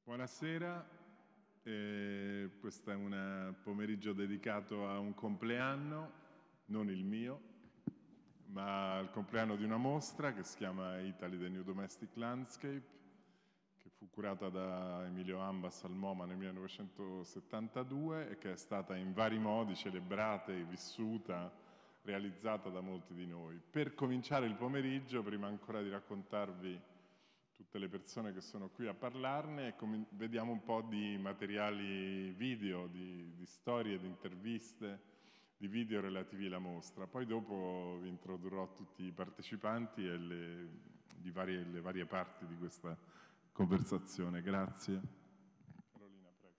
Buonasera, questo è un pomeriggio dedicato a un compleanno, non il mio, ma al compleanno di una mostra che si chiama Italy the New Domestic Landscape, che fu curata da Emilio Ambas al MoMA nel 1972 e che è stata in vari modi celebrata e vissuta, realizzata da molti di noi. Per cominciare il pomeriggio, prima ancora di raccontarvi tutte le persone che sono qui a parlarne, vediamo un po' di materiali video, di storie, di interviste, di video relativi alla mostra. Poi dopo vi introdurrò tutti i partecipanti e le varie parti di questa conversazione. Grazie. Carolina, prego.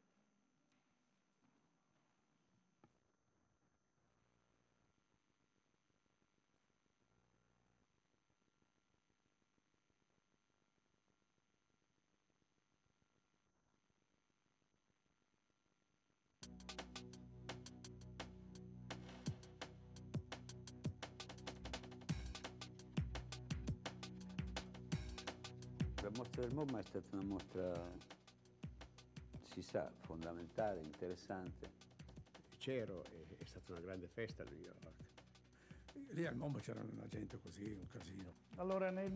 La mostra del MoMA è stata una mostra, si sa, fondamentale, interessante. C'ero, è stata una grande festa a New York. Lì al MoMA c'era una gente così, un casino. Allora, nel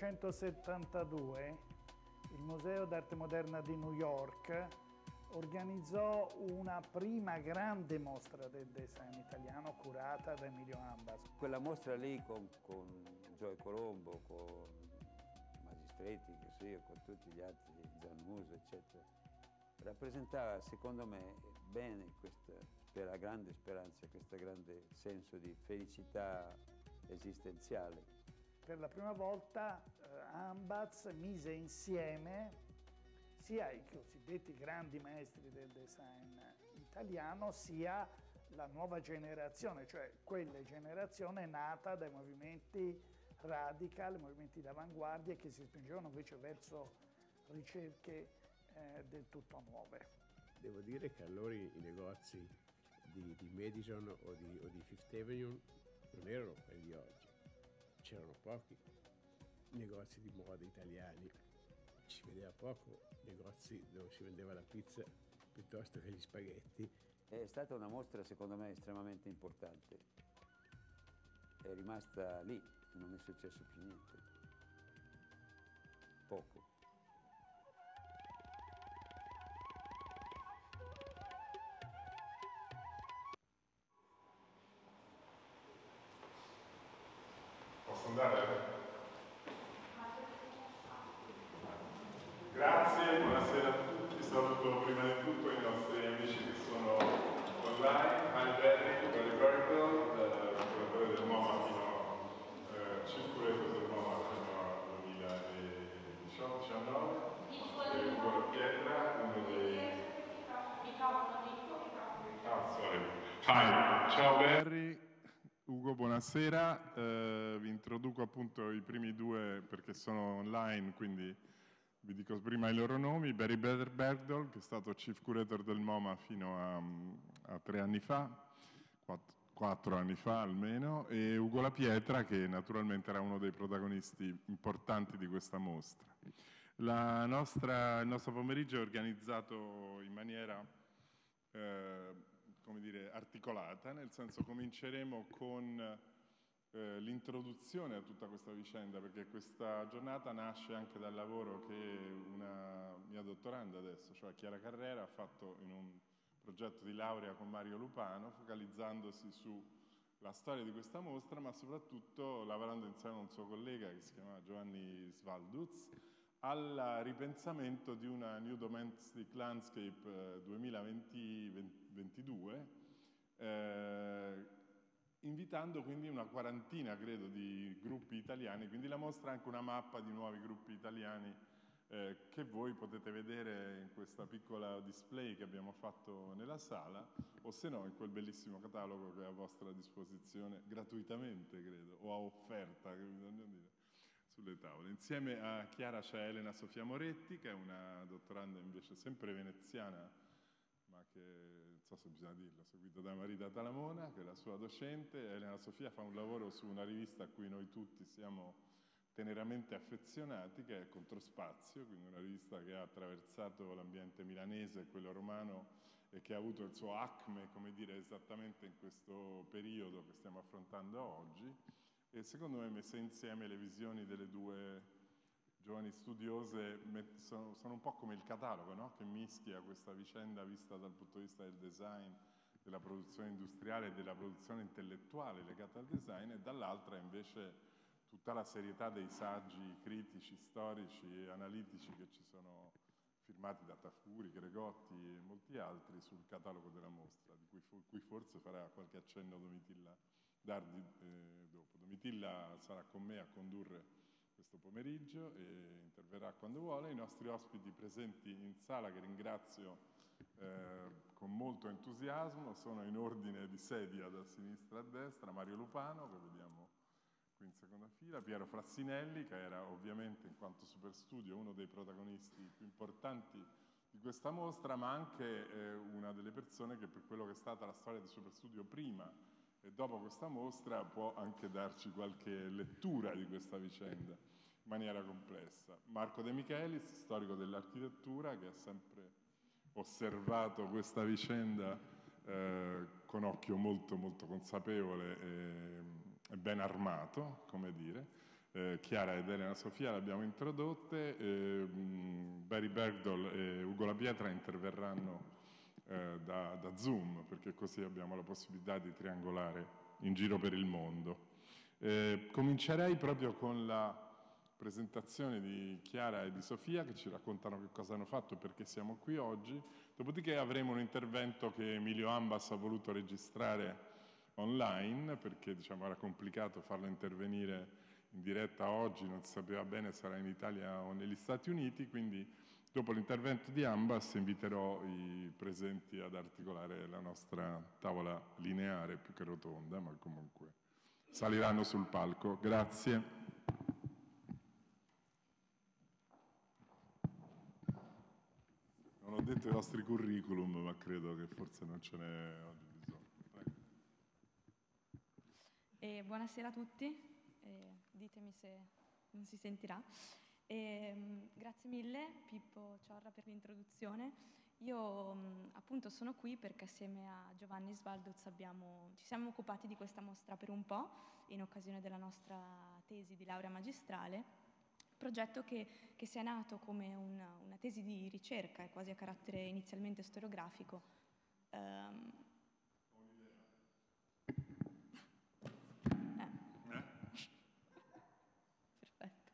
1972 il Museo d'Arte Moderna di New York organizzò una prima grande mostra del design italiano curata da Emilio Ambas. Quella mostra lì con Joy Colombo, con Magistretti, con tutti gli altri, Zannuso, eccetera, rappresentava, secondo me, bene la grande speranza, questo grande senso di felicità esistenziale. Per la prima volta Ambaz mise insieme sia i cosiddetti grandi maestri del design italiano, sia la nuova generazione, cioè quella generazione nata dai movimenti radical, movimenti d'avanguardia che si spingevano invece verso ricerche del tutto nuove. Devo dire che allora i negozi di Madison o di Fifth Avenue non erano quelli di oggi. C'erano pochi negozi di moda italiani, ci vedeva poco negozi dove si vendeva la pizza piuttosto che gli spaghetti. È stata una mostra, secondo me, estremamente importante. È rimasta lì, non è successo più niente. Poco. Posso andare? Grazie, buonasera a tutti. Saluto prima di tutto i nostri amici che sono online. Hi Barry Bergel, curatore del MoMA chief curator del MoMA fino al 2019, e Ugo La Pietra, uno dei... Hi, ciao Barry. Ugo, buonasera. Vi introduco appunto i primi due perché sono online, quindi vi dico prima i loro nomi. Barry Bergdorf, che è stato Chief Curator del MoMA fino a 3 anni fa, 4 anni fa almeno, e Ugo La Pietra, che naturalmente era uno dei protagonisti importanti di questa mostra. Il nostro pomeriggio è organizzato in maniera come dire, articolata, nel senso cominceremo con l'introduzione a tutta questa vicenda, perché questa giornata nasce anche dal lavoro che una mia dottoranda adesso, cioè Chiara Carrera, ha fatto in un progetto di laurea con Mario Lupano, focalizzandosi sulla storia di questa mostra, ma soprattutto lavorando insieme a un suo collega che si chiama Giovanni Svalduz, al ripensamento di una New Domestic Landscape 2022, invitando quindi una quarantina, credo, di gruppi italiani, quindi la mostra è anche una mappa di nuovi gruppi italiani che voi potete vedere in questa piccola display che abbiamo fatto nella sala, o se no in quel bellissimo catalogo che è a vostra disposizione, gratuitamente credo, o a offerta, che bisogna dire, sulle tavole. Insieme a Chiara c'è Elena Sofia Moretti, che è una dottoranda invece sempre veneziana, ma che, non so se bisogna dirlo, seguita da Marita Talamona, che è la sua docente. Elena Sofia fa un lavoro su una rivista a cui noi tutti siamo teneramente affezionati, che è Controspazio, quindi una rivista che ha attraversato l'ambiente milanese e quello romano e che ha avuto il suo acme, come dire, esattamente in questo periodo che stiamo affrontando oggi. E secondo me, messe insieme, le visioni delle due giovani studiose sono un po' come il catalogo, no? Che mischia questa vicenda vista dal punto di vista del design, della produzione industriale e della produzione intellettuale legata al design, e dall'altra invece tutta la serietà dei saggi critici, storici e analitici che ci sono firmati da Tafuri, Gregotti e molti altri sul catalogo della mostra, di cui forse farà qualche accenno Domitilla Dardi dopo. Domitilla sarà con me a condurre questo pomeriggio e interverrà quando vuole. I nostri ospiti presenti in sala, che ringrazio con molto entusiasmo, sono in ordine di sedia da sinistra a destra: Mario Lupano, che vediamo qui in seconda fila, Piero Frassinelli, che era ovviamente, in quanto Superstudio, uno dei protagonisti più importanti di questa mostra, ma anche una delle persone che, per quello che è stata la storia di Superstudio prima e dopo questa mostra, può anche darci qualche lettura di questa vicenda in maniera complessa. Marco De Michelis, storico dell'architettura, che ha sempre osservato questa vicenda con occhio molto, molto consapevole e ben armato, come dire. Chiara ed Elena Sofia l'abbiamo introdotte, Barry Bergdol e Ugo La Pietra interverranno da Zoom, perché così abbiamo la possibilità di triangolare in giro per il mondo. Comincerei proprio con la presentazione di Chiara e di Sofia, che ci raccontano che cosa hanno fatto e perché siamo qui oggi. Dopodiché avremo un intervento che Emilio Ambas ha voluto registrare online, perché diciamo era complicato farlo intervenire in diretta oggi, non si sapeva bene se sarà in Italia o negli Stati Uniti, quindi dopo l'intervento di Ambas inviterò i presenti ad articolare la nostra tavola lineare più che rotonda, ma comunque saliranno sul palco. Grazie. Non ho detto i vostri curriculum, ma credo che forse non ce n'è oggi bisogno. Buonasera a tutti, ditemi se non si sentirà. Grazie mille Pippo Ciorra per l'introduzione. Io appunto sono qui perché assieme a Giovanni Svalduz ci siamo occupati di questa mostra per un po' in occasione della nostra tesi di laurea magistrale. Progetto che sia nato come una tesi di ricerca e quasi a carattere inizialmente storiografico. Perfetto.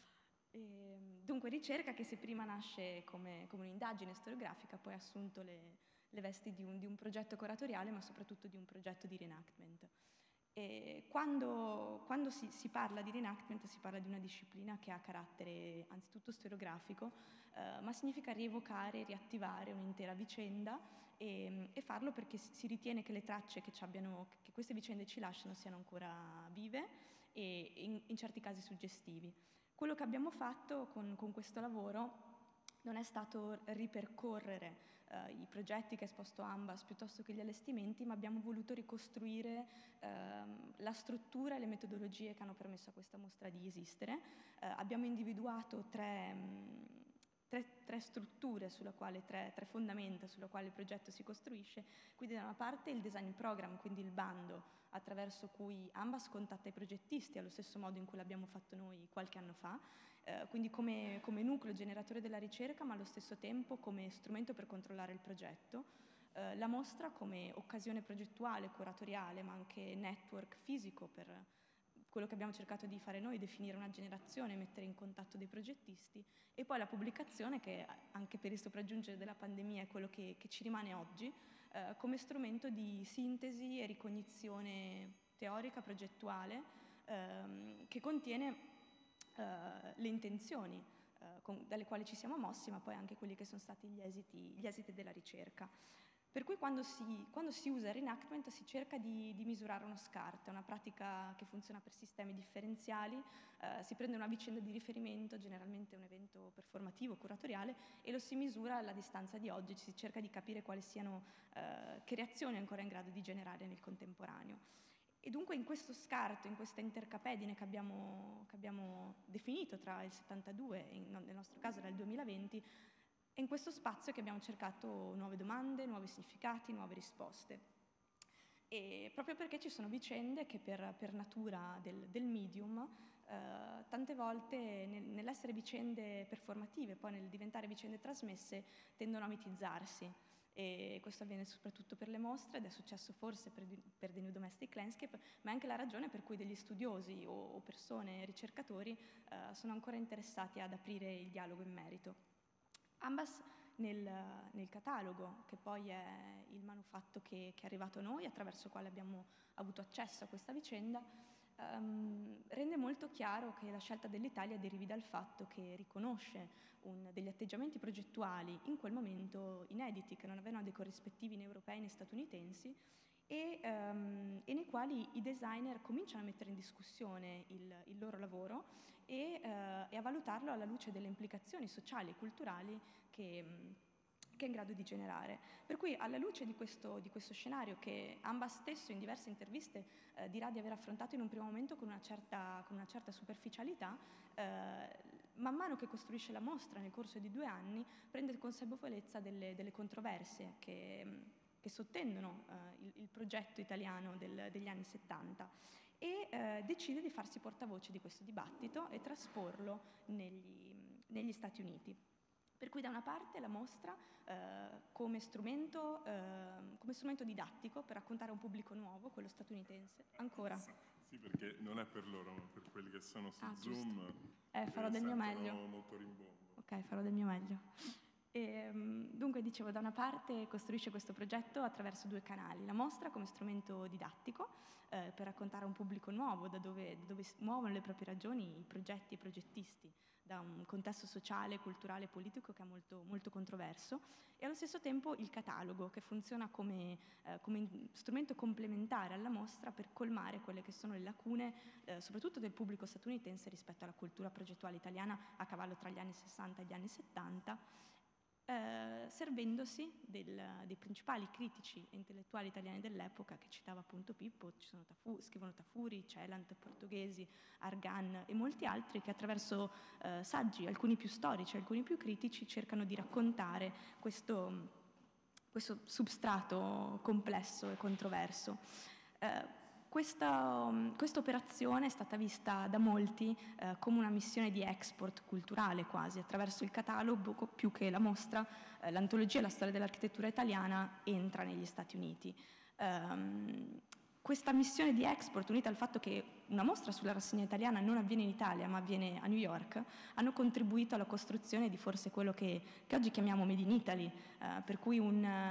Dunque ricerca che se prima nasce come un'indagine storiografica, poi ha assunto le vesti di un progetto curatoriale, ma soprattutto di un progetto di reenactment. E quando si parla di reenactment si parla di una disciplina che ha carattere anzitutto storiografico, ma significa rievocare, riattivare un'intera vicenda e farlo perché si ritiene che le tracce che queste vicende ci lasciano siano ancora vive e in certi casi suggestivi. Quello che abbiamo fatto con questo lavoro non è stato ripercorrere i progetti che ha esposto Ambas piuttosto che gli allestimenti, ma abbiamo voluto ricostruire la struttura e le metodologie che hanno permesso a questa mostra di esistere. Abbiamo individuato tre strutture tre fondamenta sulle quali il progetto si costruisce. Quindi da una parte il design program, quindi il bando attraverso cui Ambas contatta i progettisti allo stesso modo in cui l'abbiamo fatto noi qualche anno fa, quindi come nucleo generatore della ricerca, ma allo stesso tempo come strumento per controllare il progetto. La mostra come occasione progettuale, curatoriale, ma anche network fisico per quello che abbiamo cercato di fare noi, definire una generazione, mettere in contatto dei progettisti, e poi la pubblicazione, che anche per il sopraggiungere della pandemia è quello che ci rimane oggi, come strumento di sintesi e ricognizione teorica, progettuale, che contiene le intenzioni dalle quali ci siamo mossi, ma poi anche quelli che sono stati gli esiti della ricerca. Per cui quando si usa il reenactment si cerca di misurare uno scarto, è una pratica che funziona per sistemi differenziali, si prende una vicenda di riferimento, generalmente un evento performativo, curatoriale, e lo si misura alla distanza di oggi, si cerca di capire quali siano, che reazioni è ancora in grado di generare nel contemporaneo. E dunque in questo scarto, in questa intercapedine che abbiamo definito tra il 72 e nel nostro caso era il 2020, è in questo spazio che abbiamo cercato nuove domande, nuovi significati, nuove risposte. E proprio perché ci sono vicende che per natura del medium, tante volte nell'essere vicende performative, poi nel diventare vicende trasmesse, tendono a mitizzarsi. E questo avviene soprattutto per le mostre ed è successo forse per The New Domestic Landscape, ma è anche la ragione per cui degli studiosi o persone, ricercatori, sono ancora interessati ad aprire il dialogo in merito. Ambas nel catalogo, che poi è il manufatto che è arrivato a noi, attraverso il quale abbiamo avuto accesso a questa vicenda, rende molto chiaro che la scelta dell'Italia derivi dal fatto che riconosce degli atteggiamenti progettuali in quel momento inediti, che non avevano dei corrispettivi né europei né statunitensi, e nei quali i designer cominciano a mettere in discussione il loro lavoro e a valutarlo alla luce delle implicazioni sociali e culturali che è in grado di generare. Per cui alla luce di questo scenario che Ambas stesso in diverse interviste dirà di aver affrontato in un primo momento con una certa superficialità, man mano che costruisce la mostra nel corso di 2 anni prende consapevolezza delle controversie che sottendono il progetto italiano degli anni 70 e decide di farsi portavoce di questo dibattito e trasporlo negli Stati Uniti. Per cui da una parte la mostra come strumento didattico per raccontare a un pubblico nuovo, quello statunitense, ancora. Sì, perché non è per loro, ma per quelli che sono su Zoom. Farò del mio meglio. Molto rimbombo. Ok, farò del mio meglio. Dunque, dicevo, da una parte costruisce questo progetto attraverso 2 canali. La mostra come strumento didattico per raccontare a un pubblico nuovo da dove muovono le proprie ragioni i progetti e i progettisti, da un contesto sociale, culturale e politico che è molto, molto controverso, e allo stesso tempo il catalogo, che funziona come strumento complementare alla mostra per colmare quelle che sono le lacune, soprattutto del pubblico statunitense rispetto alla cultura progettuale italiana a cavallo tra gli anni 60 e gli anni 70, servendosi dei principali critici e intellettuali italiani dell'epoca, che citava appunto Pippo. Scrivono Tafuri, Celant, Portoghesi, Argan e molti altri che attraverso saggi, alcuni più storici, alcuni più critici, cercano di raccontare questo substrato complesso e controverso. Questa operazione è stata vista da molti come una missione di export culturale quasi, attraverso il catalogo più che la mostra, l'antologia La storia dell'architettura italiana entra negli Stati Uniti. Questa missione di export, unita al fatto che una mostra sulla rassegna italiana non avviene in Italia ma avviene a New York, hanno contribuito alla costruzione di forse quello che oggi chiamiamo Made in Italy, per cui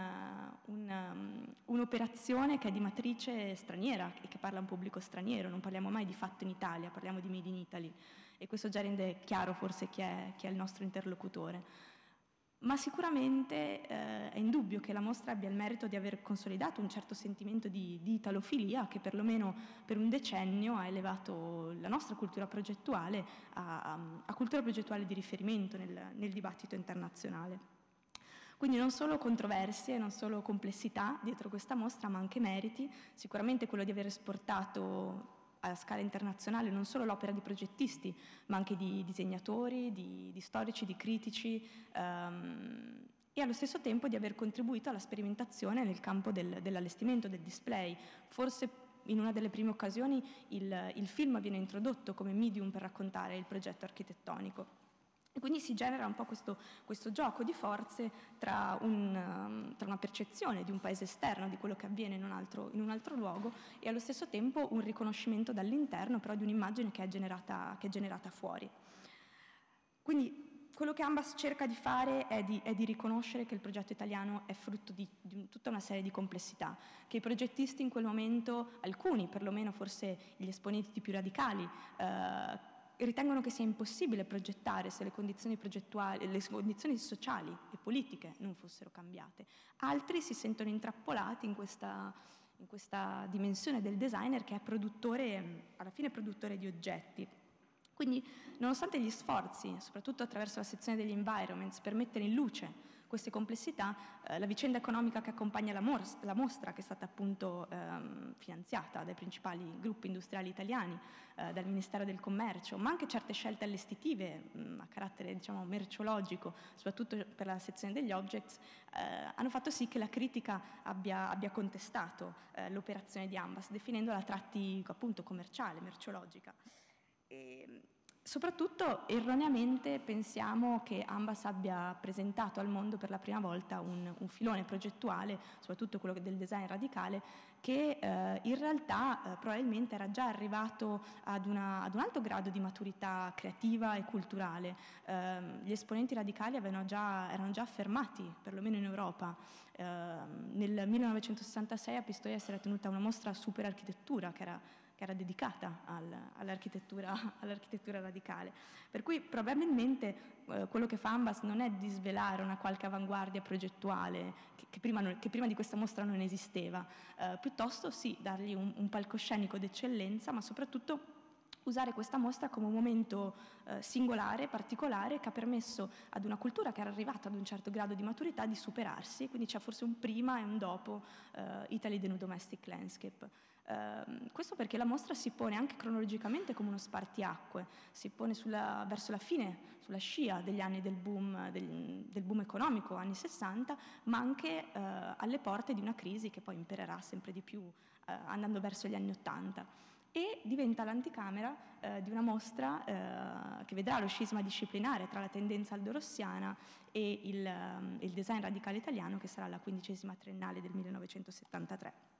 un'operazione che è di matrice straniera e che parla a un pubblico straniero. Non parliamo mai di fatto in Italia, parliamo di Made in Italy, e questo già rende chiaro forse chi è il nostro interlocutore. Ma sicuramente è indubbio che la mostra abbia il merito di aver consolidato un certo sentimento di italofilia che perlomeno per un decennio ha elevato la nostra cultura progettuale a cultura progettuale di riferimento nel dibattito internazionale. Quindi non solo controversie, non solo complessità dietro questa mostra, ma anche meriti. Sicuramente quello di aver esportato a scala internazionale non solo l'opera di progettisti, ma anche di disegnatori, di storici, di critici, e allo stesso tempo di aver contribuito alla sperimentazione nel campo dell'allestimento, del display. Forse in una delle prime occasioni il film viene introdotto come medium per raccontare il progetto architettonico. E quindi si genera un po' questo gioco di forze tra una percezione di un paese esterno, di quello che avviene in un altro luogo, e allo stesso tempo un riconoscimento dall'interno però di un'immagine che è generata fuori. Quindi quello che Ambas cerca di fare è di riconoscere che il progetto italiano è frutto di tutta una serie di complessità, che i progettisti in quel momento, alcuni perlomeno forse gli esponenti più radicali, ritengono che sia impossibile progettare se le condizioni sociali e politiche non fossero cambiate. Altri si sentono intrappolati in questa dimensione del designer che è alla fine produttore di oggetti. Quindi, nonostante gli sforzi, soprattutto attraverso la sezione degli environments, per mettere in luce queste complessità, la vicenda economica che accompagna la mostra, che è stata appunto finanziata dai principali gruppi industriali italiani, dal Ministero del Commercio, ma anche certe scelte allestitive a carattere, diciamo, merceologico, soprattutto per la sezione degli objects, hanno fatto sì che la critica abbia contestato l'operazione di Ambas, definendola a tratti appunto commerciale, merceologica. E soprattutto erroneamente pensiamo che Ambas abbia presentato al mondo per la prima volta un filone progettuale, soprattutto quello del design radicale, che in realtà probabilmente era già arrivato ad un alto grado di maturità creativa e culturale. Gli esponenti radicali erano già affermati, perlomeno in Europa. Nel 1966 a Pistoia si era tenuta una mostra super architettura che era dedicata all'architettura radicale. Per cui probabilmente quello che fa Ambas non è di svelare una qualche avanguardia progettuale che prima di questa mostra non esisteva, piuttosto sì, dargli un palcoscenico d'eccellenza, ma soprattutto usare questa mostra come un momento singolare, particolare, che ha permesso ad una cultura che era arrivata ad un certo grado di maturità di superarsi, quindi c'è forse un prima e un dopo Italy the New Domestic Landscape. Questo perché la mostra si pone anche cronologicamente come uno spartiacque, si pone verso la fine, sulla scia degli anni del boom economico, anni 60, ma anche alle porte di una crisi che poi impererà sempre di più andando verso gli anni 80. E diventa l'anticamera di una mostra che vedrà lo scisma disciplinare tra la tendenza aldorossiana e il design radicale italiano, che sarà la 15ª triennale del 1973.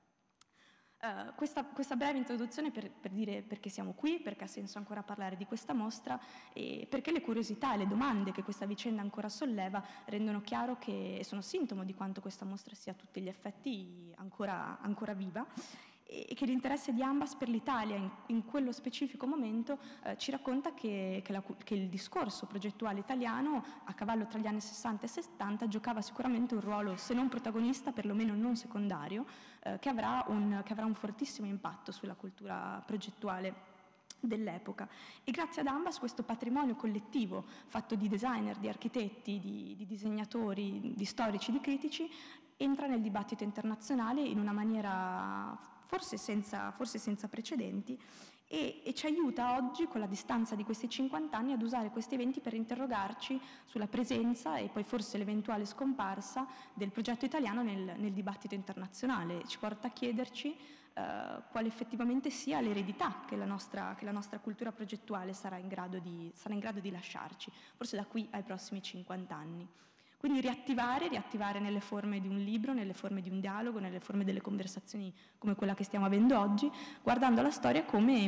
Questa breve introduzione per dire perché siamo qui, perché ha senso ancora parlare di questa mostra e perché le curiosità e le domande che questa vicenda ancora solleva rendono chiaro che sono sintomo di quanto questa mostra sia a tutti gli effetti ancora viva, e che l'interesse di Ambas per l'Italia in quello specifico momento ci racconta che il discorso progettuale italiano a cavallo tra gli anni 60 e 70 giocava sicuramente un ruolo, se non protagonista, perlomeno non secondario, che avrà un fortissimo impatto sulla cultura progettuale dell'epoca. E grazie ad Ambas questo patrimonio collettivo fatto di designer, di architetti, di disegnatori, di storici, di critici entra nel dibattito internazionale in una maniera forse senza precedenti e ci aiuta oggi, con la distanza di questi 50 anni, ad usare questi eventi per interrogarci sulla presenza e poi forse l'eventuale scomparsa del progetto italiano nel dibattito internazionale. Ci porta a chiederci quale effettivamente sia l'eredità che la nostra cultura progettuale sarà in grado di lasciarci, forse da qui ai prossimi 50 anni. Quindi riattivare nelle forme di un libro, nelle forme di un dialogo, nelle forme delle conversazioni come quella che stiamo avendo oggi, guardando la storia come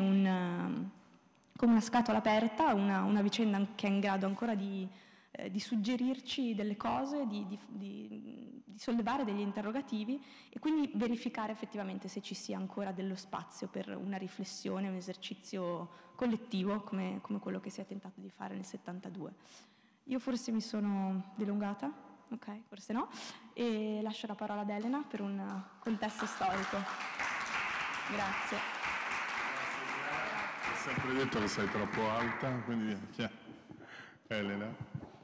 una scatola aperta, una vicenda che è in grado ancora di suggerirci delle cose, di sollevare degli interrogativi e quindi verificare effettivamente se ci sia ancora dello spazio per una riflessione, un esercizio collettivo come quello che si è tentato di fare nel 72. Io forse mi sono dilungata, ok, forse no, e lascio la parola ad Elena per un contesto storico. Grazie. Ho sempre detto che sei troppo alta, quindi Elena,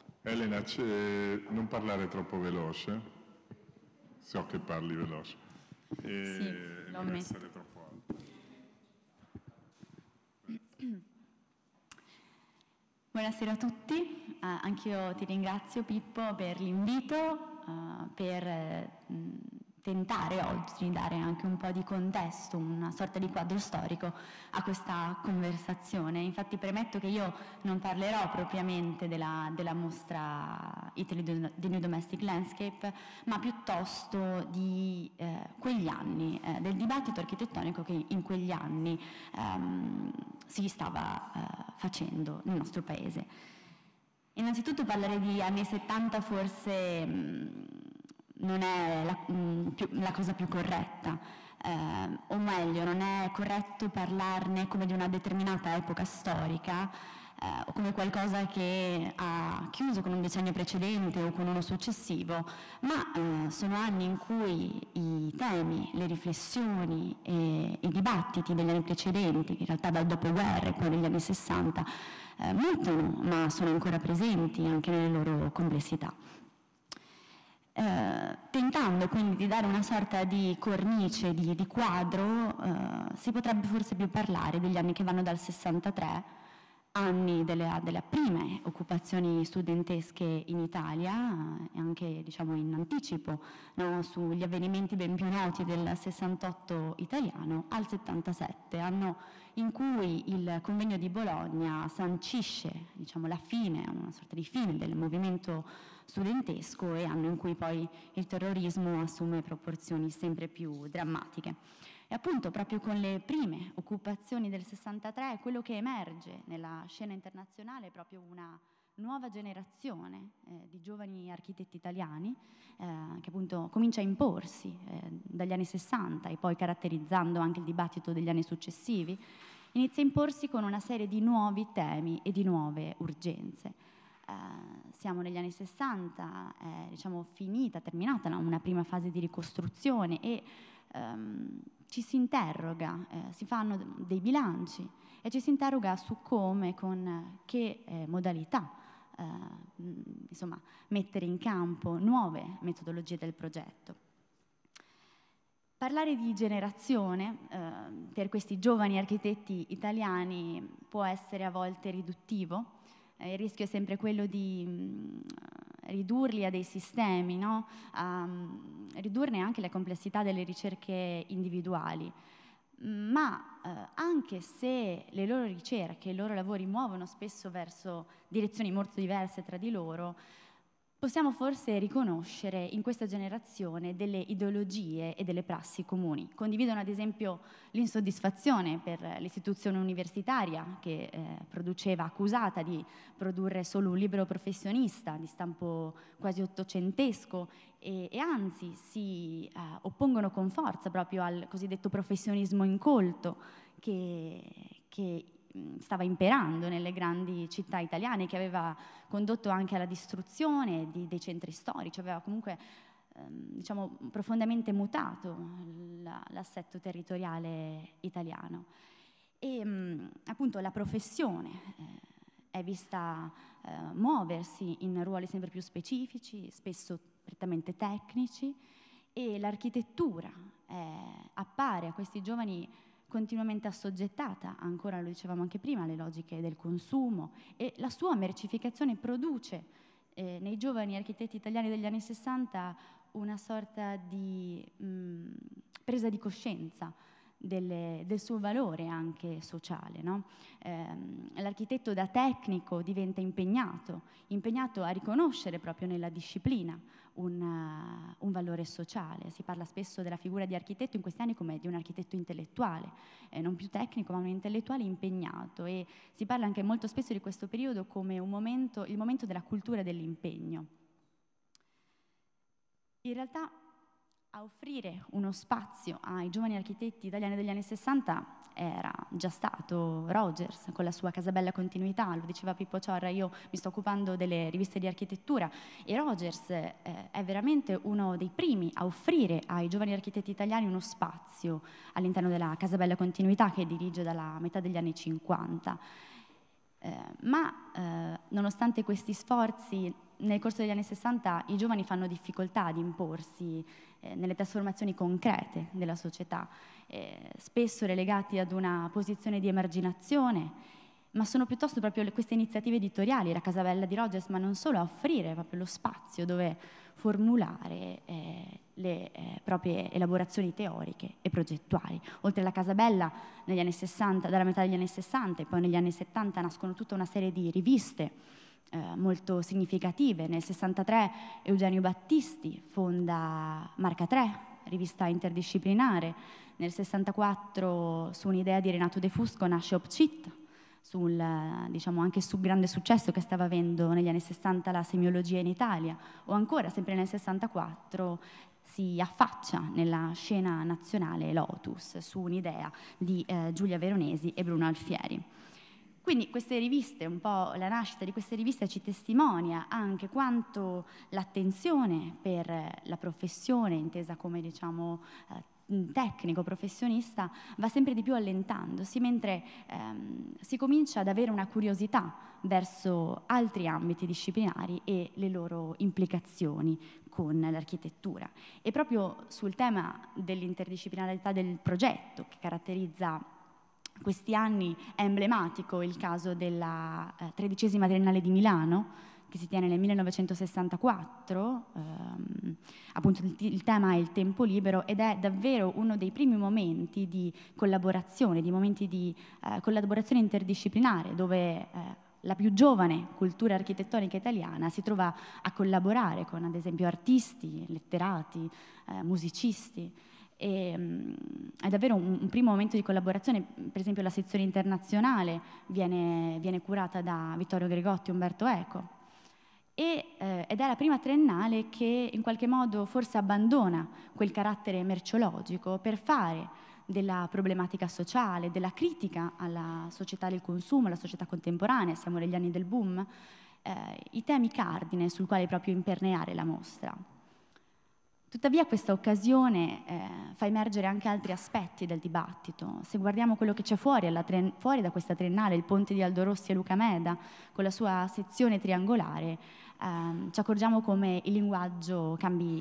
non parlare troppo veloce, so che parli veloce, e non essere troppo alta. Buonasera a tutti, anch'io ti ringrazio Pippo per l'invito, per tentare oggi di dare anche un po' di contesto, una sorta di quadro storico a questa conversazione. Infatti premetto che io non parlerò propriamente della mostra Italy the New Domestic Landscape, ma piuttosto di quegli anni, del dibattito architettonico che in quegli anni si stava facendo nel nostro paese. Innanzitutto parlare di anni 70 forse non è la cosa più corretta, o meglio, non è corretto parlarne come di una determinata epoca storica o come qualcosa che ha chiuso con un decennio precedente o con uno successivo, ma sono anni in cui i temi, le riflessioni e i dibattiti degli anni precedenti, che in realtà dal dopoguerra e poi negli anni 60 mutano, ma sono ancora presenti anche nelle loro complessità. tentando quindi di dare una sorta di cornice, di quadro, si potrebbe forse più parlare degli anni che vanno dal 63, anni delle prime occupazioni studentesche in Italia, e anche diciamo in anticipo, no, sugli avvenimenti ben più noti del 68 italiano, al 77, anno in cui il convegno di Bologna sancisce diciamo, la fine, una sorta di fine del movimento studentesco, e anno in cui poi il terrorismo assume proporzioni sempre più drammatiche. E appunto proprio con le prime occupazioni del 63 quello che emerge nella scena internazionale è proprio una nuova generazione di giovani architetti italiani che appunto comincia a imporsi dagli anni 60 e poi caratterizzando anche il dibattito degli anni successivi, inizia a imporsi con una serie di nuovi temi e di nuove urgenze. Siamo negli anni 60, diciamo terminata una prima fase di ricostruzione e ci si interroga, si fanno dei bilanci e ci si interroga su come, con che modalità insomma, mettere in campo nuove metodologie del progetto. Parlare di generazione per questi giovani architetti italiani può essere a volte riduttivo. Il rischio è sempre quello di ridurli a dei sistemi, no? A ridurne anche la complessità delle ricerche individuali. Ma anche se le loro ricerche, i loro lavori muovono spesso verso direzioni molto diverse tra di loro, possiamo forse riconoscere in questa generazione delle ideologie e delle prassi comuni. Condividono ad esempio l'insoddisfazione per l'istituzione universitaria che produceva, accusata di produrre solo un libero professionista di stampo quasi ottocentesco e anzi si oppongono con forza proprio al cosiddetto professionismo incolto che stava imperando nelle grandi città italiane, che aveva condotto anche alla distruzione dei centri storici, aveva comunque diciamo, profondamente mutato l'assetto territoriale italiano. E appunto la professione è vista muoversi in ruoli sempre più specifici, spesso prettamente tecnici, e l'architettura appare a questi giovani continuamente assoggettata, ancora lo dicevamo anche prima, alle logiche del consumo, e la sua mercificazione produce nei giovani architetti italiani degli anni 60 una sorta di presa di coscienza del suo valore anche sociale, no? L'architetto da tecnico diventa impegnato a riconoscere proprio nella disciplina un valore sociale. Si parla spesso della figura di architetto in questi anni come di un architetto intellettuale, non più tecnico ma un intellettuale impegnato, e si parla anche molto spesso di questo periodo come il momento della cultura dell'impegno. In realtà a offrire uno spazio ai giovani architetti italiani degli anni 60 era già stato Rogers con la sua Casabella Continuità. Lo diceva Pippo Ciorra, io mi sto occupando delle riviste di architettura, e Rogers è veramente uno dei primi a offrire ai giovani architetti italiani uno spazio all'interno della Casabella Continuità, che dirige dalla metà degli anni 50. Ma nonostante questi sforzi, nel corso degli anni 60 i giovani fanno difficoltà ad imporsi nelle trasformazioni concrete della società, spesso relegati ad una posizione di emarginazione, ma sono piuttosto proprio queste iniziative editoriali, la Casabella di Rogers, ma non solo, a offrire proprio lo spazio dove formulare le proprie elaborazioni teoriche e progettuali. Oltre alla Casabella, negli anni 60, dalla metà degli anni 60 e poi negli anni 70 nascono tutta una serie di riviste molto significative. Nel 63 Eugenio Battisti fonda Marca 3, rivista interdisciplinare. Nel 64 su un'idea di Renato De Fusco nasce Opcit, diciamo anche sul grande successo che stava avendo negli anni 60 la semiologia in Italia, o ancora sempre nel 64 si affaccia nella scena nazionale Lotus su un'idea di Giulia Veronesi e Bruno Alfieri. Quindi queste riviste, un po' la nascita di queste riviste ci testimonia anche quanto l'attenzione per la professione, intesa come diciamo tecnico, professionista, va sempre di più allentandosi, mentre si comincia ad avere una curiosità verso altri ambiti disciplinari e le loro implicazioni con l'architettura. E proprio sul tema dell'interdisciplinarietà del progetto, che caratterizza questi anni, è emblematico il caso della 13ª Triennale di Milano, che si tiene nel 1964, appunto il tema è il tempo libero, ed è davvero uno dei primi momenti di collaborazione, di momenti di collaborazione interdisciplinare, dove la più giovane cultura architettonica italiana si trova a collaborare con, ad esempio, artisti, letterati, musicisti. È davvero un primo momento di collaborazione. Per esempio la sezione internazionale viene curata da Vittorio Gregotti e Umberto Eco, ed è la prima triennale che in qualche modo forse abbandona quel carattere merceologico per fare della problematica sociale, della critica alla società del consumo, alla società contemporanea, siamo negli anni del boom, i temi cardine sul quale proprio imperniare la mostra. Tuttavia questa occasione fa emergere anche altri aspetti del dibattito. Se guardiamo quello che c'è fuori da questa triennale, il ponte di Aldo Rossi e Luca Meda, con la sua sezione triangolare, ci accorgiamo come il linguaggio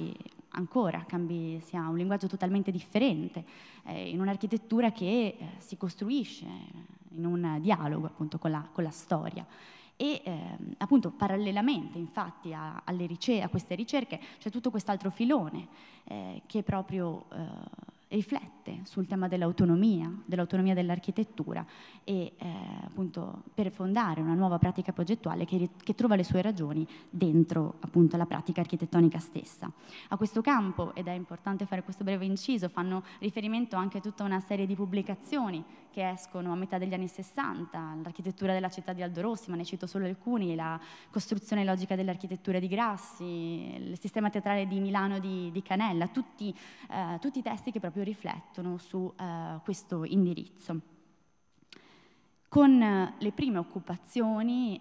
sia un linguaggio totalmente differente, in un'architettura che si costruisce in un dialogo appunto con la storia. E appunto parallelamente infatti a queste ricerche c'è tutto quest'altro filone che proprio riflette sul tema dell'autonomia dell'architettura e appunto per fondare una nuova pratica progettuale che trova le sue ragioni dentro appunto la pratica architettonica stessa. A questo campo, ed è importante fare questo breve inciso, fanno riferimento anche a tutta una serie di pubblicazioni che escono a metà degli anni 60, l'architettura della città di Aldo Rossi, ma ne cito solo alcuni, la costruzione logica dell'architettura di Grassi, il sistema teatrale di Milano di Canella, tutti i testi che proprio riflettono su questo indirizzo. Con le prime occupazioni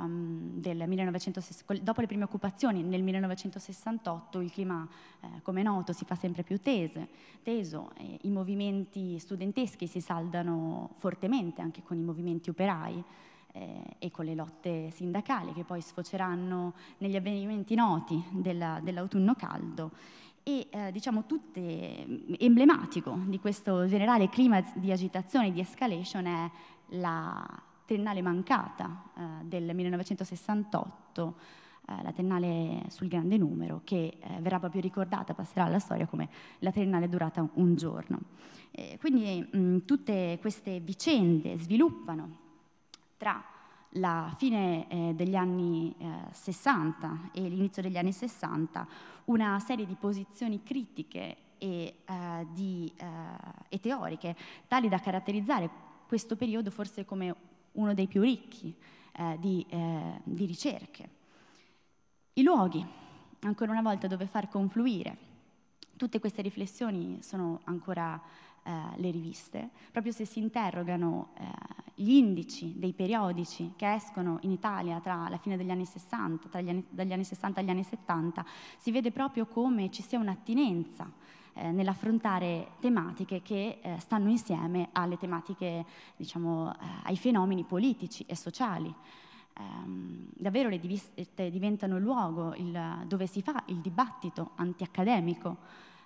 dopo le prime occupazioni nel 1968 il clima, come è noto, si fa sempre più teso, i movimenti studenteschi si saldano fortemente anche con i movimenti operai e con le lotte sindacali che poi sfoceranno negli avvenimenti noti dell'autunno caldo. E diciamo emblematico di questo generale clima di agitazione e di escalation è la triennale mancata del 1968, la triennale sul grande numero, che verrà proprio ricordata, passerà alla storia come la triennale durata un giorno. Quindi tutte queste vicende sviluppano tra la fine degli anni 60 e l'inizio degli anni 60 una serie di posizioni critiche e teoriche tali da caratterizzare questo periodo forse come uno dei più ricchi di ricerche. I luoghi, ancora una volta, dove far confluire tutte queste riflessioni sono ancora le riviste, proprio se si interrogano gli indici dei periodici che escono in Italia tra la fine degli anni 60, dagli anni 60 agli anni 70, si vede proprio come ci sia un'attinenza nell'affrontare tematiche che stanno insieme alle tematiche, diciamo, ai fenomeni politici e sociali. Davvero le riviste diventano il luogo dove si fa il dibattito antiaccademico,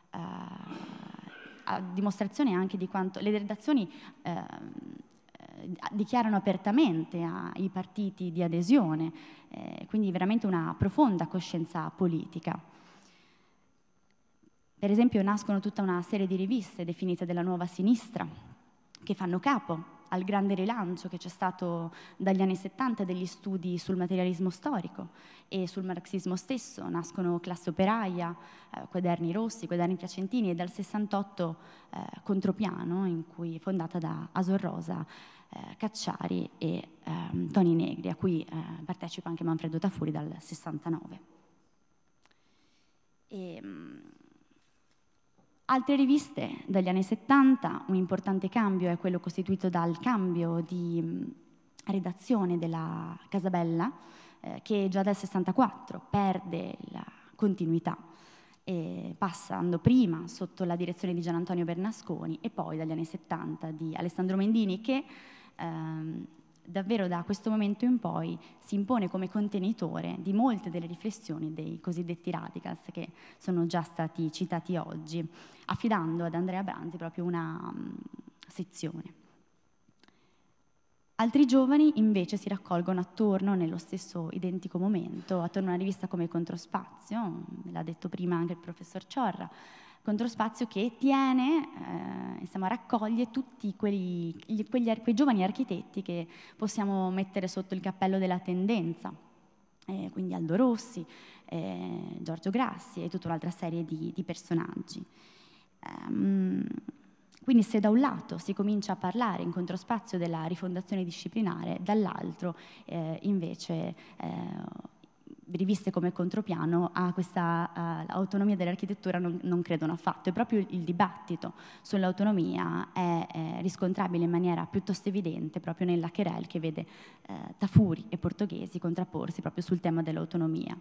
a dimostrazione anche di quanto le redazioni dichiarano apertamente ai partiti di adesione, quindi veramente una profonda coscienza politica. Per esempio nascono tutta una serie di riviste definite della nuova sinistra che fanno capo al grande rilancio che c'è stato dagli anni 70 degli studi sul materialismo storico e sul marxismo stesso. Nascono Classe Operaia, Quaderni Rossi, Quaderni Piacentini e dal 68 Contropiano, fondata da Asor Rosa, Cacciari e Toni Negri, a cui partecipa anche Manfredo Tafuri dal 69. Altre riviste dagli anni 70, un importante cambio è quello costituito dal cambio di redazione della Casabella, che già dal 64 perde la continuità passando prima sotto la direzione di Gian Antonio Bernasconi e poi dagli anni 70 di Alessandro Mendini, che davvero da questo momento in poi si impone come contenitore di molte delle riflessioni dei cosiddetti radicals che sono già stati citati oggi, affidando ad Andrea Branzi proprio una sezione. Altri giovani invece si raccolgono attorno, nello stesso identico momento, attorno a una rivista come Controspazio, l'ha detto prima anche il professor Ciorra, Controspazio che tiene, insomma, raccoglie tutti quei giovani architetti che possiamo mettere sotto il cappello della tendenza, quindi Aldo Rossi, Giorgio Grassi e tutta un'altra serie di personaggi. Quindi se da un lato si comincia a parlare in Controspazio della rifondazione disciplinare, dall'altro invece riviste come Contropiano a questa autonomia dell'architettura non credono affatto. E proprio il dibattito sull'autonomia è riscontrabile in maniera piuttosto evidente proprio nella querelle che vede Tafuri e Portoghesi contrapporsi proprio sul tema dell'autonomia.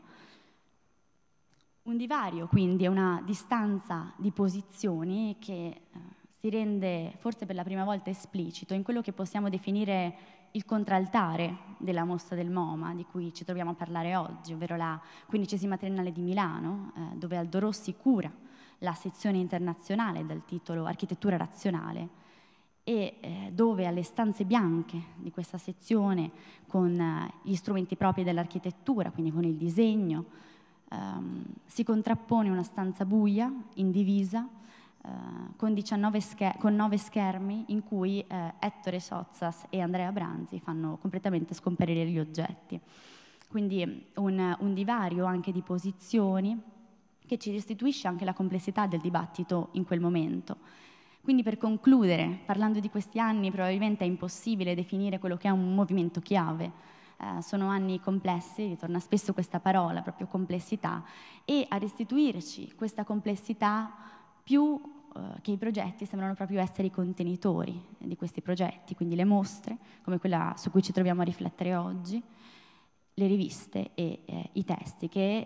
Un divario quindi è una distanza di posizioni che si rende forse per la prima volta esplicito in quello che possiamo definire il contraltare della mostra del MoMA, di cui ci troviamo a parlare oggi, ovvero la 15ª Triennale di Milano, dove Aldo Rossi cura la sezione internazionale dal titolo Architettura razionale e dove alle stanze bianche di questa sezione, con gli strumenti propri dell'architettura, quindi con il disegno, si contrappone una stanza buia, indivisa, con 9 schermi in cui Ettore Sozzas e Andrea Branzi fanno completamente scomparire gli oggetti. Quindi un divario anche di posizioni che ci restituisce anche la complessità del dibattito in quel momento. Quindi per concludere, parlando di questi anni, probabilmente è impossibile definire quello che è un movimento chiave. Sono anni complessi, ritorna spesso questa parola, proprio complessità, e a restituirci questa complessità più che i progetti sembrano proprio essere i contenitori di questi progetti, quindi le mostre, come quella su cui ci troviamo a riflettere oggi, le riviste e i testi che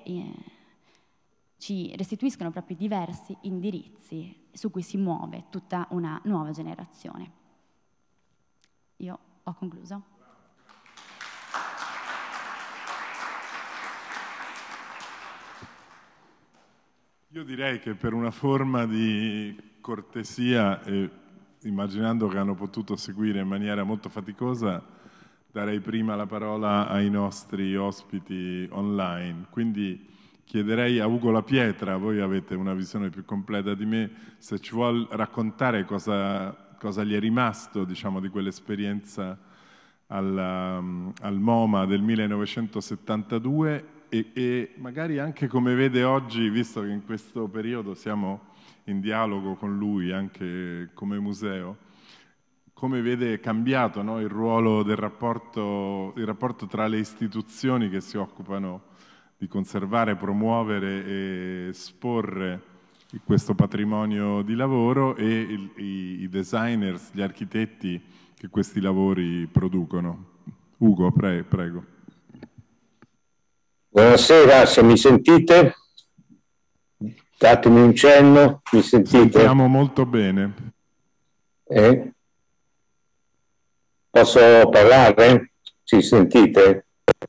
ci restituiscono proprio diversi indirizzi su cui si muove tutta una nuova generazione. Io ho concluso. Io direi che per una forma di cortesia, immaginando che hanno potuto seguire in maniera molto faticosa, darei prima la parola ai nostri ospiti online. Quindi chiederei a Ugo La Pietra, voi avete una visione più completa di me, se ci vuol raccontare cosa gli è rimasto, diciamo, di quell'esperienza al MoMA del 1972 e magari anche come vede oggi, visto che in questo periodo siamo in dialogo con lui anche come museo, come vede cambiato, no, il ruolo del rapporto tra le istituzioni che si occupano di conservare, promuovere e esporre questo patrimonio di lavoro e i designers, gli architetti che questi lavori producono. Ugo, prego. Buonasera, se mi sentite? Datemi un cenno, mi sentite? Sentiamo molto bene. Posso parlare? Ci sentite?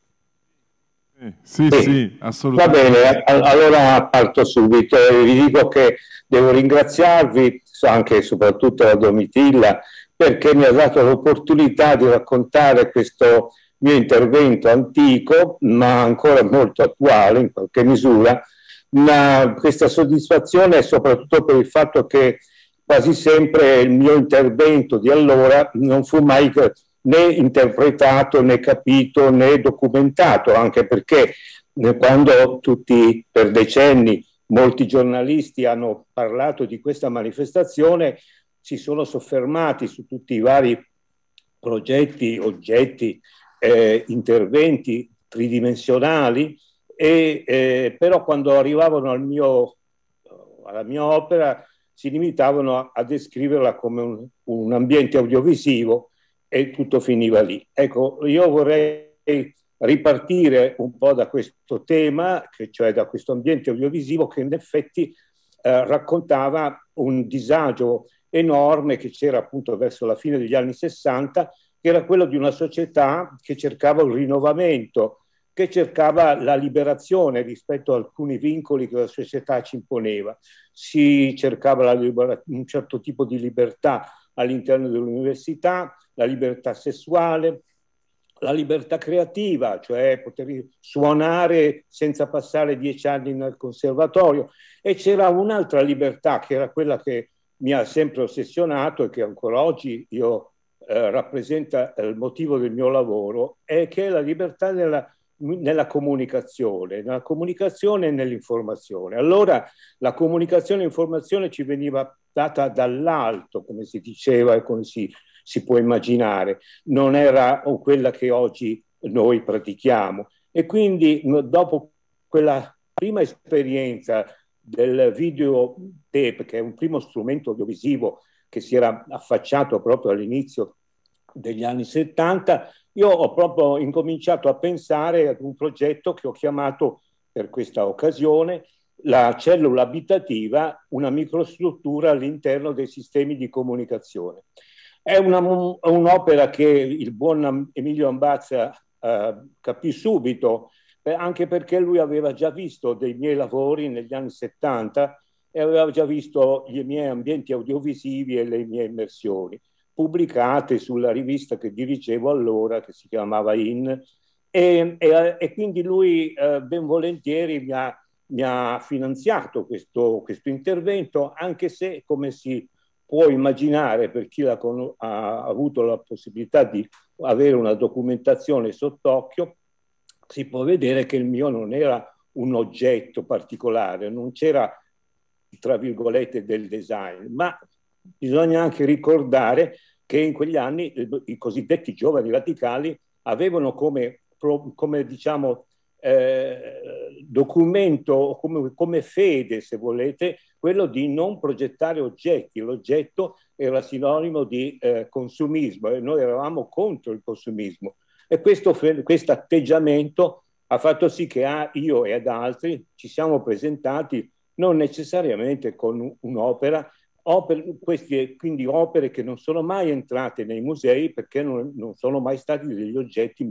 Sì, assolutamente. Va bene, allora parto subito e vi dico che devo ringraziarvi, anche e soprattutto a Domitilla, perché mi ha dato l'opportunità di raccontare questo mio intervento antico, ma ancora molto attuale in qualche misura, ma questa soddisfazione è soprattutto per il fatto che quasi sempre il mio intervento di allora non fu mai né interpretato, né capito, né documentato, anche perché quando tutti per decenni molti giornalisti hanno parlato di questa manifestazione, si sono soffermati su tutti i vari progetti, oggetti, interventi tridimensionali, però quando arrivavano alla mia opera si limitavano a descriverla come un ambiente audiovisivo e tutto finiva lì. Ecco, io vorrei ripartire un po' da questo tema, cioè da questo ambiente audiovisivo che in effetti raccontava un disagio enorme che c'era appunto verso la fine degli anni 60, che era quello di una società che cercava un rinnovamento, che cercava la liberazione rispetto a alcuni vincoli che la società ci imponeva. Si cercava un certo tipo di libertà all'interno dell'università, la libertà sessuale, la libertà creativa, cioè poter suonare senza passare 10 anni nel conservatorio, e c'era un'altra libertà che era quella che mi ha sempre ossessionato e che ancora oggi rappresenta il motivo del mio lavoro, è che è la libertà nella comunicazione e nell'informazione. Allora la comunicazione e l'informazione ci veniva data dall'alto, come si diceva e come si può immaginare, non era quella che oggi noi pratichiamo. E quindi dopo quella prima esperienza del videotape, che è un primo strumento audiovisivo che si era affacciato proprio all'inizio degli anni 70, io ho proprio incominciato a pensare ad un progetto che ho chiamato per questa occasione la cellula abitativa, una microstruttura all'interno dei sistemi di comunicazione. È un'opera che il buon Emilio Ambazza capì subito, anche perché lui aveva già visto dei miei lavori negli anni 70 e aveva già visto i miei ambienti audiovisivi e le mie immersioni, pubblicate sulla rivista che dirigevo allora, che si chiamava IN, e quindi lui ben volentieri mi ha finanziato questo intervento, anche se, come si può immaginare, per chi ha avuto la possibilità di avere una documentazione sott'occhio, si può vedere che il mio non era un oggetto particolare, non c'era, tra virgolette, del design, ma bisogna anche ricordare che in quegli anni i cosiddetti giovani radicali avevano come diciamo, documento, come fede, se volete, quello di non progettare oggetti. L'oggetto era sinonimo di consumismo e noi eravamo contro il consumismo. E questo atteggiamento ha fatto sì che io e ad altri ci siamo presentati non necessariamente con un'opera, quindi opere che non sono mai entrate nei musei perché non sono mai stati degli oggetti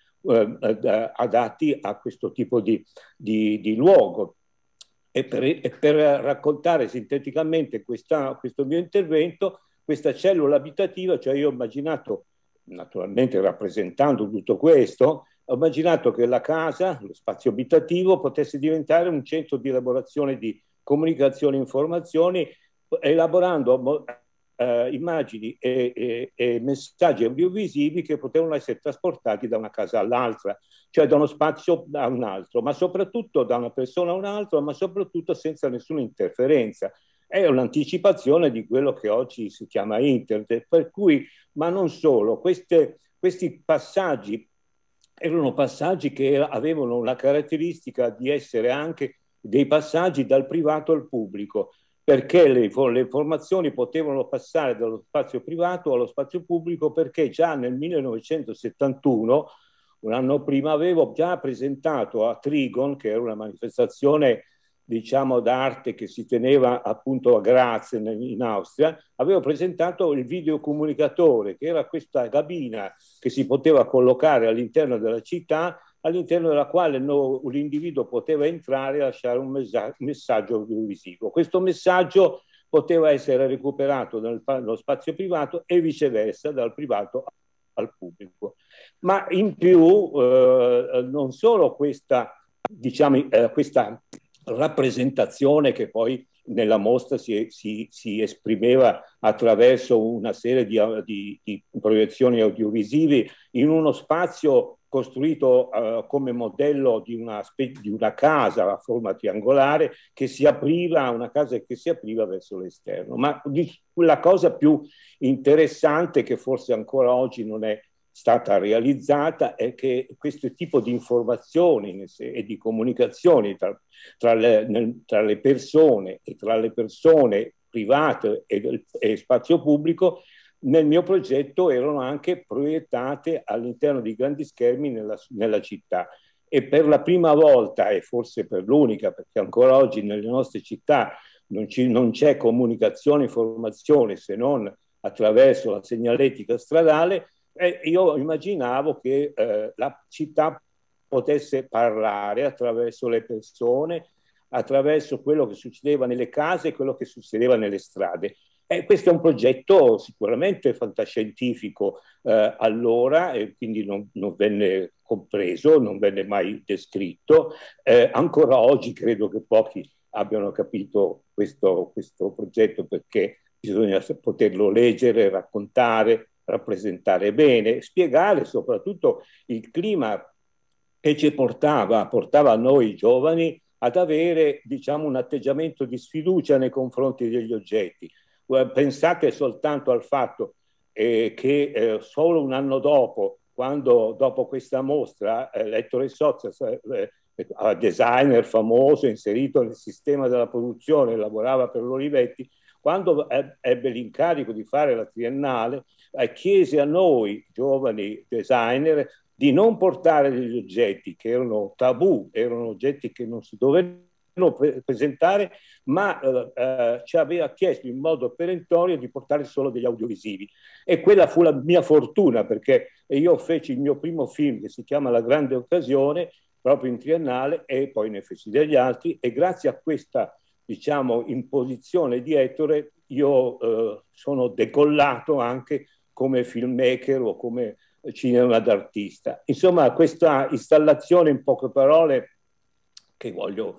adatti a questo tipo di luogo. E per raccontare sinteticamente questo mio intervento, questa cellula abitativa, cioè io ho immaginato, naturalmente rappresentando tutto questo, ho immaginato che la casa, lo spazio abitativo, potesse diventare un centro di elaborazione di comunicazione e informazioni, elaborando immagini e messaggi audiovisivi che potevano essere trasportati da una casa all'altra, cioè da uno spazio a un altro, ma soprattutto da una persona a un altro, ma soprattutto senza nessuna interferenza. È un'anticipazione di quello che oggi si chiama internet, per cui, ma non solo, questi passaggi erano passaggi che avevano una caratteristica di essere anche dei passaggi dal privato al pubblico, perché le informazioni potevano passare dallo spazio privato allo spazio pubblico, perché già nel 1971, un anno prima, avevo già presentato a Trigon, che era una manifestazione, diciamo, d'arte che si teneva appunto a Graz in Austria, avevo presentato il videocomunicatore, che era questa cabina che si poteva collocare all'interno della città, all'interno della quale l'individuo poteva entrare e lasciare un messaggio audiovisivo. Questo messaggio poteva essere recuperato nello spazio privato e viceversa, dal privato al pubblico. Ma in più non solo questa, diciamo, questa rappresentazione che poi nella mostra si esprimeva attraverso una serie di proiezioni audiovisive in uno spazio costruito come modello di una casa a forma triangolare che si apriva, una casa che si apriva verso l'esterno. Ma la cosa più interessante, che forse ancora oggi non è stata realizzata, è che questo tipo di informazioni e di comunicazioni tra le persone e tra le persone private e spazio pubblico nel mio progetto erano anche proiettate all'interno di grandi schermi nella città. E per la prima volta, e forse per l'unica, perché ancora oggi nelle nostre città non c'è comunicazione, informazione, se non attraverso la segnaletica stradale, io immaginavo che la città potesse parlare attraverso le persone, attraverso quello che succedeva nelle case e quello che succedeva nelle strade. Questo è un progetto sicuramente fantascientifico allora, e quindi non venne compreso, non venne mai descritto. Ancora oggi credo che pochi abbiano capito questo progetto, perché bisogna poterlo leggere, raccontare, rappresentare bene, spiegare soprattutto il clima che ci portava a noi giovani ad avere, diciamo, un atteggiamento di sfiducia nei confronti degli oggetti. Pensate soltanto al fatto che solo un anno dopo, quando dopo questa mostra, Ettore Sozza, designer famoso, inserito nel sistema della produzione, lavorava per l'Olivetti, quando ebbe l'incarico di fare la triennale, chiese a noi giovani designer di non portare degli oggetti che erano tabù, erano oggetti che non si dovevano presentare, ma ci aveva chiesto in modo perentorio di portare solo degli audiovisivi. E quella fu la mia fortuna, perché io feci il mio primo film che si chiama La grande occasione, proprio in triennale, e poi ne feci degli altri, e grazie a questa, diciamo, imposizione di Ettore io sono decollato anche come filmmaker o come cinema d'artista. Insomma, questa installazione, in poche parole, che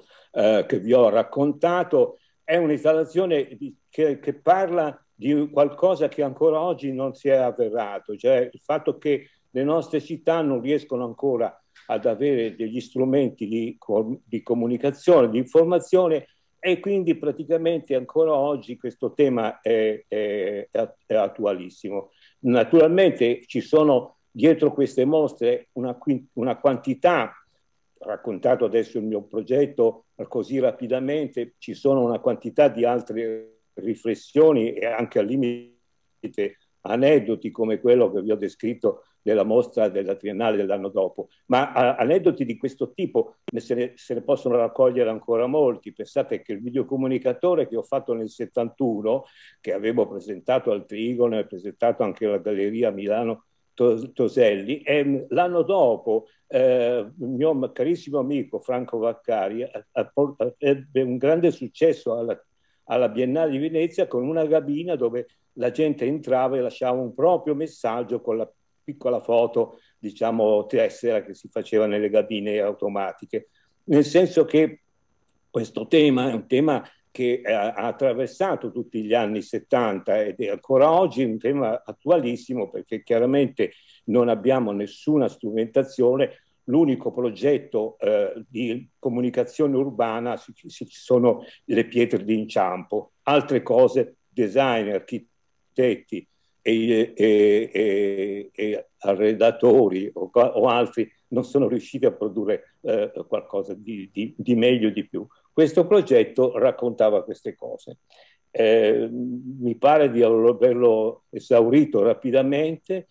vi ho raccontato, è un'installazione che parla di qualcosa che ancora oggi non si è avverato, cioè il fatto che le nostre città non riescono ancora ad avere degli strumenti di comunicazione, di informazione, e quindi praticamente ancora oggi questo tema è attualissimo. Naturalmente ci sono dietro queste mostre una quantità, raccontato adesso il mio progetto così rapidamente, ci sono una quantità di altre riflessioni e anche al limite aneddoti come quello che vi ho descritto della mostra della Triennale dell'anno dopo, ma aneddoti di questo tipo se ne possono raccogliere ancora molti. Pensate che il videocomunicatore che ho fatto nel 71, che avevo presentato al Trigono e presentato anche alla Galleria Milano Toselli, e l'anno dopo il mio carissimo amico Franco Vaccari ebbe un grande successo alla Biennale di Venezia con una cabina dove la gente entrava e lasciava un proprio messaggio con la piccola foto, diciamo, tessera che si faceva nelle cabine automatiche. Nel senso che questo tema è un tema che ha attraversato tutti gli anni 70 ed è ancora oggi un tema attualissimo, perché chiaramente non abbiamo nessuna strumentazione. L'unico progetto di comunicazione urbana sono le pietre d'inciampo. Altre cose, design, architetti e arredatori o altri non sono riusciti a produrre qualcosa di meglio e di più. Questo progetto raccontava queste cose. Mi pare di averlo esaurito rapidamente.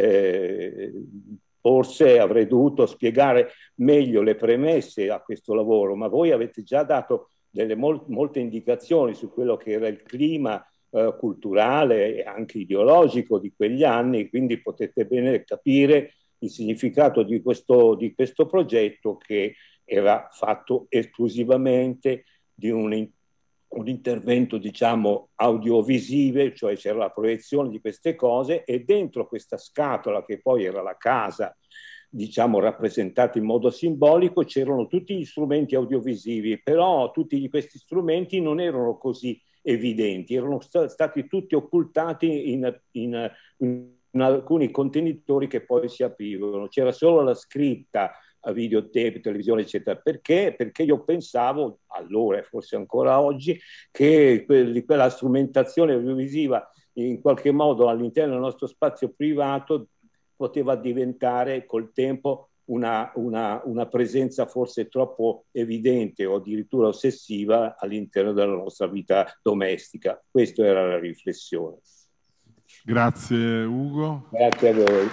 Forse avrei dovuto spiegare meglio le premesse a questo lavoro, ma voi avete già dato molte indicazioni su quello che era il clima culturale e anche ideologico di quegli anni, quindi potete bene capire il significato di questo progetto, che era fatto esclusivamente di un intervento, diciamo, audiovisivo, cioè c'era la proiezione di queste cose, e dentro questa scatola, che poi era la casa, diciamo, rappresentata in modo simbolico, c'erano tutti gli strumenti audiovisivi, però tutti questi strumenti non erano così evidenti, erano stati tutti occultati in alcuni contenitori che poi si aprivano. C'era solo la scritta a videotape, televisione, eccetera. Perché? Perché io pensavo, allora e forse ancora oggi, che quella strumentazione audiovisiva in qualche modo all'interno del nostro spazio privato poteva diventare col tempo una presenza forse troppo evidente o addirittura ossessiva all'interno della nostra vita domestica. Questa era la riflessione. Grazie Ugo. Grazie a voi.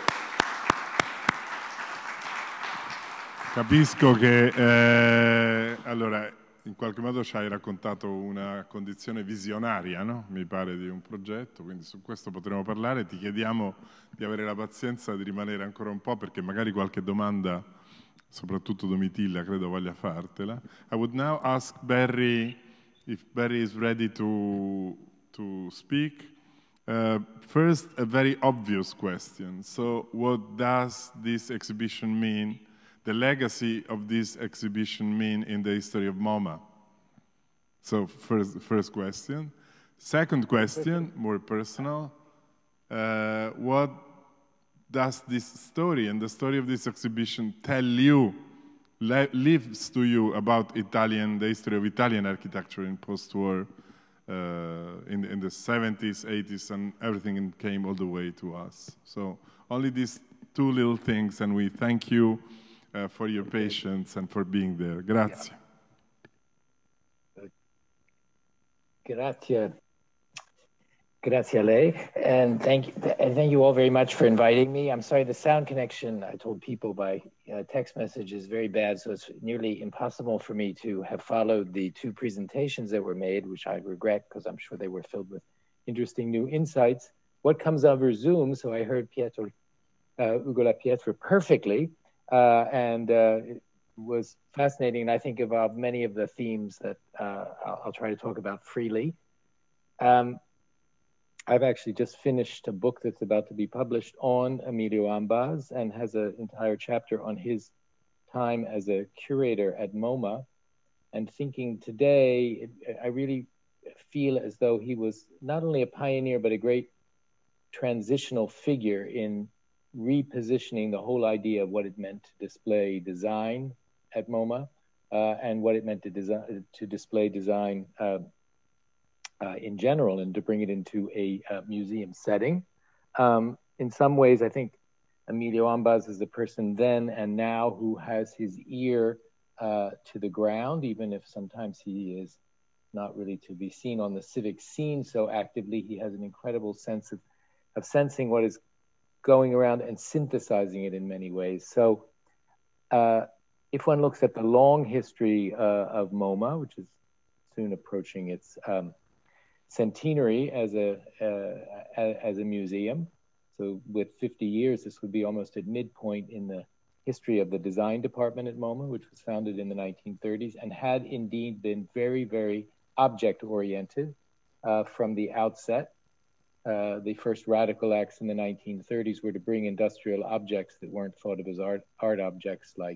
Capisco che allora in qualche modo ci hai raccontato una condizione visionaria, no? Mi pare, di un progetto, quindi su questo potremo parlare. Ti chiediamo di avere la pazienza di rimanere ancora un po', perché magari qualche domanda, soprattutto Domitilla, credo voglia fartela. I would now ask Barry if Barry is ready to speak. First, a very obvious question. So what does this exhibition mean? The legacy of this exhibition mean in the history of MoMA? So first question. Second question, more personal. What does this story and the story of this exhibition tell you, lives to you about Italian, the history of Italian architecture in post-war, in the 70s, 80s, and everything came all the way to us. So only these two little things, and we thank you for your patience and for being there. Grazie. Grazie. Grazie a lei. And thank you all very much for inviting me. I'm sorry, the sound connection, I told people by text message, is very bad, so it's nearly impossible for me to have followed the two presentations that were made, which I regret because I'm sure they were filled with interesting new insights. What comes over Zoom, so I heard Pietro, Ugo La Pietra perfectly, and it was fascinating, and I think involved many of the themes that I'll try to talk about freely. I've actually just finished a book that's about to be published on Emilio Ambas and has an entire chapter on his time as a curator at MoMA. And thinking today, I really feel as though he was not only a pioneer, but a great transitional figure in repositioning the whole idea of what it meant to display design at MoMA and what it meant to display design in general, and to bring it into a museum setting. In some ways, I think Emilio Ambas is the person then and now who has his ear to the ground, even if sometimes he is not really to be seen on the civic scene so actively. He has an incredible sense of sensing what is going around and synthesizing it in many ways. So if one looks at the long history of MoMA, which is soon approaching its centenary as a museum. So with 50 years, this would be almost at midpoint in the history of the design department at MoMA, which was founded in the 1930s and had indeed been very, very object-oriented from the outset. The first radical acts in the 1930s were to bring industrial objects that weren't thought of as art objects, like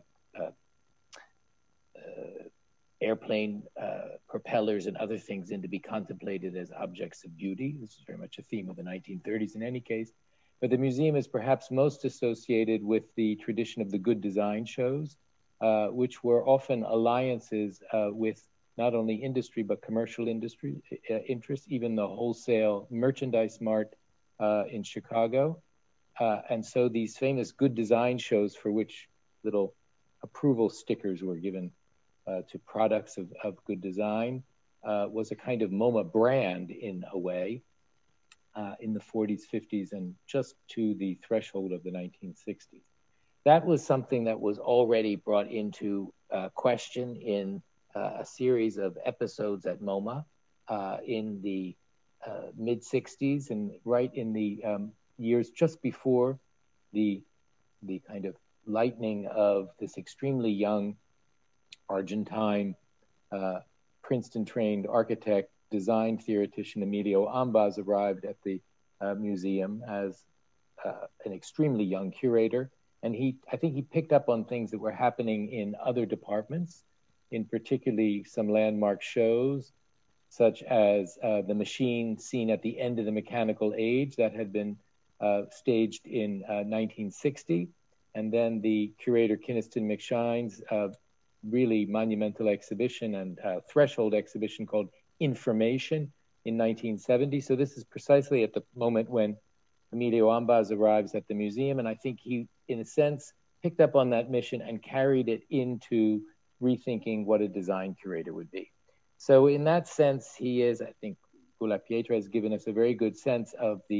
airplane propellers and other things, in to be contemplated as objects of beauty. This is very much a theme of the 1930s in any case. But the museum is perhaps most associated with the tradition of the good design shows, which were often alliances with not only industry, but commercial industry interests, even the wholesale merchandise mart in Chicago. And so these famous good design shows, for which little approval stickers were given to products of good design, was a kind of MoMA brand in a way in the 40s, 50s, and just to the threshold of the 1960s. That was something that was already brought into question in a series of episodes at MoMA in the mid-60s, and right in the years just before the kind of lightning of this extremely young Argentine, Princeton-trained architect, design theoretician Emilio Ambas arrived at the museum as an extremely young curator. And I think he picked up on things that were happening in other departments, in particularly some landmark shows, such as the machine seen at the end of the mechanical age that had been staged in 1960. And then the curator Kynaston McShine's really monumental exhibition and threshold exhibition called Information in 1970. So this is precisely at the moment when Emilio Ambas arrives at the museum. And I think he, in a sense, picked up on that mission and carried it into rethinking what a design curator would be. So in that sense, he is, I think, Ugo La Pietra has given us a very good sense of the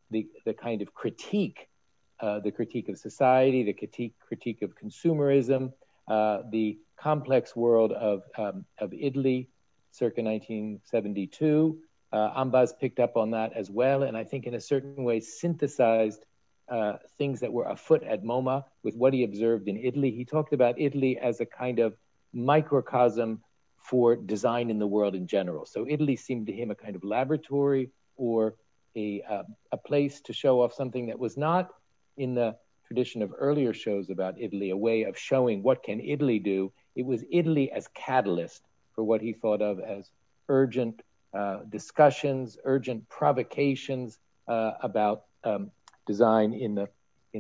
the kind of critique, the critique of society, the critique of consumerism, the complex world of Italy, circa 1972. Ambas picked up on that as well, and I think in a certain way synthesized things that were afoot at MoMA with what he observed in Italy. He talked about Italy as a kind of microcosm for design in the world in general. So Italy seemed to him a kind of laboratory or a place to show off something that was not in the tradition of earlier shows about Italy, a way of showing what can Italy do. It was Italy as catalyst for what he thought of as urgent discussions, urgent provocations about design in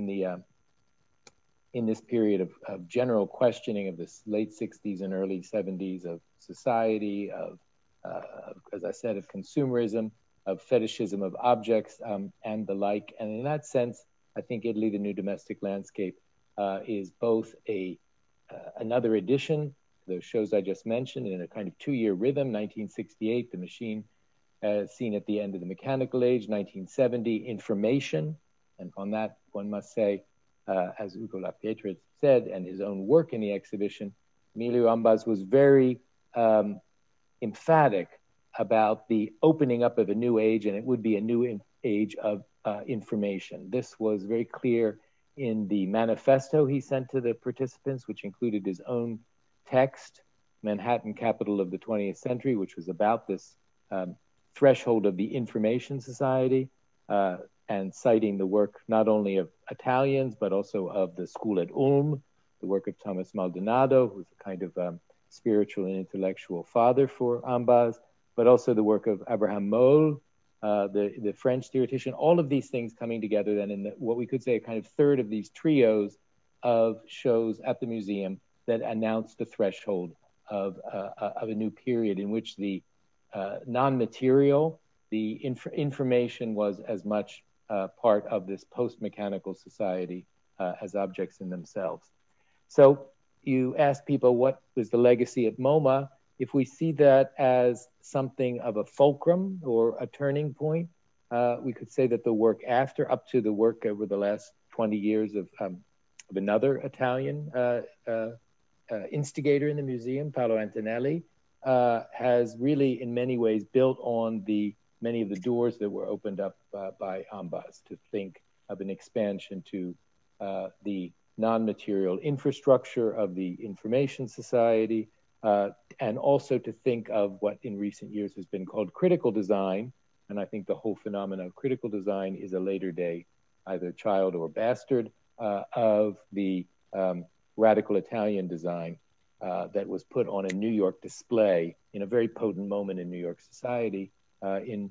this period of general questioning of this late 60s and early 70s of society, of as I said, of consumerism, of fetishism of objects, and the like. And in that sense, I think Italy, the New Domestic Landscape, is both another edition, those shows I just mentioned, in a kind of two-year rhythm. 1968, The Machine seen at the end of the mechanical age. 1970, Information. And on that, one must say, as Ugo LaPietra said, and his own work in the exhibition, Emilio Ambas was very emphatic about the opening up of a new age, and it would be a new age of information. This was very clear in the manifesto he sent to the participants, which included his own text, Manhattan, Capital of the 20th Century, which was about this threshold of the information society, and citing the work not only of Italians, but also of the school at Ulm, the work of Thomas Maldonado, who's a kind of spiritual and intellectual father for Ambas, but also the work of Abraham Moll, the French theoretician. All of these things coming together then in what we could say a kind of third of these trios of shows at the museum that announced the threshold of a new period in which the non-material, the information was as much part of this post-mechanical society as objects in themselves. So you ask people, what was the legacy at MoMA? If we see that as something of a fulcrum or a turning point, we could say that the work after, up to the work over the last 20 years of another Italian instigator in the museum, Paolo Antonelli, has really in many ways built on many of the doors that were opened up by Ambas to think of an expansion to the non-material infrastructure of the information society, and also to think of what in recent years has been called critical design. And I think the whole phenomenon of critical design is a later day, either child or bastard, of the radical Italian design that was put on a New York display in a very potent moment in New York society in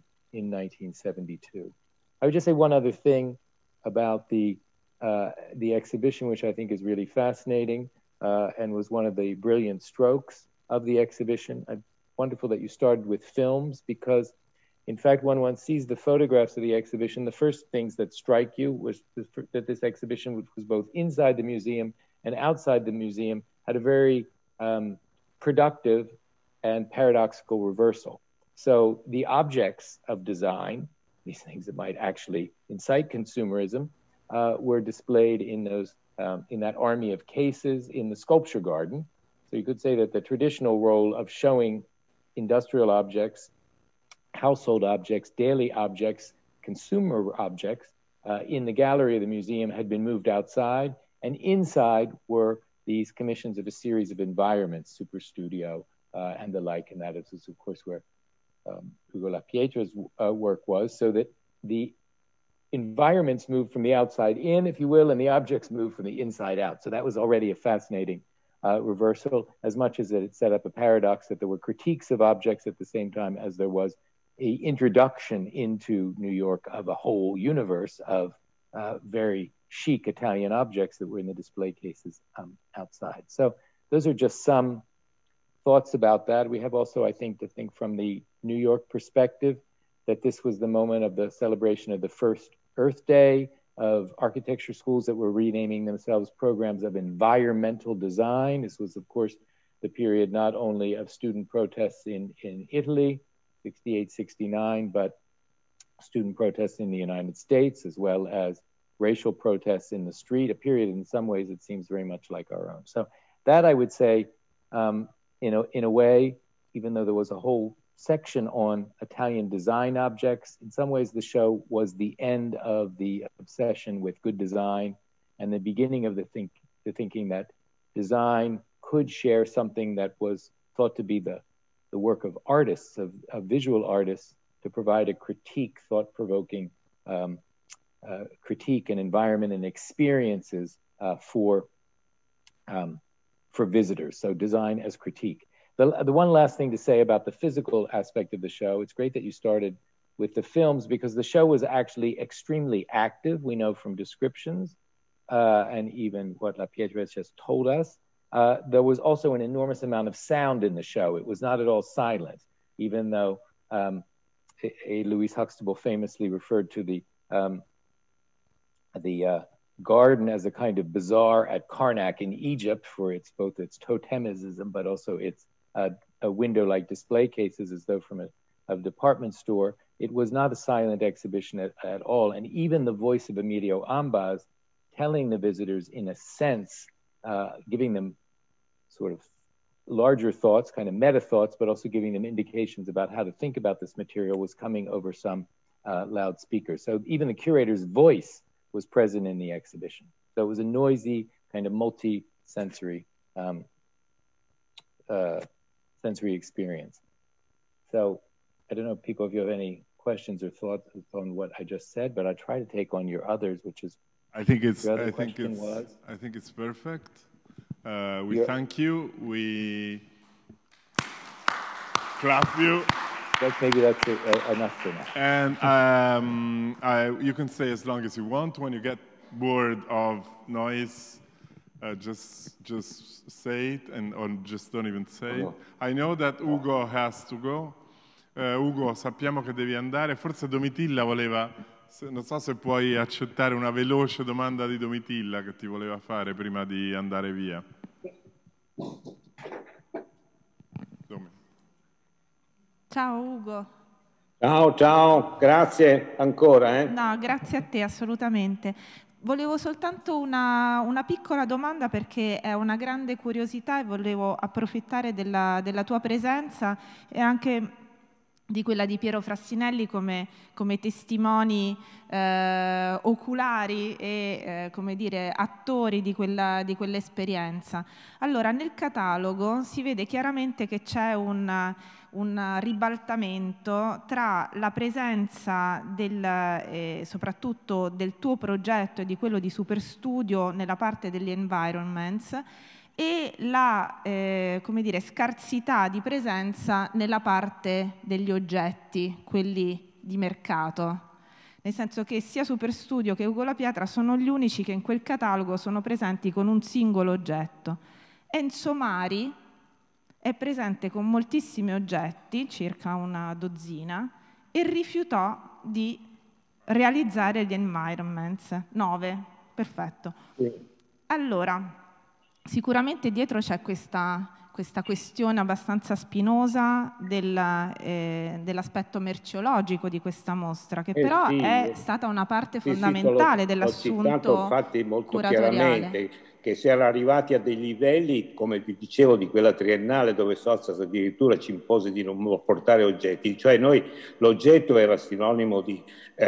1972. I would just say one other thing about the exhibition, which I think is really fascinating and was one of the brilliant strokes of the exhibition. Wonderful that you started with films, because in fact, when one sees the photographs of the exhibition, the first things that strike you was that this exhibition, which was both inside the museum and outside the museum, had a very productive and paradoxical reversal. So the objects of design, these things that might actually incite consumerism, were displayed in those in that army of cases in the sculpture garden. So you could say that the traditional role of showing industrial objects, household objects, daily objects, consumer objects in the gallery of the museum had been moved outside, and inside were these commissions of a series of environments, Super Studio and the like, and that is of course where Ugo LaPietra's work was, so that the environments moved from the outside in, if you will, and the objects moved from the inside out. So that was already a fascinating reversal, as much as it set up a paradox that there were critiques of objects at the same time as there was an introduction into New York of a whole universe of very chic Italian objects that were in the display cases outside. So those are just some thoughts about that. We have also, I think, to think from the New York perspective, that this was the moment of the celebration of the first Earth Day, of architecture schools that were renaming themselves programs of environmental design. This was, of course, the period not only of student protests in Italy, 68, 69, but student protests in the United States, as well as racial protests in the street, a period in some ways it seems very much like our own. So that I would say, in a way, even though there was a whole section on Italian design objects, in some ways the show was the end of the obsession with good design and the beginning of the thinking that design could share something that was thought to be the work of artists, of visual artists, to provide a critique, thought-provoking critique and environment and experiences for visitors. So design as critique. The one last thing to say about the physical aspect of the show, it's great that you started with the films because the show was actually extremely active. We know from descriptions and even what La Pietra just told us. There was also an enormous amount of sound in the show. It was not at all silent, even though Louise Huxtable famously referred to the garden as a kind of bazaar at Karnak in Egypt for both its totemism, but also its a window-like display cases as though from a department store. It was not a silent exhibition at all. And even the voice of Emilio Ambas telling the visitors, in a sense, giving them sort of larger thoughts, kind of meta thoughts, but also giving them indications about how to think about this material was coming over some loudspeakers. So even the curator's voice was present in the exhibition. So it was a noisy, kind of multi-sensory sensory experience. So I don't know, people, if you have any questions or thoughts on what I just said, but I try to take on your others, which is I think it's perfect. We thank you. We clap you. Maybe that's enough for now. And you can stay as long as you want. When you get bored of noise, just say it, or just don't even say it. I know that Ugo has to go. Ugo, sappiamo che devi andare. Forse Domitilla voleva, non so se puoi accettare una veloce domanda di Domitilla che ti voleva fare prima di andare via. Ciao Ugo. Ciao, grazie ancora. No, grazie a te, assolutamente. Volevo soltanto una piccola domanda perché è una grande curiosità e volevo approfittare della tua presenza e anche di quella di Piero Frassinelli come testimoni oculari e come dire attori di quell'esperienza. Allora, nel catalogo si vede chiaramente che c'è un ribaltamento tra la presenza soprattutto del tuo progetto e di quello di Superstudio nella parte degli environments e la come dire, scarsità di presenza nella parte degli oggetti, quelli di mercato. Nel senso che sia Superstudio che Ugo La Pietra sono gli unici che in quel catalogo sono presenti con un singolo oggetto. Enzo Mari è presente con moltissimi oggetti, circa una dozzina, e rifiutò di realizzare gli environments. 9, perfetto. Allora, sicuramente dietro c'è questa questione abbastanza spinosa dell'aspetto merceologico di questa mostra, che però è stata una parte fondamentale dell'assunto infatti molto curatoriale. Chiaramente che si era arrivati a dei livelli, come vi dicevo, di quella triennale dove Sozzas addirittura ci impose di non portare oggetti, cioè noi l'oggetto era sinonimo di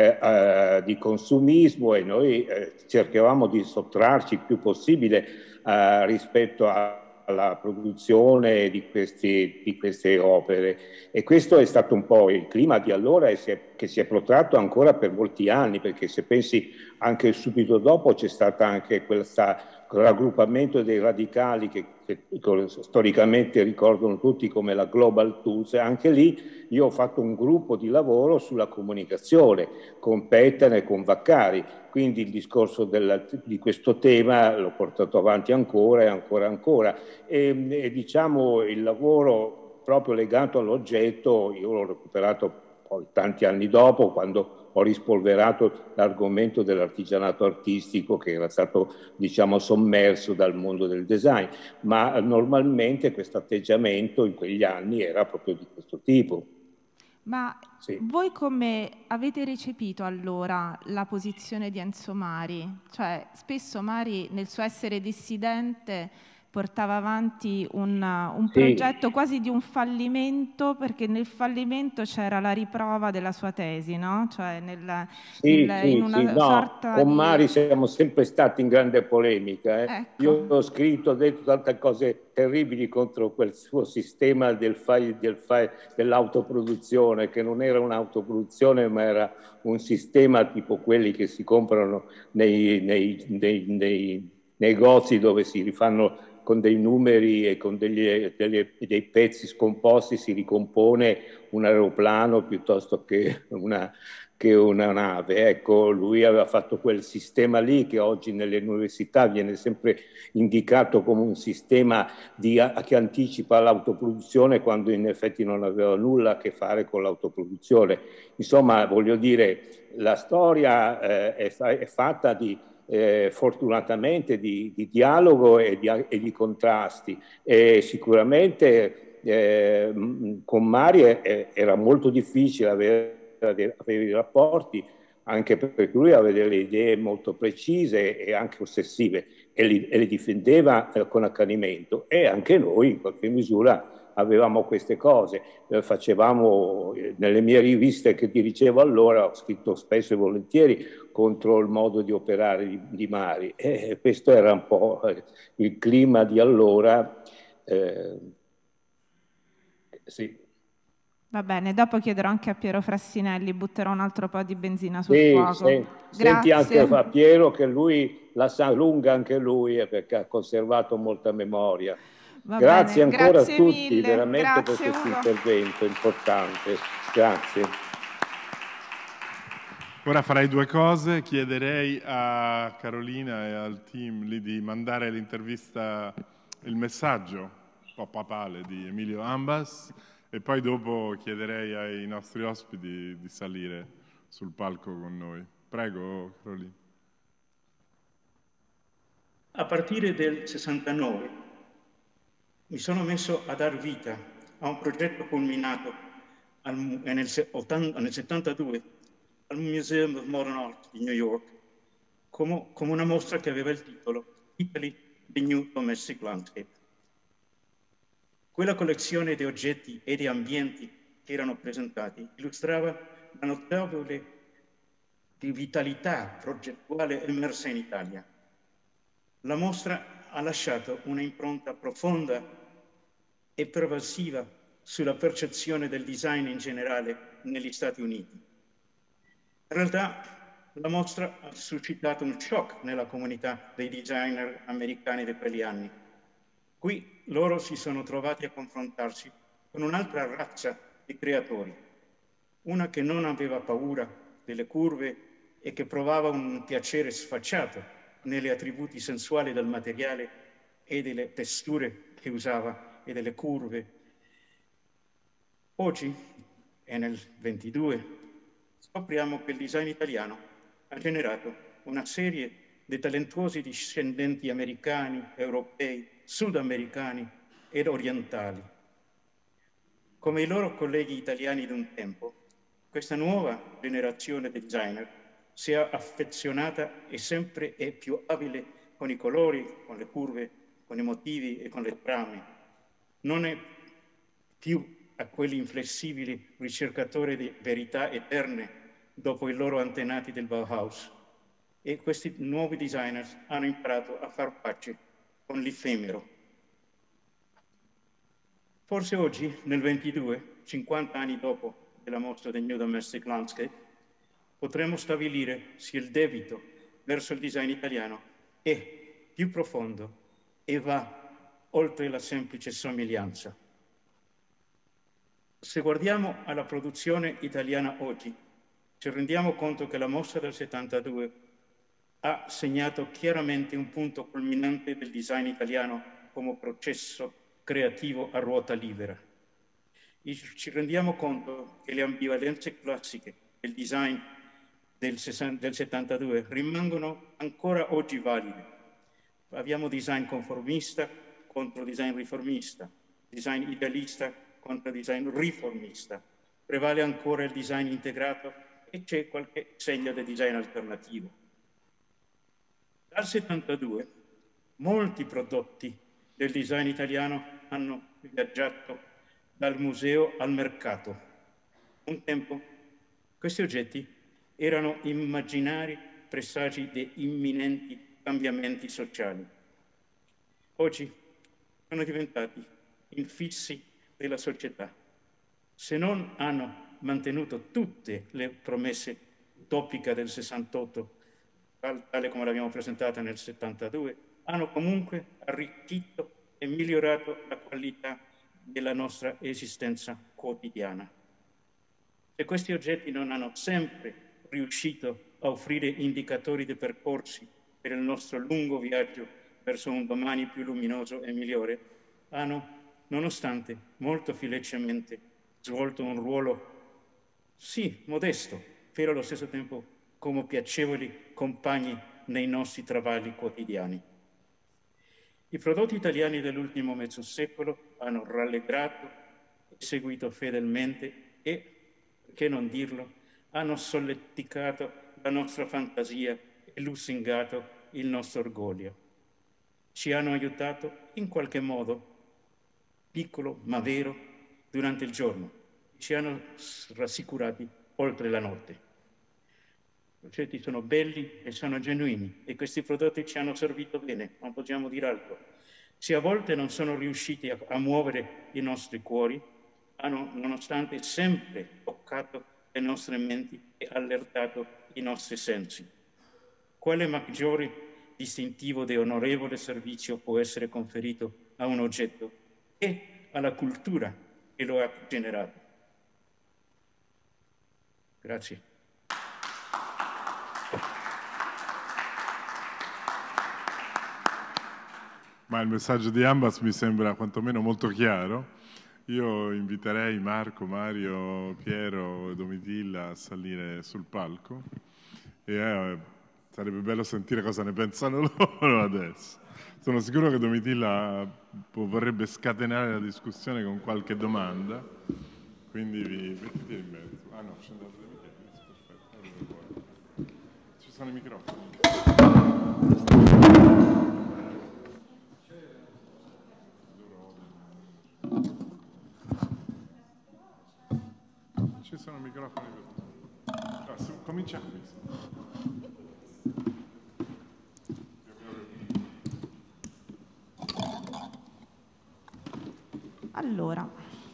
consumismo e noi cercavamo di sottrarci il più possibile rispetto alla produzione di queste opere, e questo è stato un po' il clima di allora che si è protratto ancora per molti anni, perché se pensi anche subito dopo c'è stata anche quel raggruppamento dei radicali che storicamente ricordano tutti come la Global Tools, e anche lì io ho fatto un gruppo di lavoro sulla comunicazione con Petten e con Vaccari, quindi il discorso di questo tema l'ho portato avanti ancora e ancora e diciamo il lavoro proprio legato all'oggetto io l'ho recuperato poi tanti anni dopo, quando ho rispolverato l'argomento dell'artigianato artistico che era stato, diciamo, sommerso dal mondo del design, ma normalmente questo atteggiamento in quegli anni era proprio di questo tipo. Ma Sì. voi come avete recepito allora la posizione di Enzo Mari? Cioè, spesso Mari nel suo essere dissidente portava avanti un Sì. progetto quasi di un fallimento, perché nel fallimento c'era la riprova della sua tesi, no? Cioè in una No, sorta con di... Mari siamo sempre stati in grande polemica. Ecco. Io ho scritto, ho detto tante cose terribili contro quel suo sistema dell'autoproduzione, che non era un'autoproduzione, ma era un sistema tipo quelli che si comprano nei negozi dove si rifanno con dei numeri e con dei pezzi scomposti, si ricompone un aeroplano piuttosto che una nave. Ecco, lui aveva fatto quel sistema lì che oggi nelle università viene sempre indicato come un sistema che anticipa l'autoproduzione, quando in effetti non aveva nulla a che fare con l'autoproduzione. Insomma, voglio dire, la storia è fatta fortunatamente di dialogo e di contrasti, e sicuramente con Mari era molto difficile avere i rapporti, anche perché lui aveva delle idee molto precise e anche ossessive, e le difendeva con accanimento, e anche noi in qualche misura avevamo queste cose. Facevamo nelle mie riviste che dirigevo allora, ho scritto spesso e volentieri contro il modo di operare di Mari, e questo era un po' il clima di allora. Sì. Va bene, dopo chiederò anche a Piero Frassinelli, butterò un altro po' di benzina sul Sì, fuoco. senti anche Grazie. a Piero che lui la sa lunga, anche lui, perché ha conservato molta memoria. Va Grazie bene, ancora grazie a tutti, mille. veramente, Grazie, per questo Ugo. intervento importante. Grazie. Ora farei due cose: chiederei a Carolina e al team lì di mandare l'intervista, il messaggio un po' papale di Emilio Ambas, e poi dopo chiederei ai nostri ospiti di salire sul palco con noi. Prego, Carolina. A partire del 69 mi sono messo a dar vita a un progetto culminato nel 72 al Museum of Modern Art di New York, come una mostra che aveva il titolo Italy, the New Domestic Landscape. Quella collezione di oggetti e di ambienti che erano presentati illustrava la notevole vitalità progettuale emersa in Italia. La mostra ha lasciato una impronta profonda e pervasiva sulla percezione del design in generale negli Stati Uniti. In realtà la mostra ha suscitato un shock nella comunità dei designer americani di quegli anni. Qui loro si sono trovati a confrontarsi con un'altra razza di creatori, una che non aveva paura delle curve e che provava un piacere sfacciato negli attributi sensuali del materiale e delle texture che usava e delle curve. Oggi, e nel 22, scopriamo che il design italiano ha generato una serie di talentuosi discendenti americani, europei, sudamericani ed orientali. Come i loro colleghi italiani d'un tempo, questa nuova generazione di designer si è affezionata e sempre è più abile con i colori, con le curve, con i motivi e con le trame. Non è più a quegli inflessibili ricercatori di verità eterne dopo i loro antenati del Bauhaus. E questi nuovi designers hanno imparato a far pace con l'effemero. Forse oggi, nel 22, 50 anni dopo della mostra del New Domestic Landscape, potremmo stabilire se il debito verso il design italiano è più profondo e va oltre la semplice somiglianza. Se guardiamo alla produzione italiana oggi, ci rendiamo conto che la mostra del 72 ha segnato chiaramente un punto culminante del design italiano come processo creativo a ruota libera. E ci rendiamo conto che le ambivalenze classiche del design del 72 rimangono ancora oggi valide. Abbiamo design conformista contro design riformista, design idealista contro design riformista, prevale ancora il design integrato e c'è qualche segno di design alternativo. Dal 72 molti prodotti del design italiano hanno viaggiato dal museo al mercato. Un tempo questi oggetti erano immaginari presagi di imminenti cambiamenti sociali. Oggi sono diventati infissi della società. Se non hanno mantenuto tutte le promesse utopiche del 68, tale come l'abbiamo presentata nel 72, hanno comunque arricchito e migliorato la qualità della nostra esistenza quotidiana. Se questi oggetti non hanno sempre riuscito a offrire indicatori di percorsi per il nostro lungo viaggio verso un domani più luminoso e migliore, hanno, nonostante molto felicemente, svolto un ruolo, sì, modesto, però allo stesso tempo come piacevoli compagni nei nostri travagli quotidiani. I prodotti italiani dell'ultimo mezzo secolo hanno rallegrato e seguito fedelmente e, perché non dirlo, hanno solleticato la nostra fantasia e lusingato il nostro orgoglio. Ci hanno aiutato in qualche modo, piccolo ma vero, durante il giorno. Ci hanno rassicurati oltre la notte. I progetti sono belli e sono genuini e questi prodotti ci hanno servito bene, non possiamo dire altro. Se a volte non sono riusciti a muovere i nostri cuori, hanno nonostante sempre toccato le nostre menti e allertato i nostri sensi. Quale maggiore distintivo di onorevole servizio può essere conferito a un oggetto e alla cultura che lo ha generato? Grazie. Ma il messaggio di Ambas mi sembra quantomeno molto chiaro. Io inviterei Marco, Mario, Piero e Domitilla a salire sul palco e sarebbe bello sentire cosa ne pensano loro adesso. Sono sicuro che Domitilla vorrebbe scatenare la discussione con qualche domanda, quindi vi mettete in mezzo. Ah no, scendete perfetto. Ci sono i microfoni. Ci sono microfoni per tutti. Comincia qui. Allora,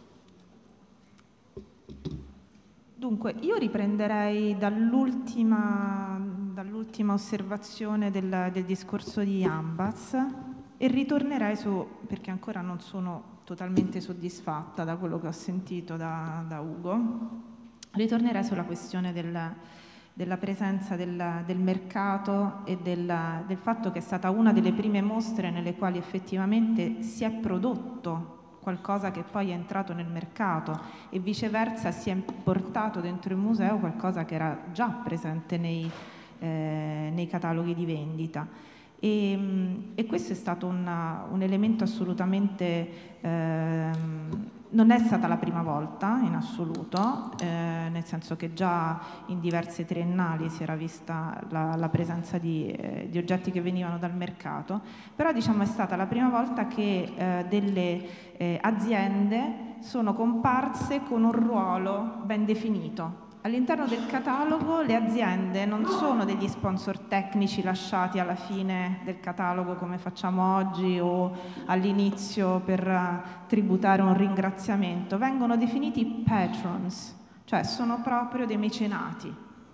dunque, io riprenderei dall'ultima osservazione del discorso di Ambas e ritornerei perché ancora non sono totalmente soddisfatta da quello che ho sentito da Ugo, ritornerei sulla questione della presenza del mercato e del fatto che è stata una delle prime mostre nelle quali effettivamente si è prodotto qualcosa che poi è entrato nel mercato e viceversa si è portato dentro il museo qualcosa che era già presente nei cataloghi di vendita. E questo è stato un elemento assolutamente, non è stata la prima volta in assoluto, nel senso che già in diverse triennali si era vista la presenza di oggetti che venivano dal mercato, però diciamo è stata la prima volta che delle aziende sono comparse con un ruolo ben definito. All'interno del catalogo le aziende non sono degli sponsor tecnici lasciati alla fine del catalogo come facciamo oggi o all'inizio per tributare un ringraziamento, vengono definiti patrons, cioè sono proprio dei mecenati.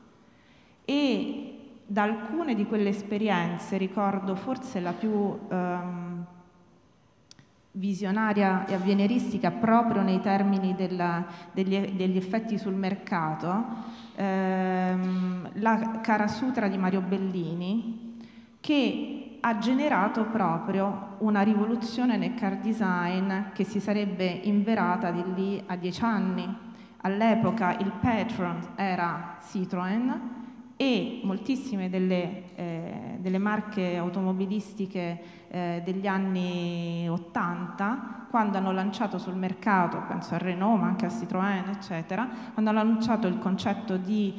E da alcune di quelle esperienze ricordo forse la più visionaria e avveniristica proprio nei termini degli effetti sul mercato, la Kara Sutra di Mario Bellini, che ha generato proprio una rivoluzione nel car design che si sarebbe inverata di lì a 10 anni. All'epoca il patron era Citroën e moltissime delle marche automobilistiche degli anni 80, quando hanno lanciato sul mercato, penso a Renault ma anche a Citroën eccetera, quando hanno lanciato il concetto di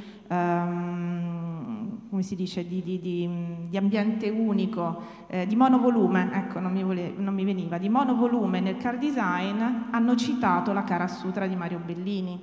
come si dice, di ambiente unico, di monovolume, ecco non mi veniva, di monovolume nel car design, hanno citato la Kara Sutra di Mario Bellini.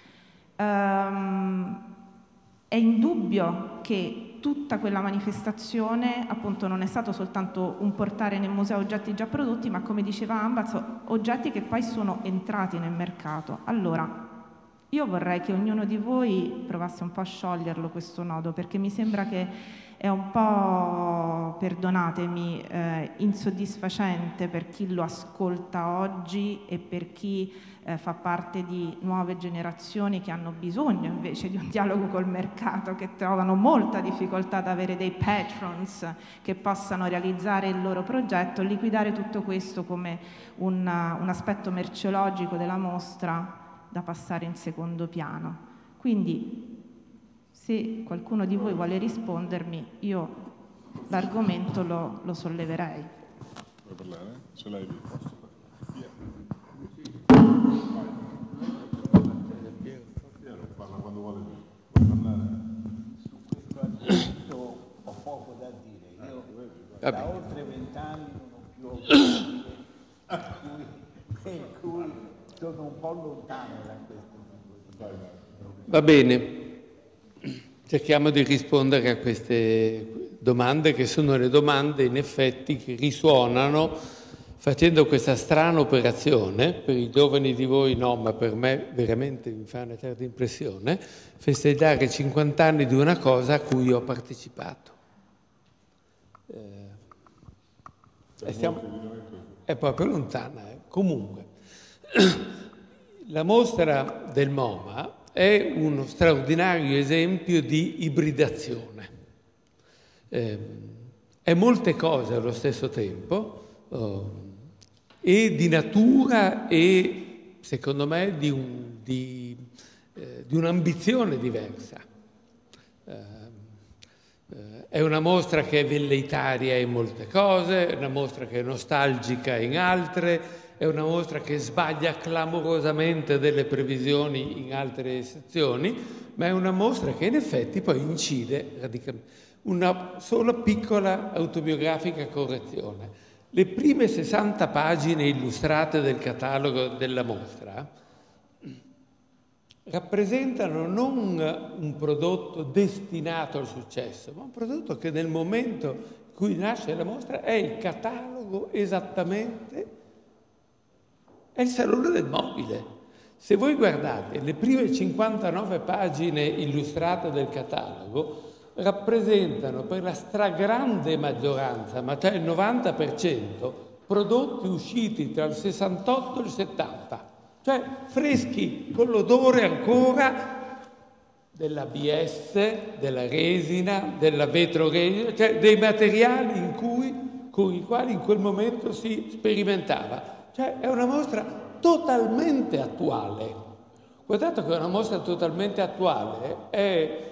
È indubbio che tutta quella manifestazione appunto non è stato soltanto un portare nel museo oggetti già prodotti, ma come diceva Ambaz, oggetti che poi sono entrati nel mercato. Allora, io vorrei che ognuno di voi provasse un po' a scioglierlo questo nodo, perché mi sembra che è un po', perdonatemi, insoddisfacente per chi lo ascolta oggi e per chi fa parte di nuove generazioni che hanno bisogno invece di un dialogo col mercato, che trovano molta difficoltà ad avere dei patrons che possano realizzare il loro progetto. Liquidare tutto questo come un aspetto merceologico della mostra da passare in secondo piano. Quindi se qualcuno di voi vuole rispondermi, io l'argomento lo solleverei. Vuoi parlare? Ce l'hai lì? Piero parla quando vuole lui. Vuoi parlare? Su questo argomento ho poco da dire. Io da oltre 20 anni non ho più avuto per cui sono un po' lontano da questo tipo di... Va bene. Cerchiamo di rispondere a queste domande, che sono le domande in effetti che risuonano facendo questa strana operazione. Per i giovani di voi no, ma per me veramente mi fa una certa impressione, festeggiare 50 anni di una cosa a cui ho partecipato. È proprio lontana. Comunque, la mostra del MoMA è uno straordinario esempio di ibridazione. È molte cose allo stesso tempo, e di natura e, secondo me, di un'ambizione diversa. È una mostra che è velleitaria in molte cose, è una mostra che è nostalgica in altre, è una mostra che sbaglia clamorosamente delle previsioni in altre sezioni, ma è una mostra che in effetti poi incide radicalmente. Una sola piccola autobiografica correzione. Le prime 60 pagine illustrate del catalogo della mostra rappresentano non un prodotto destinato al successo, ma un prodotto che nel momento in cui nasce la mostra è il catalogo esattamente. È il Salone del Mobile. Se voi guardate le prime 59 pagine illustrate del catalogo, rappresentano per la stragrande maggioranza, ma cioè il 90%, prodotti usciti tra il 68 e il 70, cioè freschi, con l'odore ancora dell'ABS, della resina, della vetroresina, cioè dei materiali con i quali in quel momento si sperimentava. Cioè è una mostra totalmente attuale. Guardate che una mostra totalmente attuale è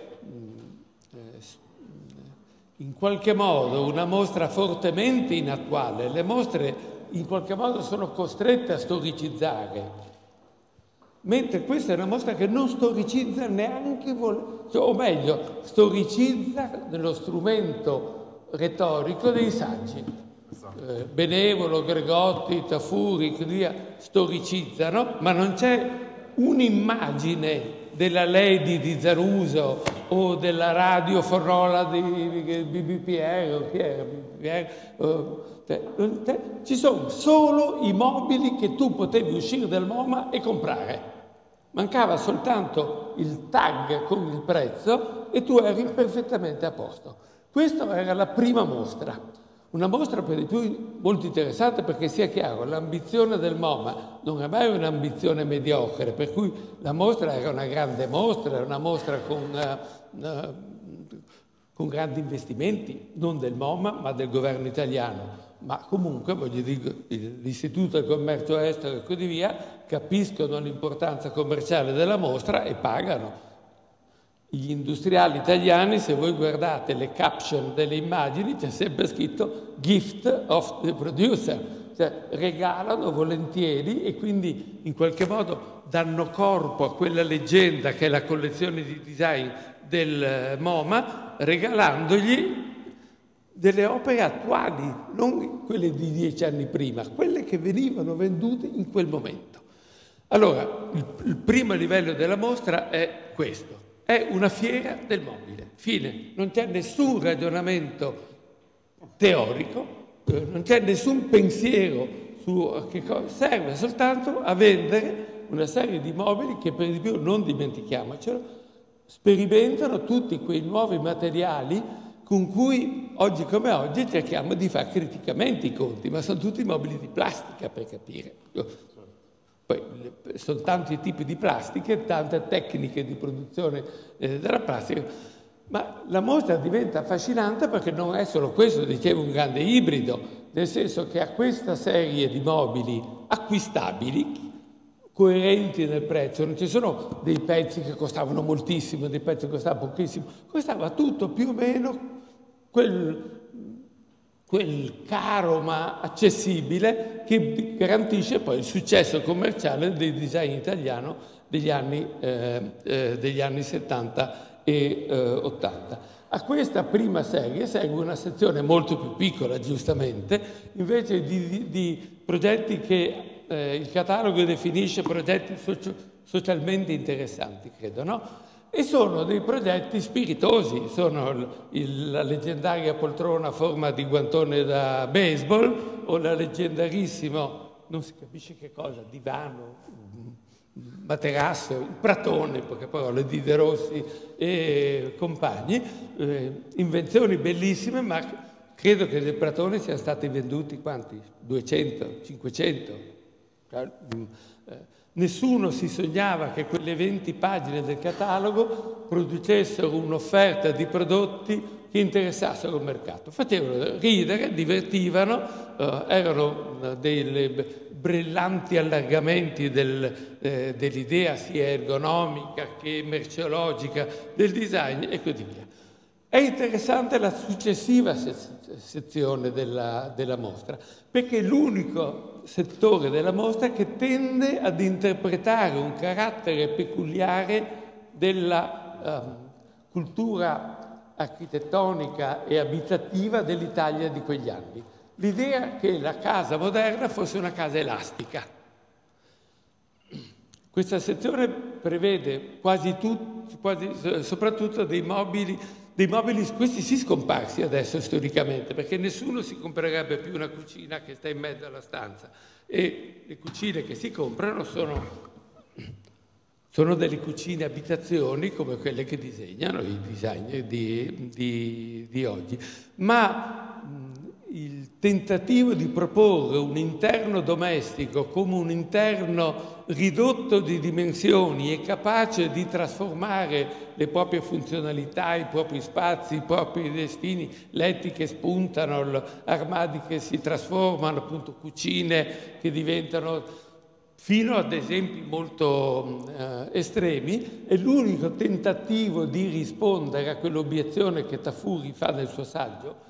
in qualche modo una mostra fortemente inattuale. Le mostre in qualche modo sono costrette a storicizzare, mentre questa è una mostra che non storicizza neanche, o meglio, storicizza nello strumento retorico dei saggi. Benevolo, Gregotti, Tafuri, così via, storicizzano, ma non c'è un'immagine della Lady di Zanuso o della radio Fornola di BBPR, ci sono solo i mobili che tu potevi uscire dal MoMA e comprare. Mancava soltanto il tag con il prezzo e tu eri perfettamente a posto. Questa era la prima mostra. Una mostra per di più molto interessante, perché sia chiaro, l'ambizione del MoMA non è mai un'ambizione mediocre, per cui la mostra era una grande mostra, era una mostra con grandi investimenti, non del MoMA ma del governo italiano. Ma comunque, voglio dire, l'Istituto del Commercio Estero e così via capiscono l'importanza commerciale della mostra e pagano. Gli industriali italiani, se voi guardate le caption delle immagini, c'è sempre scritto gift of the producer, cioè regalano volentieri e quindi in qualche modo danno corpo a quella leggenda che è la collezione di design del MoMA, regalandogli delle opere attuali, non quelle di 10 anni prima, quelle che venivano vendute in quel momento. Allora, il primo livello della mostra è questo. È una fiera del mobile, fine. Non c'è nessun ragionamento teorico, non c'è nessun pensiero su che cosa serve, soltanto a vendere una serie di mobili che per di più, non dimentichiamocelo, sperimentano tutti quei nuovi materiali con cui oggi come oggi cerchiamo di fare criticamente i conti, ma sono tutti mobili di plastica, per capire. Poi sono tanti tipi di plastiche, tante tecniche di produzione della plastica, ma la mostra diventa affascinante perché non è solo questo, dicevo, un grande ibrido, nel senso che ha questa serie di mobili acquistabili, coerenti nel prezzo, non ci sono dei pezzi che costavano moltissimo, dei pezzi che costavano pochissimo, costava tutto più o meno quel caro ma accessibile che garantisce poi il successo commerciale del design italiano degli anni 70 e 80. A questa prima serie segue una sezione molto più piccola, giustamente, invece di progetti che il catalogo definisce progetti socialmente interessanti, credo, no? E sono dei progetti spiritosi, sono la leggendaria poltrona a forma di guantone da baseball o la leggendarissimo, non si capisce che cosa, divano, materasso, il pratone, in poche parole, di De Rossi e compagni, invenzioni bellissime, ma credo che del pratone siano stati venduti quanti? 200, 500? Nessuno si sognava che quelle 20 pagine del catalogo producessero un'offerta di prodotti che interessassero il mercato. Facevano ridere, divertivano, erano dei brillanti allargamenti dell'idea sia ergonomica che merceologica del design e così via. È interessante la successiva sezione della mostra, perché è l'unico settore della mostra che tende ad interpretare un carattere peculiare della cultura architettonica e abitativa dell'Italia di quegli anni. L'idea che la casa moderna fosse una casa elastica. Questa sezione prevede soprattutto dei mobili, questi sì scomparsi adesso storicamente, perché nessuno si comprerebbe più una cucina che sta in mezzo alla stanza, e le cucine che si comprano sono delle cucine abitazioni come quelle che disegnano i designer di oggi. Ma il tentativo di proporre un interno domestico come un interno ridotto di dimensioni e capace di trasformare le proprie funzionalità, i propri spazi, i propri destini, letti che spuntano, armadi che si trasformano, appunto cucine che diventano, fino ad esempi molto estremi, è l'unico tentativo di rispondere a quell'obiezione che Tafuri fa nel suo saggio,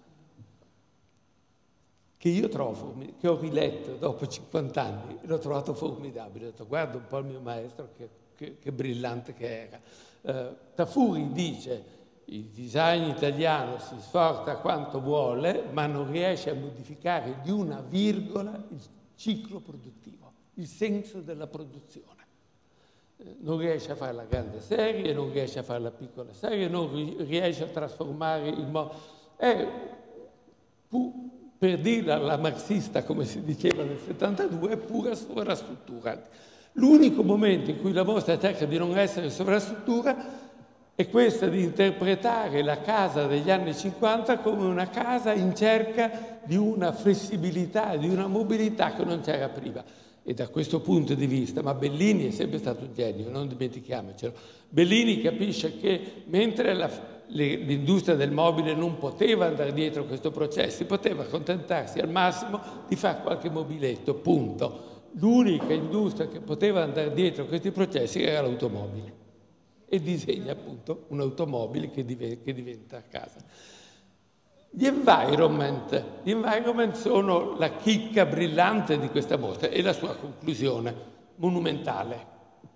che io trovo, che ho riletto dopo 50 anni, l'ho trovato formidabile. Ho detto, guarda un po' il mio maestro, che brillante che era. Tafuri dice, il design italiano si sforza quanto vuole, ma non riesce a modificare di una virgola il ciclo produttivo, il senso della produzione. Non riesce a fare la grande serie, non riesce a fare la piccola serie, non riesce a trasformare il modo. Per dirla alla marxista, come si diceva nel 72, è pura sovrastruttura. L'unico momento in cui la mostra cerca di non essere sovrastruttura è questa di interpretare la casa degli anni 50 come una casa in cerca di una flessibilità, di una mobilità che non c'era prima. E da questo punto di vista, ma Bellini è sempre stato un genio, non dimentichiamocelo, Bellini capisce che mentre l'industria del mobile non poteva andare dietro a questo processo, poteva accontentarsi al massimo di fare qualche mobiletto, punto. L'unica industria che poteva andare dietro a questi processi era l'automobile. e disegna appunto un'automobile che diventa casa. Gli environment sono la chicca brillante di questa mostra e la sua conclusione, monumentale.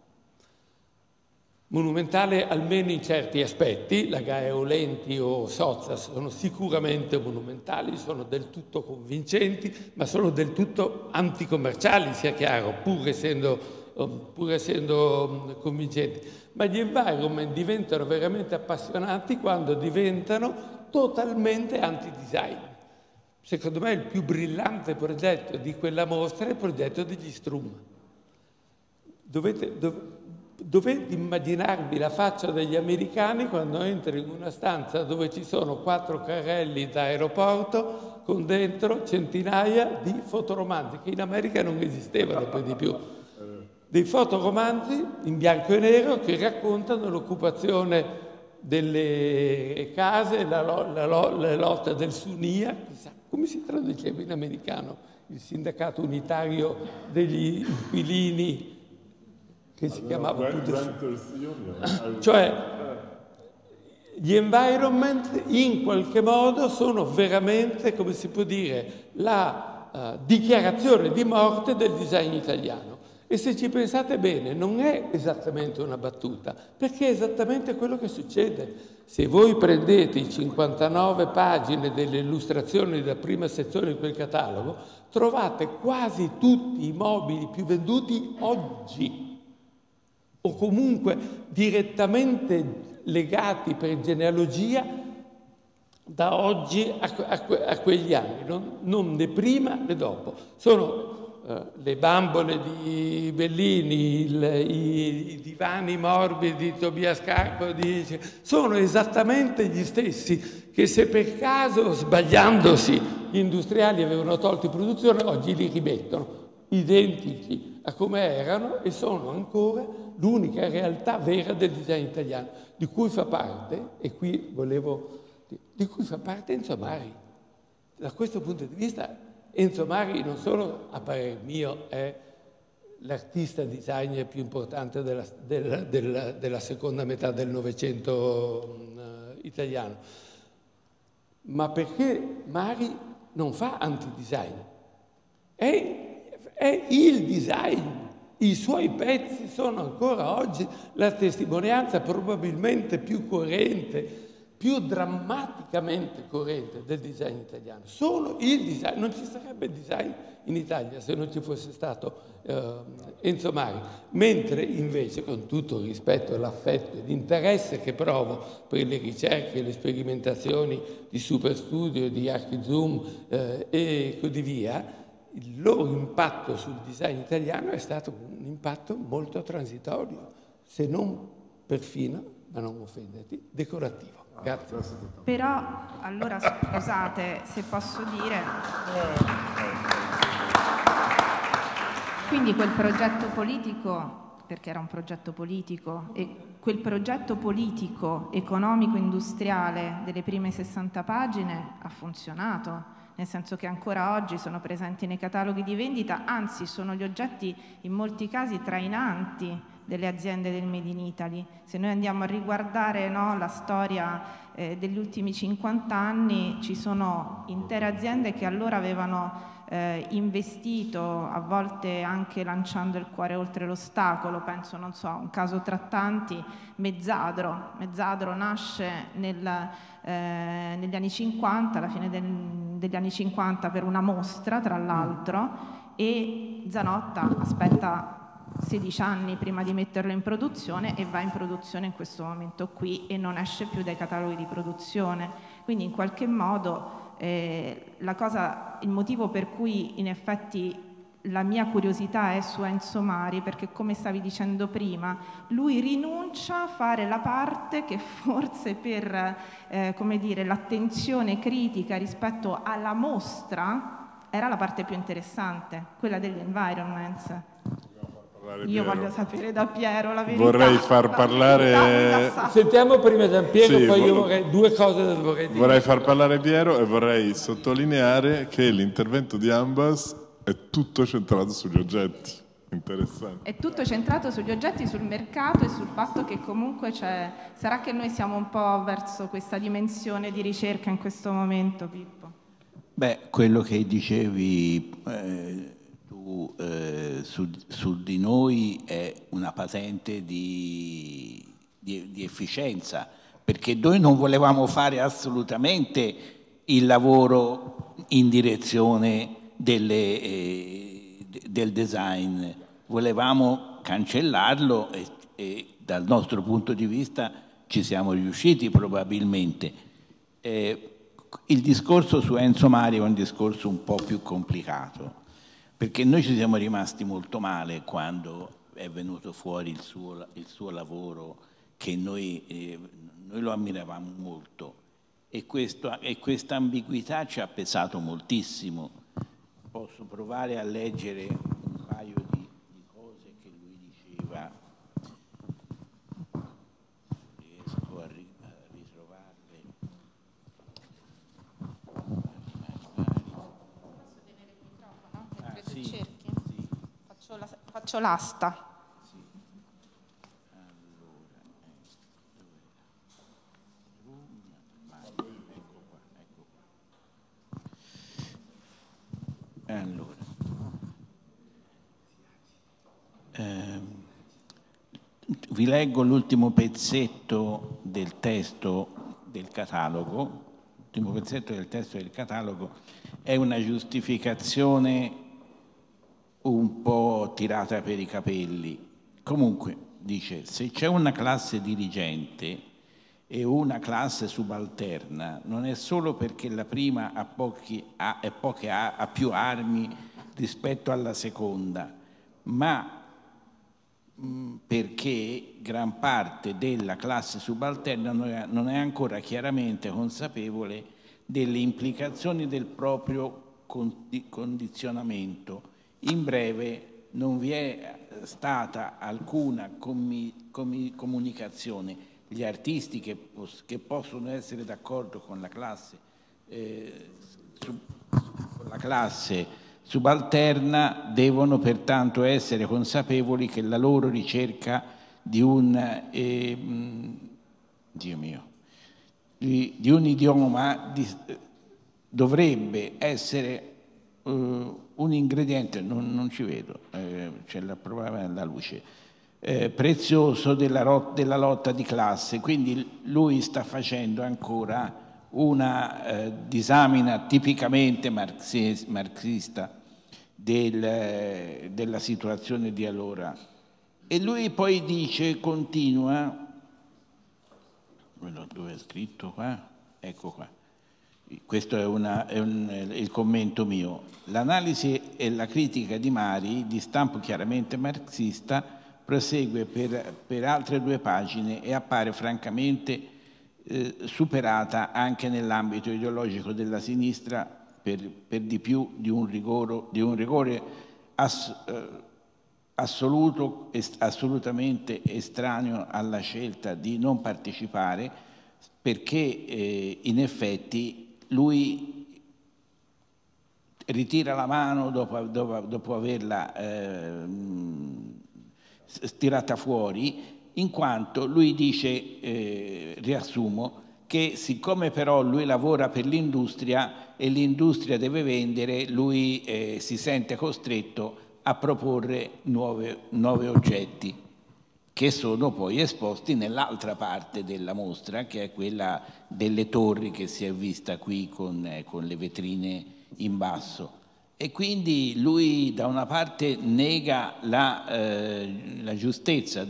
Monumentale almeno in certi aspetti, la Gaeo Lenti o Sozza sono sicuramente monumentali, sono del tutto convincenti, ma sono del tutto anticommerciali, sia chiaro, pur essendo convincenti. Ma gli environment diventano veramente appassionanti quando diventano totalmente anti-design. Secondo me il più brillante progetto di quella mostra è il progetto degli Strum. Dovete immaginarvi la faccia degli americani quando entri in una stanza dove ci sono 4 carrelli da aeroporto con dentro centinaia di fotoromanzi che in America non esistevano per di più. Dei fotoromanzi in bianco e nero che raccontano l'occupazione delle case, la lotta del Sunia, chissà come si traduceva in americano, il sindacato unitario degli inquilini che si chiamava cioè gli environment in qualche modo sono veramente, come si può dire, la dichiarazione di morte del design italiano. E se ci pensate bene, non è esattamente una battuta, perché è esattamente quello che succede. Se voi prendete i 59 pagine delle illustrazioni della prima sezione di quel catalogo, trovate quasi tutti i mobili più venduti oggi, o comunque direttamente legati per genealogia da oggi a quegli anni, non né prima né dopo. Sono le bambole di Bellini, i divani morbidi di Tobias Carpo, sono esattamente gli stessi che se per caso, sbagliandosi, gli industriali avevano tolto in produzione, oggi li rimettono, identici a come erano e sono ancora l'unica realtà vera del design italiano, di cui fa parte, e qui di cui fa parte Enzo Mari. Da questo punto di vista Enzo Mari non solo, a parer mio, è l'artista designer più importante della seconda metà del Novecento italiano, ma perché Mari non fa anti-design, è il design. I suoi pezzi sono ancora oggi la testimonianza probabilmente più coerente, più drammaticamente coerente del design italiano. Sono il design, non ci sarebbe design in Italia se non ci fosse stato Enzo Mari, mentre invece, con tutto il rispetto, l'affetto e l'interesse che provo per le ricerche e le sperimentazioni di Superstudio, di Archizoom e così via, il loro impatto sul design italiano è stato un impatto molto transitorio, se non perfino, ma non offendeti, decorativo. Grazie. Però, allora, scusate, se posso dire... Quindi quel progetto politico, perché era un progetto politico, e quel progetto politico, economico, industriale delle prime 60 pagine ha funzionato, nel senso che ancora oggi sono presenti nei cataloghi di vendita, anzi sono gli oggetti in molti casi trainanti delle aziende del Made in Italy. Se noi andiamo a riguardare, no, la storia degli ultimi 50 anni, ci sono intere aziende che allora avevano investito, a volte anche lanciando il cuore oltre l'ostacolo. Penso, non so, un caso tra tanti, Mezzadro. Mezzadro nasce negli anni 50, alla fine degli anni 50, per una mostra, tra l'altro, e Zanotta aspetta 16 anni prima di metterlo in produzione e va in produzione in questo momento qui e non esce più dai cataloghi di produzione. Quindi in qualche modo il motivo per cui in effetti la mia curiosità è su Enzo Mari, perché come stavi dicendo prima, lui rinuncia a fare la parte che forse per come dire, l'attenzione critica rispetto alla mostra era la parte più interessante, quella degli environments. Io voglio sapere da Piero la verità. Vorrei far parlare... Sentiamo prima da Piero, sì, poi io vorrei due cose vorrei dire. Vorrei far parlare Piero e vorrei sottolineare che l'intervento di Ambas è tutto centrato sugli oggetti. Interessante. È tutto centrato sugli oggetti, sul mercato e sul fatto che comunque sarà che noi siamo un po' verso questa dimensione di ricerca in questo momento, Pippo? Beh, quello che dicevi tu su di noi è una patente di efficienza, perché noi non volevamo fare assolutamente il lavoro in direzione del design, volevamo cancellarlo e dal nostro punto di vista ci siamo riusciti probabilmente. Il discorso su Enzo Mari è un discorso un po' più complicato, perché noi ci siamo rimasti molto male quando è venuto fuori il suo lavoro, che noi lo ammiravamo molto, e questa ambiguità ci ha pesato moltissimo. Posso provare a leggere un paio di cose che lui diceva, riesco a ritrovarle. Posso tenere il microfono mentre tu cerchi? Sì. Faccio l'asta. Allora, vi leggo l'ultimo pezzetto del testo del catalogo. L'ultimo pezzetto del testo del catalogo è una giustificazione un po' tirata per i capelli. Comunque, dice, se c'è una classe dirigente e una classe subalterna, non è solo perché la prima ha più armi rispetto alla seconda, ma perché gran parte della classe subalterna non è ancora chiaramente consapevole delle implicazioni del proprio condizionamento. In breve, non vi è stata alcuna comunicazione. Gli artisti che possono essere d'accordo con la classe subalterna devono pertanto essere consapevoli che la loro ricerca di un idioma dovrebbe essere un ingrediente, non ci vedo, c'è la prova della luce, prezioso della lotta di classe. Quindi lui sta facendo ancora una disamina tipicamente marxista della situazione di allora. E lui poi dice, continua, dove è scritto qua? Ecco qua. Questo è il commento mio. L'analisi e la critica di Mari, di stampo chiaramente marxista, prosegue per altre 2 pagine e appare francamente superata anche nell'ambito ideologico della sinistra per di più di un rigore assoluto, assolutamente estraneo alla scelta di non partecipare, perché in effetti lui ritira la mano dopo averla tirata fuori, in quanto lui dice, riassumo, che siccome però lui lavora per l'industria e l'industria deve vendere, lui si sente costretto a proporre nuovi oggetti, che sono poi esposti nell'altra parte della mostra, che è quella delle torri che si è vista qui con le vetrine in basso. E quindi lui da una parte nega la giustezza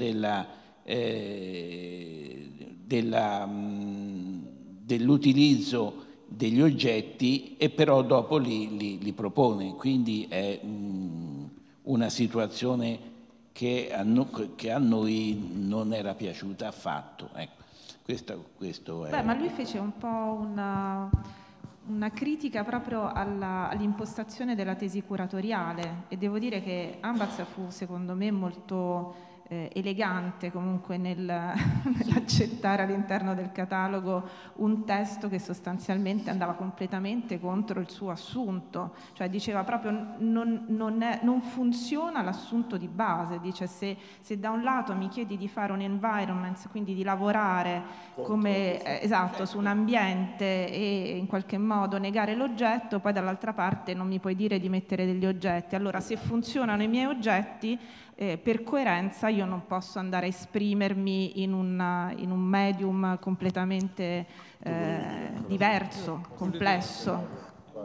dell'utilizzo degli oggetti, e però dopo li propone. Quindi è una situazione che a noi non era piaciuta affatto. Ecco, questo è... Beh, ma lui fece un po' una critica proprio all'impostazione della tesi curatoriale, e devo dire che Ambaz fu secondo me molto elegante comunque nell'accettare all'interno del catalogo un testo che sostanzialmente andava completamente contro il suo assunto, cioè diceva proprio non funziona l'assunto di base, dice se da un lato mi chiedi di fare un environment, quindi di lavorare come esatto su un ambiente e in qualche modo negare l'oggetto, poi dall'altra parte non mi puoi dire di mettere degli oggetti, allora se funzionano i miei oggetti per coerenza io non posso andare a esprimermi in un medium completamente diverso, complesso.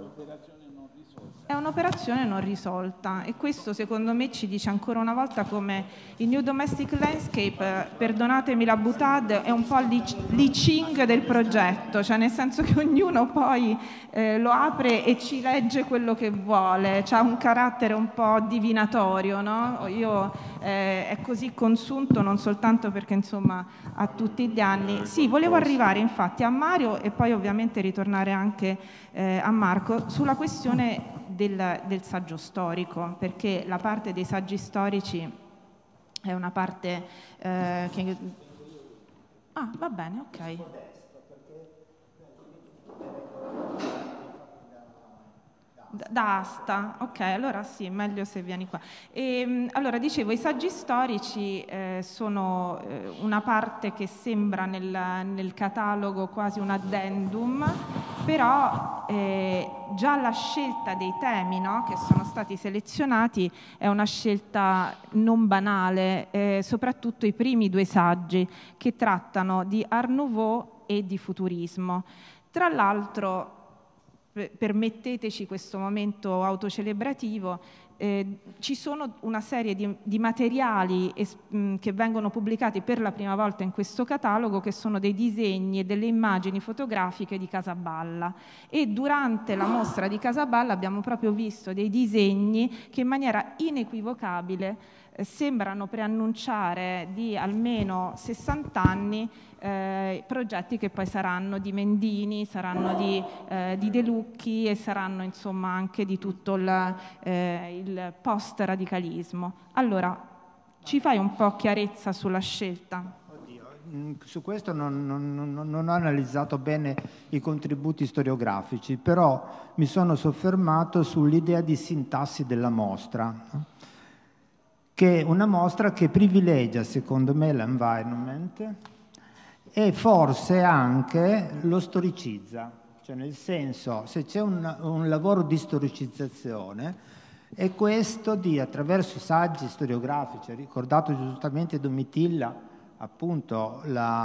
È un'operazione non risolta e questo secondo me ci dice ancora una volta come il New Domestic Landscape, perdonatemi la boutade, è un po' l'I Ching del progetto, cioè nel senso che ognuno poi lo apre e ci legge quello che vuole, c'ha un carattere un po' divinatorio, no? È così consunto non soltanto perché insomma ha tutti gli anni. Sì, volevo arrivare infatti a Mario e poi ovviamente ritornare anche a Marco sulla questione del saggio storico, perché la parte dei saggi storici è una parte che... Ah, va bene, ok. Da asta, ok, allora sì, meglio se vieni qua. Allora, dicevo, i saggi storici sono una parte che sembra nel catalogo quasi un addendum, però già la scelta dei temi, no, che sono stati selezionati è una scelta non banale, soprattutto i primi due saggi che trattano di Art Nouveau e di futurismo. Tra l'altro, permetteteci questo momento autocelebrativo, ci sono una serie di materiali che vengono pubblicati per la prima volta in questo catalogo, che sono dei disegni e delle immagini fotografiche di Casaballa, e durante la mostra di Casaballa abbiamo proprio visto dei disegni che in maniera inequivocabile sembrano preannunciare di almeno 60 anni progetti che poi saranno di Mendini, saranno di De Lucchi e saranno insomma anche di tutto il post-radicalismo. Allora, ci fai un po' chiarezza sulla scelta? Oddio, su questo non ho analizzato bene i contributi storiografici, però mi sono soffermato sull'idea di sintassi della mostra, che è una mostra che privilegia, secondo me, l'environment e forse anche lo storicizza, cioè nel senso, se c'è un lavoro di storicizzazione, è questo di, attraverso saggi storiografici, ha ricordato giustamente Domitilla, appunto,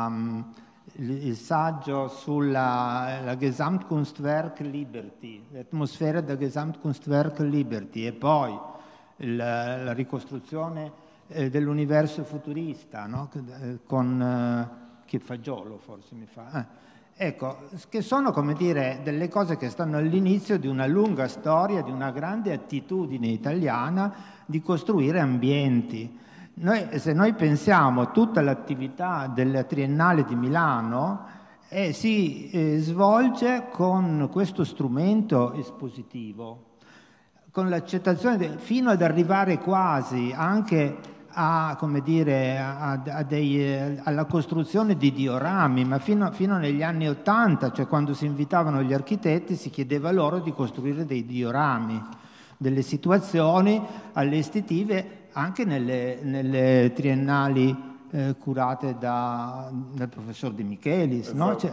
il saggio sulla Gesamtkunstwerk Liberty, l'atmosfera del Gesamtkunstwerk Liberty, e poi la ricostruzione dell'universo futurista, no? Con che fagiolo forse mi fa. Ecco, che sono, come dire, delle cose che stanno all'inizio di una lunga storia, di una grande attitudine italiana di costruire ambienti. Se noi pensiamo a tutta l'attività della Triennale di Milano, si svolge con questo strumento espositivo, con l'accettazione, fino ad arrivare quasi anche a, come dire, alla costruzione di diorami, ma fino negli anni '80, cioè quando si invitavano gli architetti, si chiedeva loro di costruire dei diorami, delle situazioni allestitive anche nelle triennali curate dal professor De Michelis, no? Cioè,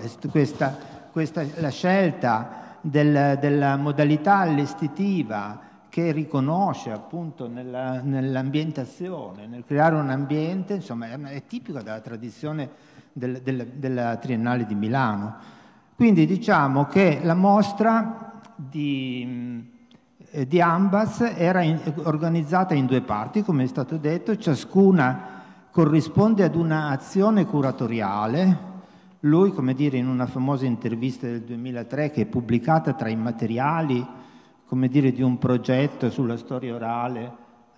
la scelta della modalità allestitiva che riconosce appunto nell'ambientazione, nel creare un ambiente, insomma è tipica della tradizione della Triennale di Milano. Quindi diciamo che la mostra di Ambas era organizzata in due parti, come è stato detto, ciascuna corrisponde ad un'azione curatoriale. Lui, come dire, in una famosa intervista del 2003 che è pubblicata tra i materiali, come dire, di un progetto sulla storia orale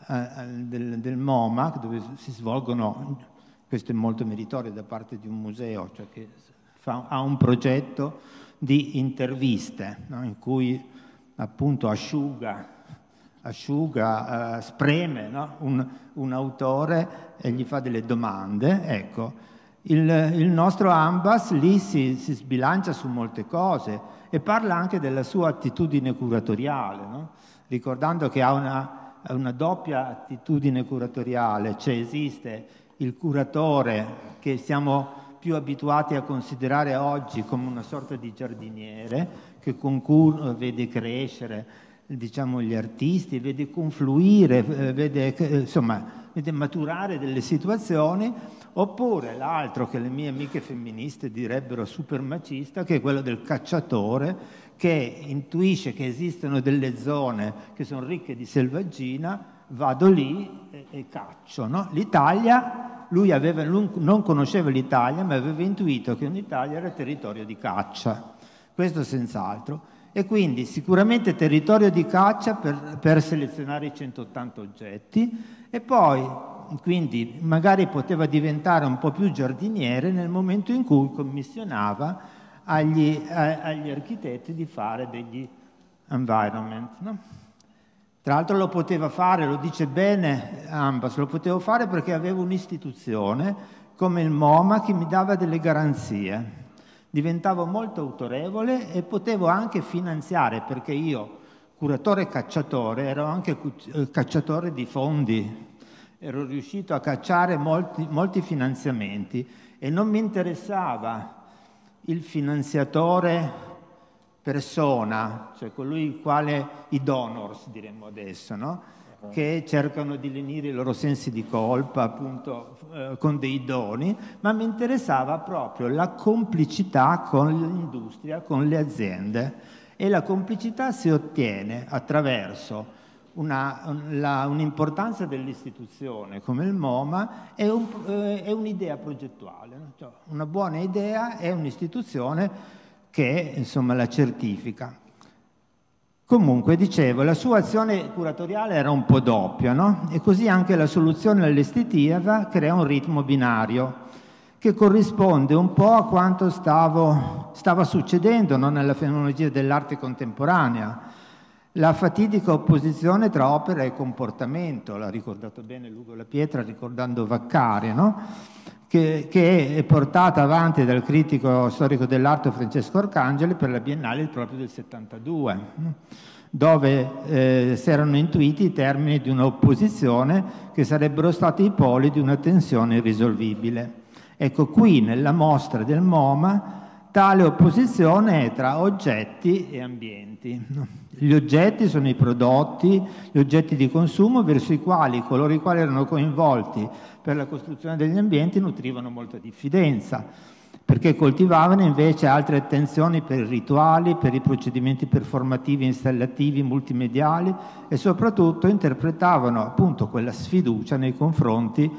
del MoMA, dove si svolgono, questo è molto meritorio da parte di un museo, cioè che ha un progetto di interviste, no? In cui appunto asciuga asciuga, spreme, no? un autore e gli fa delle domande. Ecco, il nostro Ambas lì si sbilancia su molte cose e parla anche della sua attitudine curatoriale, no? Ricordando che ha una doppia attitudine curatoriale, cioè esiste il curatore che siamo più abituati a considerare oggi come una sorta di giardiniere che vede crescere, diciamo, gli artisti, vede confluire, vede maturare delle situazioni, oppure l'altro che le mie amiche femministe direbbero super macista, che è quello del cacciatore, che intuisce che esistono delle zone che sono ricche di selvaggina, vado lì e caccio, no? L'Italia, lui non conosceva l'Italia, ma aveva intuito che l'Italia era territorio di caccia, questo senz'altro. E quindi sicuramente territorio di caccia per selezionare i 180 oggetti, e poi quindi magari poteva diventare un po' più giardiniere nel momento in cui commissionava agli architetti di fare degli environment, no? Tra l'altro lo poteva fare, lo dice bene Ambas, lo potevo fare perché avevo un'istituzione come il MoMA che mi dava delle garanzie. Diventavo molto autorevole e potevo anche finanziare, perché io, curatore e cacciatore, ero anche cacciatore di fondi, ero riuscito a cacciare molti finanziamenti e non mi interessava il finanziatore persona, cioè colui il quale, i donors diremmo adesso, no? Che cercano di lenire i loro sensi di colpa appunto con dei doni, ma mi interessava proprio la complicità con l'industria, con le aziende, e la complicità si ottiene attraverso un'importanza dell'istituzione come il MoMA e un'idea progettuale, no? Cioè, una buona idea è un'istituzione che insomma la certifica. Comunque, dicevo, la sua azione curatoriale era un po' doppia, no? E così anche la soluzione all'estettiva crea un ritmo binario che corrisponde un po' a quanto stava succedendo, no? Nella fenomenologia dell'arte contemporanea. La fatidica opposizione tra opera e comportamento, l'ha ricordato bene Lugo La Pietra ricordando Vaccari, no? Che è portata avanti dal critico storico dell'arte Francesco Arcangeli per la Biennale proprio del 72, dove si erano intuiti i termini di un'opposizione che sarebbero stati i poli di una tensione irrisolvibile. Ecco, qui nella mostra del MoMA tale opposizione è tra oggetti e ambienti. Gli oggetti sono i prodotti, gli oggetti di consumo verso i quali coloro i quali erano coinvolti per la costruzione degli ambienti nutrivano molta diffidenza, perché coltivavano invece altre attenzioni per i rituali, per i procedimenti performativi, installativi, multimediali, e soprattutto interpretavano appunto quella sfiducia nei confronti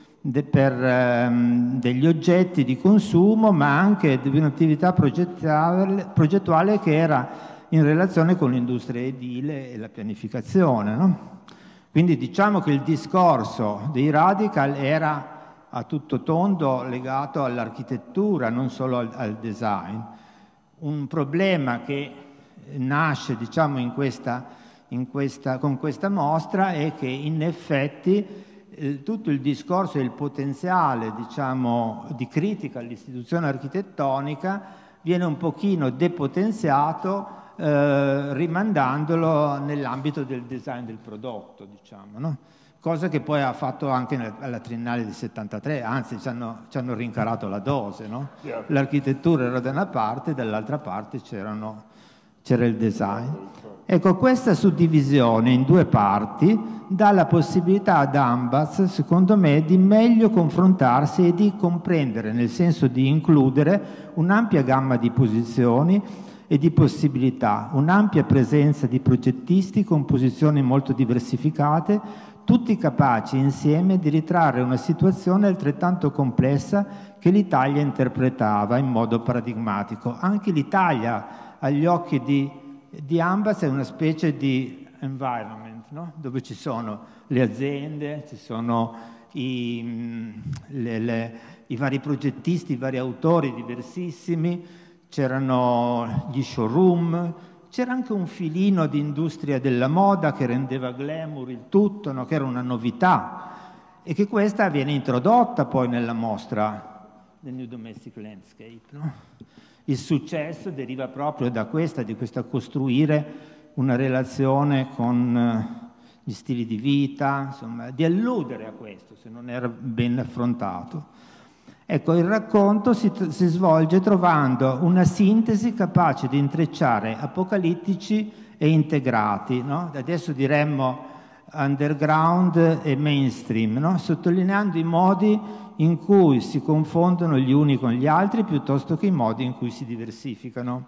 degli oggetti di consumo, ma anche di un'attività progettuale che era in relazione con l'industria edile e la pianificazione, no? Quindi diciamo che il discorso dei Radical era a tutto tondo legato all'architettura, non solo al design. Un problema che nasce, diciamo, con questa mostra è che in effetti tutto il discorso e il potenziale, diciamo, di critica all'istituzione architettonica viene un pochino depotenziato rimandandolo nell'ambito del design del prodotto, diciamo, no? Cosa che poi ha fatto anche alla Triennale del 73, anzi ci hanno rincarato la dose, no? L'architettura era da una parte, dall'altra parte c'era il design. Ecco, questa suddivisione in due parti dà la possibilità ad Ambas, secondo me, di meglio confrontarsi e di comprendere, nel senso di includere un'ampia gamma di posizioni e di possibilità, un'ampia presenza di progettisti con posizioni molto diversificate, tutti capaci insieme di ritrarre una situazione altrettanto complessa che l'Italia interpretava in modo paradigmatico. Anche l'Italia, agli occhi di Ambas, è una specie di environment, no? Dove ci sono le aziende, ci sono i vari progettisti, i vari autori diversissimi, c'erano gli showroom, c'era anche un filino di industria della moda che rendeva glamour il tutto, no? Che era una novità, e che questa viene introdotta poi nella mostra del New Domestic Landscape, no? Il successo deriva proprio da questa, di questa costruire una relazione con gli stili di vita, insomma, di alludere a questo, se non era ben affrontato. Ecco, il racconto si svolge trovando una sintesi capace di intrecciare apocalittici e integrati, no? Adesso diremmo underground e mainstream, no? Sottolineando i modi in cui si confondono gli uni con gli altri piuttosto che i modi in cui si diversificano.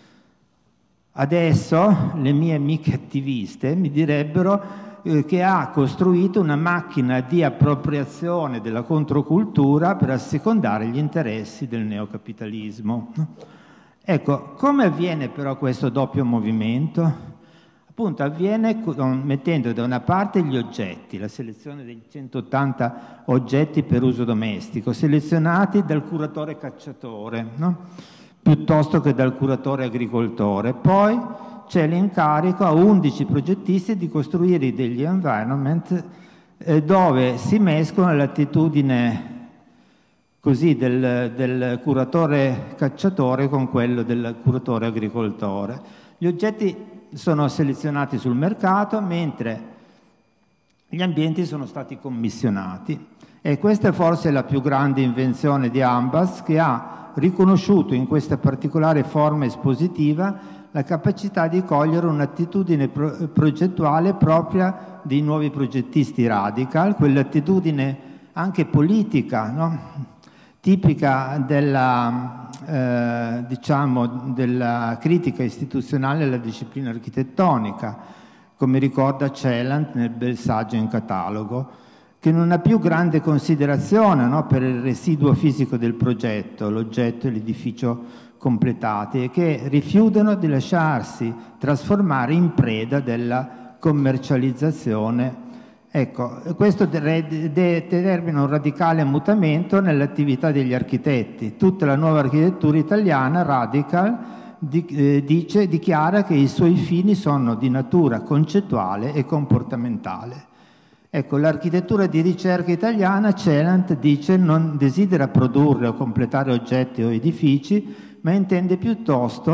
Adesso le mie amiche attiviste mi direbbero che ha costruito una macchina di appropriazione della controcultura per assecondare gli interessi del neocapitalismo. Ecco, come avviene però questo doppio movimento? Appunto avviene mettendo da una parte gli oggetti, la selezione dei 180 oggetti per uso domestico, selezionati dal curatore cacciatore, no? Piuttosto che dal curatore agricoltore. Poi c'è l'incarico a 11 progettisti di costruire degli environment dove si mescolano l'attitudine così del curatore cacciatore con quello del curatore agricoltore. Gli oggetti sono selezionati sul mercato, mentre gli ambienti sono stati commissionati. E questa è forse la più grande invenzione di Ambas, che ha riconosciuto in questa particolare forma espositiva la capacità di cogliere un'attitudine progettuale propria dei nuovi progettisti radical, quell'attitudine anche politica, no? Tipica della, diciamo, della critica istituzionale alla disciplina architettonica, come ricorda Celant nel bel saggio in catalogo, che non ha più grande considerazione, no, per il residuo fisico del progetto, l'oggetto e l'edificio completati, e che rifiutano di lasciarsi trasformare in preda della commercializzazione. Ecco, questo determina un radicale mutamento nell'attività degli architetti. Tutta la nuova architettura italiana, radical, dichiara che i suoi fini sono di natura concettuale e comportamentale. Ecco, l'architettura di ricerca italiana, Celant dice, non desidera produrre o completare oggetti o edifici, ma intende piuttosto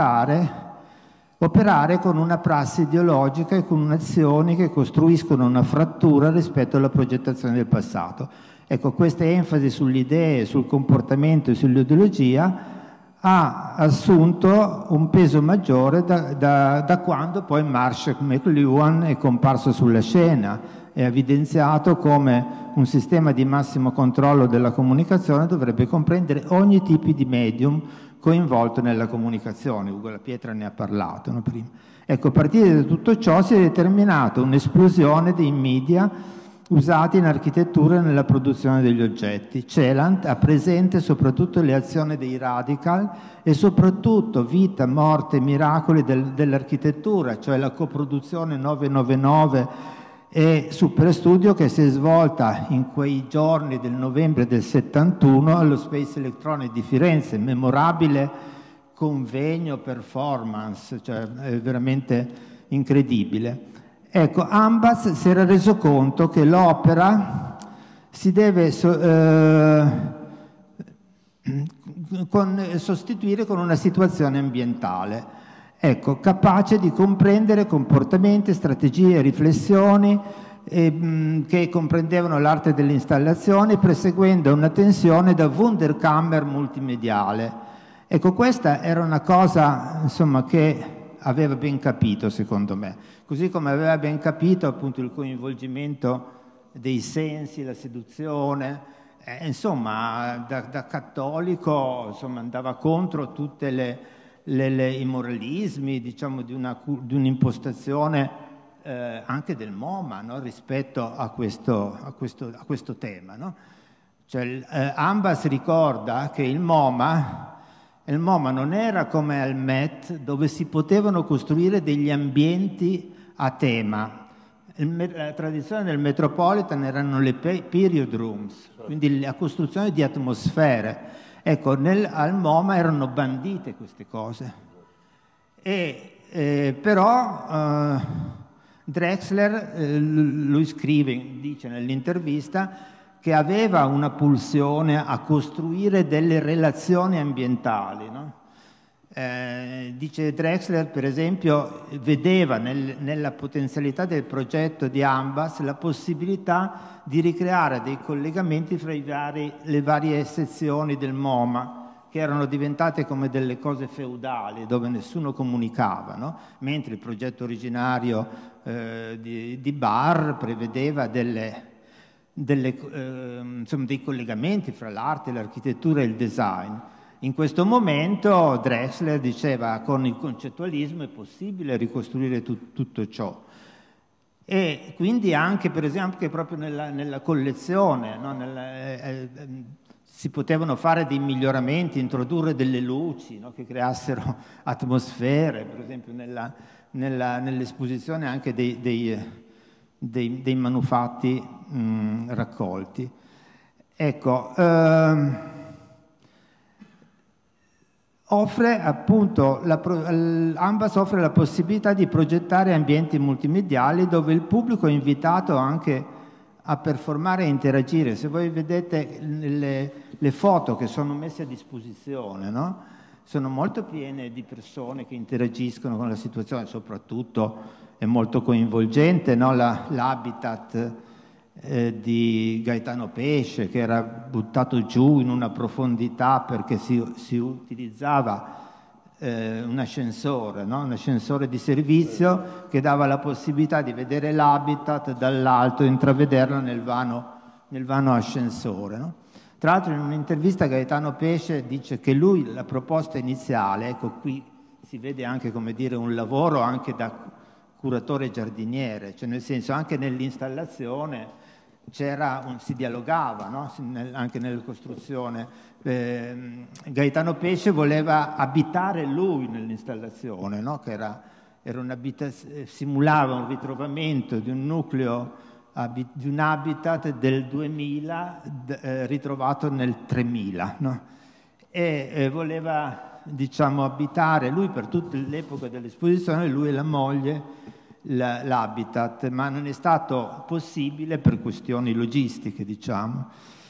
operare con una prassi ideologica e con azioni che costruiscono una frattura rispetto alla progettazione del passato. Ecco, questa enfasi sulle idee, sul comportamento e sull'ideologia ha assunto un peso maggiore da quando poi Marshall McLuhan è comparso sulla scena e ha evidenziato come un sistema di massimo controllo della comunicazione dovrebbe comprendere ogni tipo di medium coinvolto nella comunicazione. Ugo La Pietra ne ha parlato, no, prima. Ecco, a partire da tutto ciò si è determinata un'esplosione dei media usati in architettura e nella produzione degli oggetti. Celant ha presente soprattutto le azioni dei radical e soprattutto vita, morte, miracoli dell'architettura, cioè la coproduzione 999 e Superstudio, che si è svolta in quei giorni del novembre del 71 allo Space Electronic di Firenze, memorabile convegno, performance, cioè è veramente incredibile. Ecco, Ambas si era reso conto che l'opera si deve sostituire con una situazione ambientale. Ecco, capace di comprendere comportamenti, strategie, riflessioni che comprendevano l'arte dell'installazione, perseguendo una tensione da Wunderkammer multimediale. Ecco, questa era una cosa, insomma, che aveva ben capito, secondo me, così come aveva ben capito appunto il coinvolgimento dei sensi, la seduzione, insomma, da cattolico, insomma, andava contro tutte i moralismi, diciamo, di un'impostazione anche del MoMA, no? Rispetto a questo tema, no? Cioè, Ambas ricorda che il MoMA non era come al Met, dove si potevano costruire degli ambienti a tema. La tradizione del Metropolitan erano le period rooms, quindi la costruzione di atmosfere. Ecco, al MoMA erano bandite queste cose. E Però Drexler, lui scrive, dice nell'intervista, che aveva una pulsione a costruire delle relazioni ambientali, no? Dice Drexler, per esempio, vedeva nella potenzialità del progetto di Ambas la possibilità di ricreare dei collegamenti fra le varie sezioni del MoMA, che erano diventate come delle cose feudali, dove nessuno comunicava, no? Mentre il progetto originario di Barr prevedeva insomma, dei collegamenti fra l'arte, l'architettura e il design. In questo momento Drexler diceva con il concettualismo è possibile ricostruire tutto ciò. E quindi anche, per esempio, che proprio nella collezione, no? Si potevano fare dei miglioramenti, introdurre delle luci, no? Che creassero atmosfere, per esempio nell'esposizione anche dei manufatti raccolti. Ecco, Ambas offre la possibilità di progettare ambienti multimediali dove il pubblico è invitato anche a performare e interagire. Se voi vedete le foto che sono messe a disposizione, no? Sono molto piene di persone che interagiscono con la situazione, soprattutto è molto coinvolgente, no? L'habitat di Gaetano Pesce, che era buttato giù in una profondità perché si utilizzava un ascensore, no? Un ascensore di servizio che dava la possibilità di vedere l'habitat dall'alto e intravederlo nel vano ascensore, no? Tra l'altro in un'intervista Gaetano Pesce dice che lui, la proposta iniziale, ecco qui si vede anche, come dire, un lavoro anche da curatore giardiniere, cioè nel senso anche nell'installazione si dialogava, no? Anche nella costruzione. Gaetano Pesce voleva abitare lui nell'installazione, no? Che simulava un ritrovamento di un nucleo, di un habitat del 2000 ritrovato nel 3000, no? E voleva, diciamo, abitare lui per tutta l'epoca dell'esposizione, lui e la moglie, l'habitat, ma non è stato possibile per questioni logistiche, diciamo.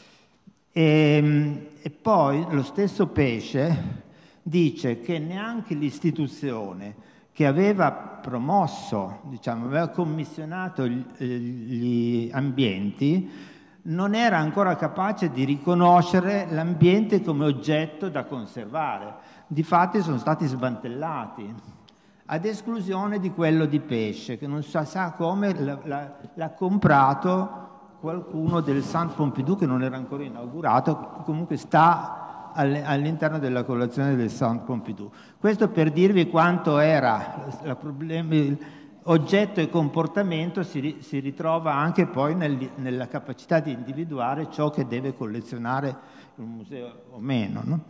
E poi lo stesso Pesce dice che neanche l'istituzione che aveva promosso, diciamo, aveva commissionato gli ambienti, non era ancora capace di riconoscere l'ambiente come oggetto da conservare. Difatti sono stati smantellati, ad esclusione di quello di Pesce, che non sa come l'ha comprato qualcuno del Centre Pompidou, che non era ancora inaugurato, comunque sta all'interno della collezione del Centre Pompidou. Questo per dirvi quanto era oggetto e comportamento si ritrova anche poi nella capacità di individuare ciò che deve collezionare un museo o meno, no?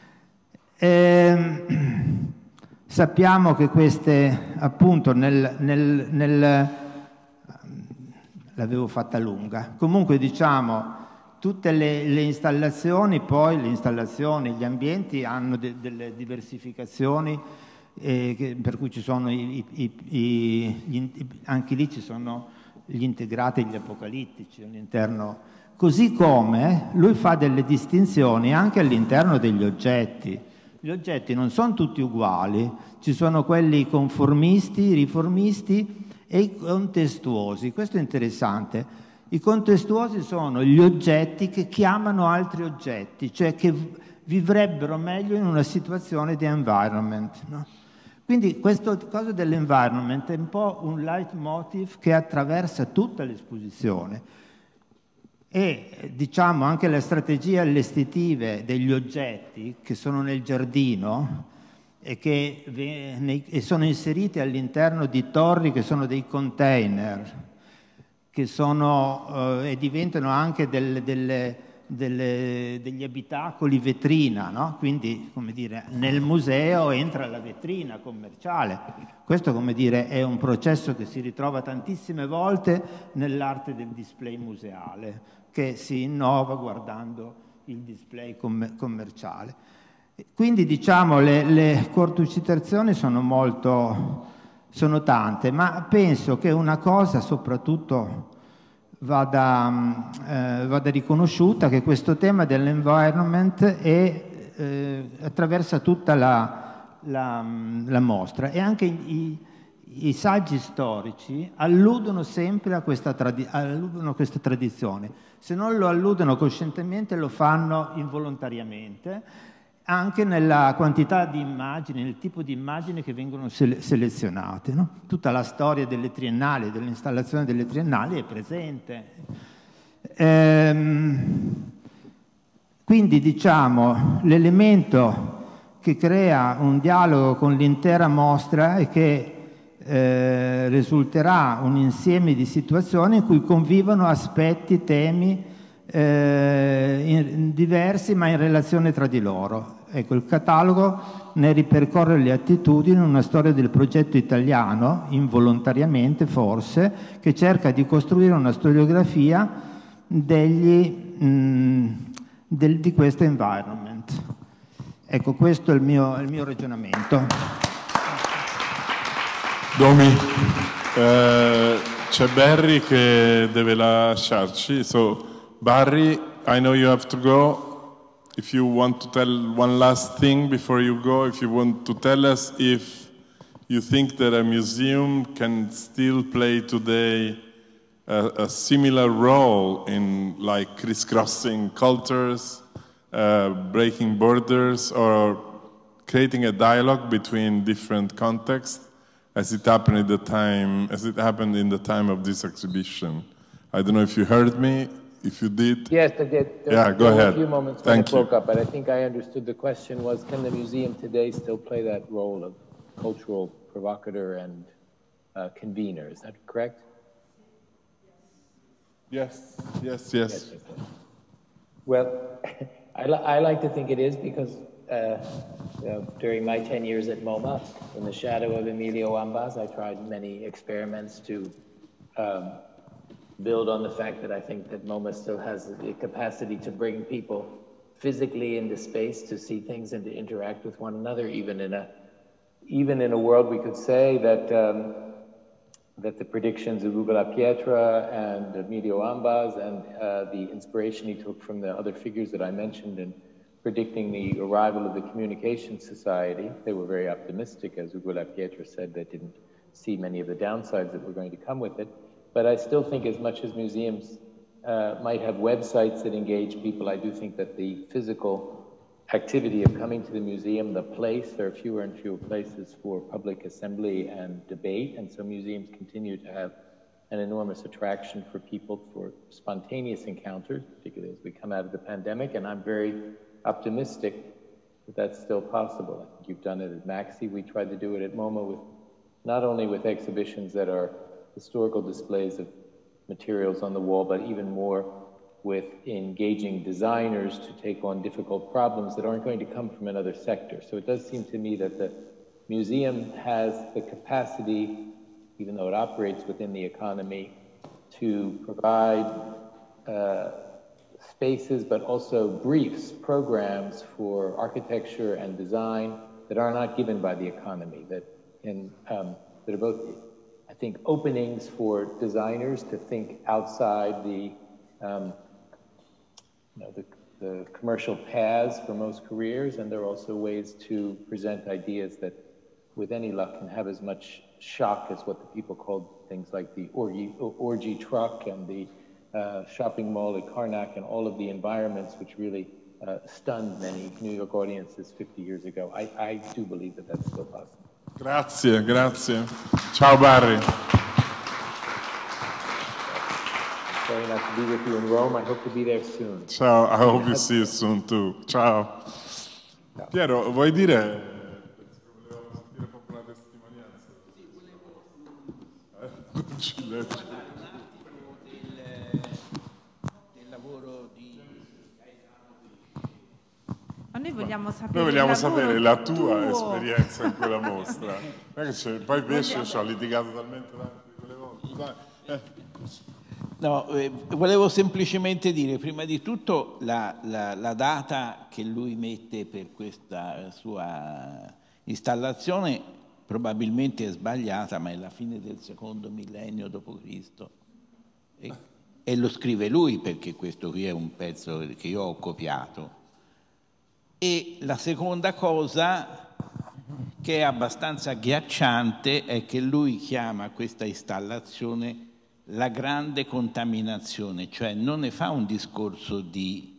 Sappiamo che queste, appunto, l'avevo fatta lunga. Comunque, diciamo, tutte le installazioni, poi le installazioni, gli ambienti hanno delle diversificazioni, per cui ci sono anche lì ci sono gli integrati e gli apocalittici all'interno, così come lui fa delle distinzioni anche all'interno degli oggetti. Gli oggetti non sono tutti uguali, ci sono quelli conformisti, riformisti e i contestuosi. Questo è interessante. I contestuosi sono gli oggetti che chiamano altri oggetti, cioè che vivrebbero meglio in una situazione di environment, no? Quindi questa cosa dell'environment è un po' un leitmotiv che attraversa tutta l'esposizione. E diciamo anche le strategie allestitive degli oggetti che sono nel giardino e sono inserite all'interno di torri che sono dei container, che sono e diventano anche degli abitacoli vetrina, no? Quindi, come dire, nel museo entra la vetrina commerciale. Questo, come dire, è un processo che si ritrova tantissime volte nell'arte del display museale, che si innova guardando il display commerciale. Quindi diciamo le cortocitazioni sono tante, ma penso che una cosa soprattutto vada riconosciuta, che questo tema dell'environment attraversa tutta la mostra, e anche i saggi storici alludono sempre a questa tradizione. Se non lo alludono coscientemente, lo fanno involontariamente, anche nella quantità di immagini, nel tipo di immagini che vengono selezionate, no? Tutta la storia delle triennali, dell'installazione delle triennali è presente. Quindi diciamo l'elemento che crea un dialogo con l'intera mostra e che risulterà un insieme di situazioni in cui convivono aspetti, temi diversi ma in relazione tra di loro. Ecco, il catalogo ne ripercorre le attitudini in una storia del progetto italiano, involontariamente forse, che cerca di costruire una storiografia di questo environment. Ecco, questo è il mio ragionamento. Domi, c'è Barry che deve lasciarci. So, Barry, I know you have to go. If you want to tell one last thing before you go, if you want to tell us if you think that a museum can still play today a similar role in like crisscrossing cultures, breaking borders, or creating a dialogue between different contexts, as it happened in the time of this exhibition. I don't know if you heard me. If you did. Yes, I did. Go ahead. A few moments when I spoke up, but I think I understood the question was, can the museum today still play that role of cultural provocateur and convener? Is that correct? Yes. Well, I like to think it is because during my 10 years at MoMA, in the shadow of Emilio Ambas, I tried many experiments to build on the fact that I think that MoMA still has the capacity to bring people physically into space to see things and to interact with one another, even in a world we could say that that the predictions of Ugo La Pietra and Emilio Ambas and the inspiration he took from the other figures that I mentioned in predicting the arrival of the Communication Society, they were very optimistic, as Ugo La Pietra said, they didn't see many of the downsides that were going to come with it. But I still think as much as museums might have websites that engage people, I do think that the physical activity of coming to the museum, the place, there are fewer and fewer places for public assembly and debate, and so museums continue to have an enormous attraction for people for spontaneous encounters, particularly as we come out of the pandemic, and I'm very optimistic that that's still possible. I think you've done it at Maxi. We tried to do it at MoMA not only with exhibitions that are historical displays of materials on the wall, but even more with engaging designers to take on difficult problems that aren't going to come from another sector. So it does seem to me that the museum has the capacity, even though it operates within the economy, to provide spaces, but also briefs, programs for architecture and design that are not given by the economy, that are both, I think, openings for designers to think outside the commercial paths for most careers, and there are also ways to present ideas that, with any luck, can have as much shock as what the people called things like the orgy truck and the shopping mall at Karnak and all of the environments which really stunned many New York audiences 50 years ago. I do believe that that's still possible. Grazie. Ciao Barry. Very nice to be with you in Rome. I hope to be there soon. Ciao, I hope you see you soon too. Ciao. Piero, vuoi dire? Volevamo sentire proprio una testimonianza. Non ci leggi. Del lavoro di Ma noi vogliamo sapere, la tua esperienza in quella mostra. Non è che poi Pesce ci ho litigato talmente tante quelle volte. No, volevo semplicemente dire, prima di tutto, la data che lui mette per questa sua installazione probabilmente è sbagliata, ma è la fine del secondo millennio d.C. E lo scrive lui, perché questo qui è un pezzo che io ho copiato. E la seconda cosa, che è abbastanza agghiacciante, è che lui chiama questa installazione la grande contaminazione, cioè non ne fa un discorso di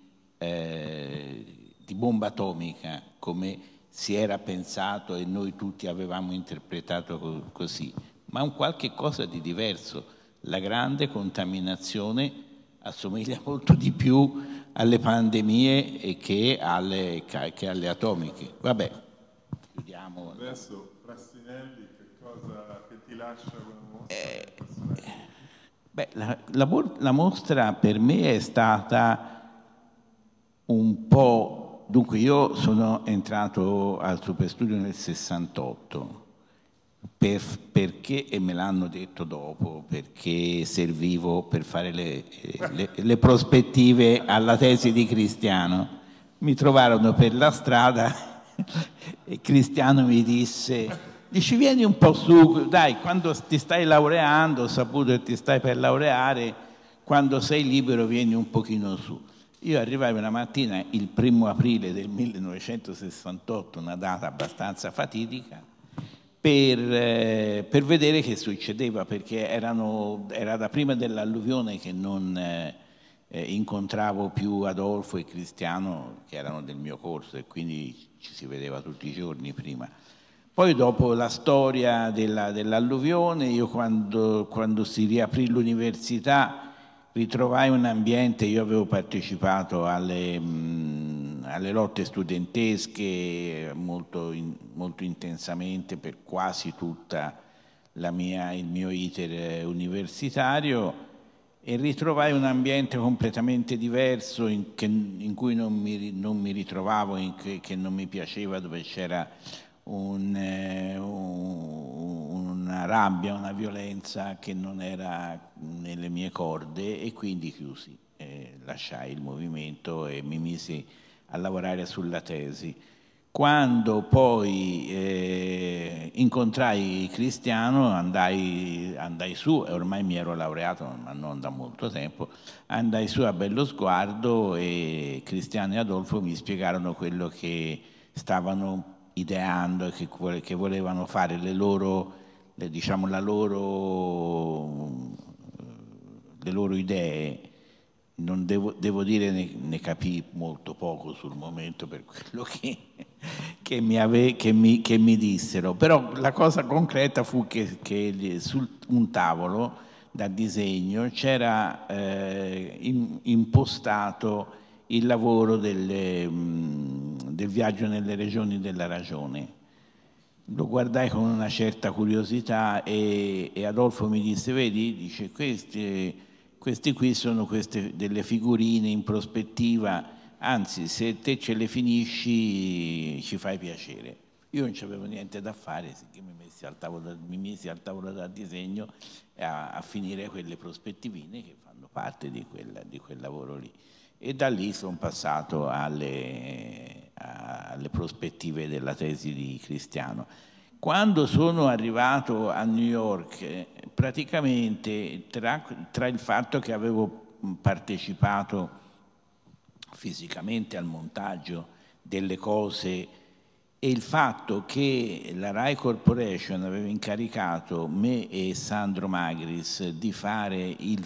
bomba atomica come si era pensato e noi tutti avevamo interpretato così, ma un qualche cosa di diverso. La grande contaminazione assomiglia molto di più alle pandemie che alle atomiche. Vabbè, chiudiamo. Adesso, Frassinelli, che cosa che ti lascia con la mostra? Beh, la mostra per me è stata un po'... Dunque, io sono entrato al Superstudio nel 68 perché, e me l'hanno detto dopo, perché servivo per fare le prospettive alla tesi di Cristiano. Mi trovarono per la strada e Cristiano mi disse... Dici, vieni un po' su, dai, quando ti stai laureando, ho saputo che ti stai per laureare, quando sei libero vieni un pochino su. Io arrivai una mattina, il 1° aprile del 1968, una data abbastanza fatidica, per vedere che succedeva, perché era da prima dell'alluvione che non incontravo più Adolfo e Cristiano, che erano del mio corso, e quindi ci si vedeva tutti i giorni prima. Poi dopo la storia dell'alluvione, io quando si riaprì l'università ritrovai un ambiente, io avevo partecipato alle lotte studentesche molto intensamente per quasi tutta il mio iter universitario, e ritrovai un ambiente completamente diverso in cui non mi ritrovavo, che non mi piaceva, dove c'era una rabbia, una violenza che non era nelle mie corde, e quindi chiusi, lasciai il movimento e mi misi a lavorare sulla tesi. Quando poi incontrai Cristiano, andai su, e ormai mi ero laureato, ma non da molto tempo, andai su a Bello Sguardo e Cristiano e Adolfo mi spiegarono quello che stavano ideando e che volevano fare, le loro idee. Non devo dire, ne capii molto poco sul momento per quello che mi dissero, però la cosa concreta fu che su un tavolo da disegno c'era impostato il lavoro del viaggio nelle regioni della ragione. Lo guardai con una certa curiosità e Adolfo mi disse, vedi, dice, questi qui sono delle figurine in prospettiva, anzi se te ce le finisci ci fai piacere. Io non c'avevo niente da fare, mi misi al tavolo da disegno a finire quelle prospettivine che fanno parte di quel lavoro lì. E da lì sono passato alle prospettive della tesi di Cristiano. Quando sono arrivato a New York, praticamente tra il fatto che avevo partecipato fisicamente al montaggio delle cose e il fatto che la Rai Corporation aveva incaricato me e Sandro Magris di fare il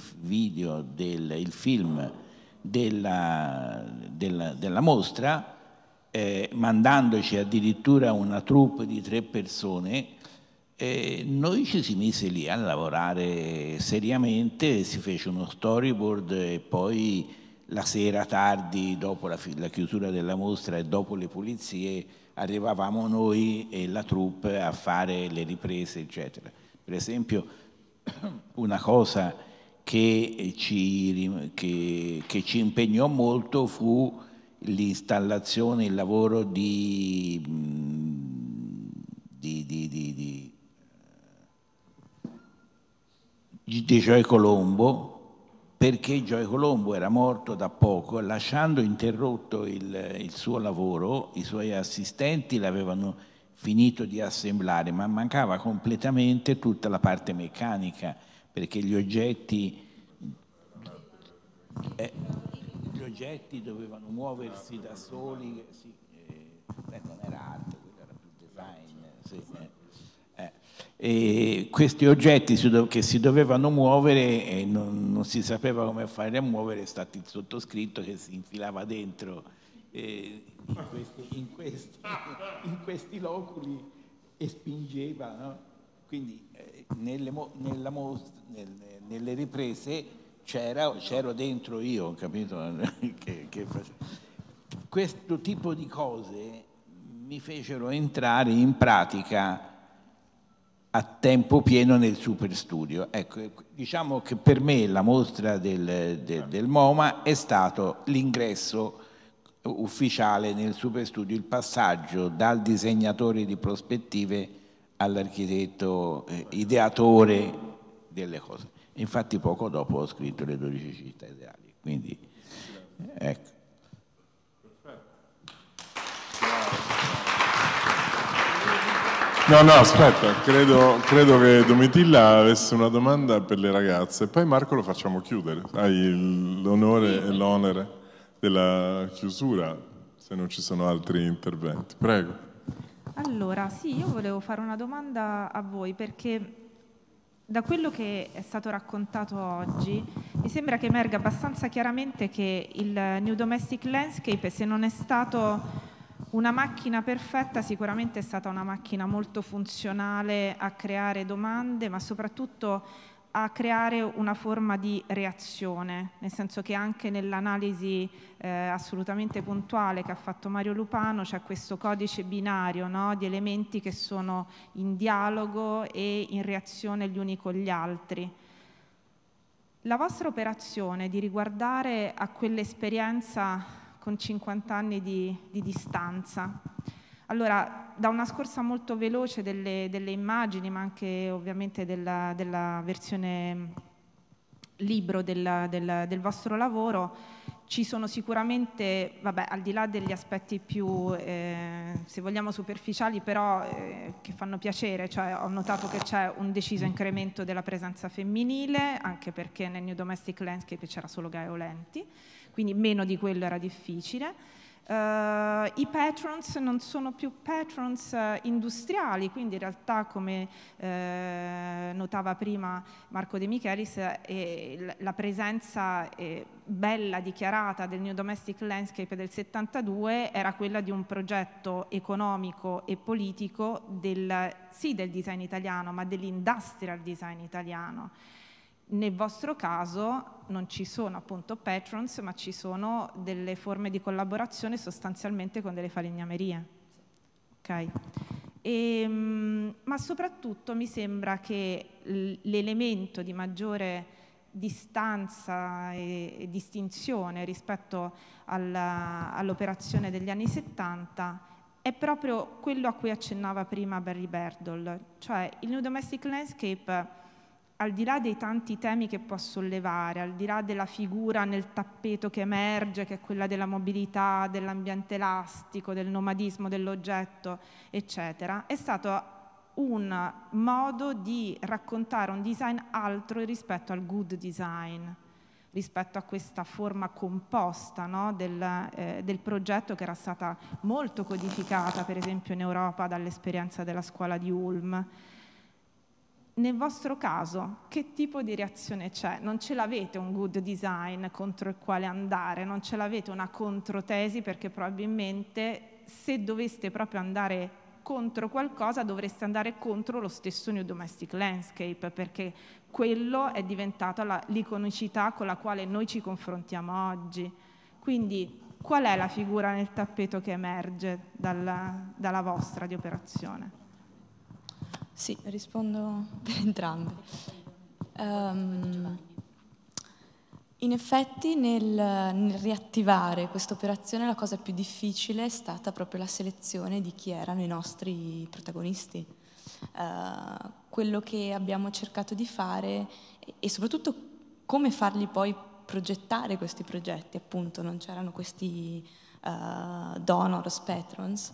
film della mostra, mandandoci addirittura una troupe di 3 persone, noi ci si mise lì a lavorare seriamente, si fece uno storyboard e poi la sera tardi, dopo la chiusura della mostra e dopo le pulizie, arrivavamo noi e la troupe a fare le riprese, eccetera. Per esempio, una cosa che ci impegnò molto fu l'installazione, il lavoro di Gioia Colombo, perché Gioia Colombo era morto da poco, lasciando interrotto il suo lavoro. I suoi assistenti l'avevano finito di assemblare, ma mancava completamente tutta la parte meccanica, perché gli oggetti dovevano muoversi da soli. Sì, non era arte, quello era più design. Sì, E questi oggetti che si dovevano muovere e non si sapeva come fare a muovere, è stato il sottoscritto che si infilava dentro in questi loculi e spingeva, no? Quindi nelle riprese c'ero dentro io, capito? Questo tipo di cose mi fecero entrare in pratica a tempo pieno nel Super Studio. Ecco, diciamo che per me la mostra del MoMA è stato l'ingresso ufficiale nel Super Studio, il passaggio dal disegnatore di prospettive all'architetto ideatore delle cose. Infatti poco dopo ho scritto le 12 città ideali, quindi ecco. No, aspetta, credo che Domitilla avesse una domanda per le ragazze, poi Marco lo facciamo chiudere. Hai l'onore e l'onere della chiusura, se non ci sono altri interventi. Prego. Allora, sì, io volevo fare una domanda a voi, perché da quello che è stato raccontato oggi mi sembra che emerga abbastanza chiaramente che il New Domestic Landscape, se non è stato una macchina perfetta, sicuramente è stata una macchina molto funzionale a creare domande, ma soprattutto a creare una forma di reazione, nel senso che anche nell'analisi assolutamente puntuale che ha fatto Mario Lupano c'è questo codice binario, no, di elementi che sono in dialogo e in reazione gli uni con gli altri. La vostra operazione di riguardare a quell'esperienza con 50 anni di distanza. Allora, da una scorsa molto veloce delle immagini, ma anche ovviamente della versione libro del vostro lavoro, ci sono sicuramente, vabbè, al di là degli aspetti più, se vogliamo, superficiali, però che fanno piacere, cioè ho notato che c'è un deciso incremento della presenza femminile, anche perché nel New Domestic Landscape c'era solo Gaia Olenti, quindi meno di quello era difficile. I patrons non sono più patrons industriali, quindi in realtà, come notava prima Marco De Michelis, la presenza bella dichiarata del New Domestic Landscape del 72 era quella di un progetto economico e politico sì del design italiano, ma dell'industrial design italiano. Nel vostro caso non ci sono appunto patrons, ma ci sono delle forme di collaborazione sostanzialmente con delle falegnamerie. Okay? Ma soprattutto mi sembra che l'elemento di maggiore distanza e distinzione rispetto all'operazione degli anni 70 è proprio quello a cui accennava prima Barry Berdol, cioè il New Domestic Landscape, al di là dei tanti temi che può sollevare, al di là della figura nel tappeto che emerge, che è quella della mobilità, dell'ambiente elastico, del nomadismo dell'oggetto, eccetera, è stato un modo di raccontare un design altro rispetto al good design, rispetto a questa forma composta, no, del progetto, che era stata molto codificata, per esempio in Europa, dall'esperienza della scuola di Ulm. Nel vostro caso, che tipo di reazione c'è? Non ce l'avete un good design contro il quale andare, non ce l'avete una controtesi, perché probabilmente se doveste proprio andare contro qualcosa dovreste andare contro lo stesso New Domestic Landscape, perché quello è diventato l'iconicità con la quale noi ci confrontiamo oggi. Quindi qual è la figura nel tappeto che emerge dalla vostra di operazione? Sì, rispondo per entrambe. In effetti nel riattivare questa operazione la cosa più difficile è stata proprio la selezione di chi erano i nostri protagonisti. Quello che abbiamo cercato di fare e soprattutto come farli poi progettare questi progetti, appunto, non c'erano questi donors, patrons.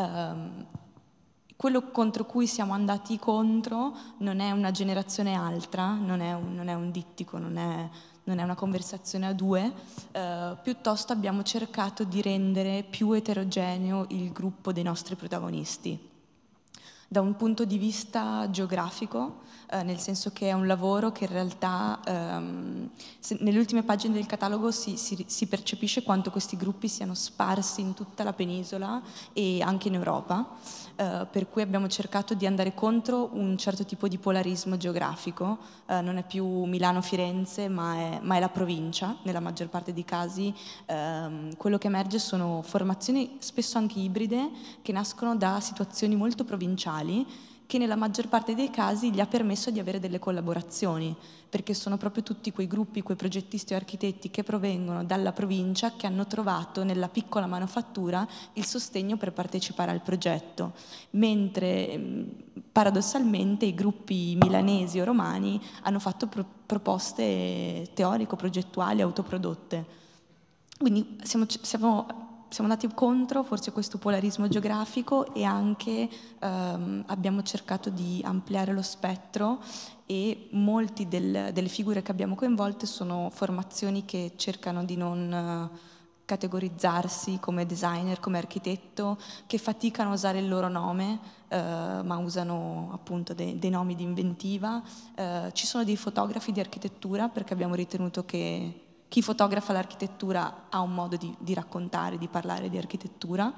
Quello contro cui siamo andati contro non è una generazione altra, non è un dittico, non è una conversazione a due, piuttosto abbiamo cercato di rendere più eterogeneo il gruppo dei nostri protagonisti. Da un punto di vista geografico, nel senso che è un lavoro che in realtà nelle ultime pagine del catalogo si percepisce quanto questi gruppi siano sparsi in tutta la penisola e anche in Europa, per cui abbiamo cercato di andare contro un certo tipo di polarismo geografico, non è più Milano-Firenze ma è la provincia, nella maggior parte dei casi. Quello che emerge sono formazioni spesso anche ibride che nascono da situazioni molto provinciali, che nella maggior parte dei casi gli ha permesso di avere delle collaborazioni, perché sono proprio tutti quei gruppi, quei progettisti o architetti che provengono dalla provincia che hanno trovato nella piccola manufattura il sostegno per partecipare al progetto, mentre paradossalmente i gruppi milanesi o romani hanno fatto proposte teorico-progettuali autoprodotte. Quindi siamo andati contro forse questo polarismo geografico e anche abbiamo cercato di ampliare lo spettro, e molti delle figure che abbiamo coinvolte sono formazioni che cercano di non categorizzarsi come designer, come architetto, che faticano a usare il loro nome, ma usano appunto dei nomi di inventiva. Ci sono dei fotografi di architettura, perché abbiamo ritenuto che chi fotografa l'architettura ha un modo di raccontare, di parlare di architettura,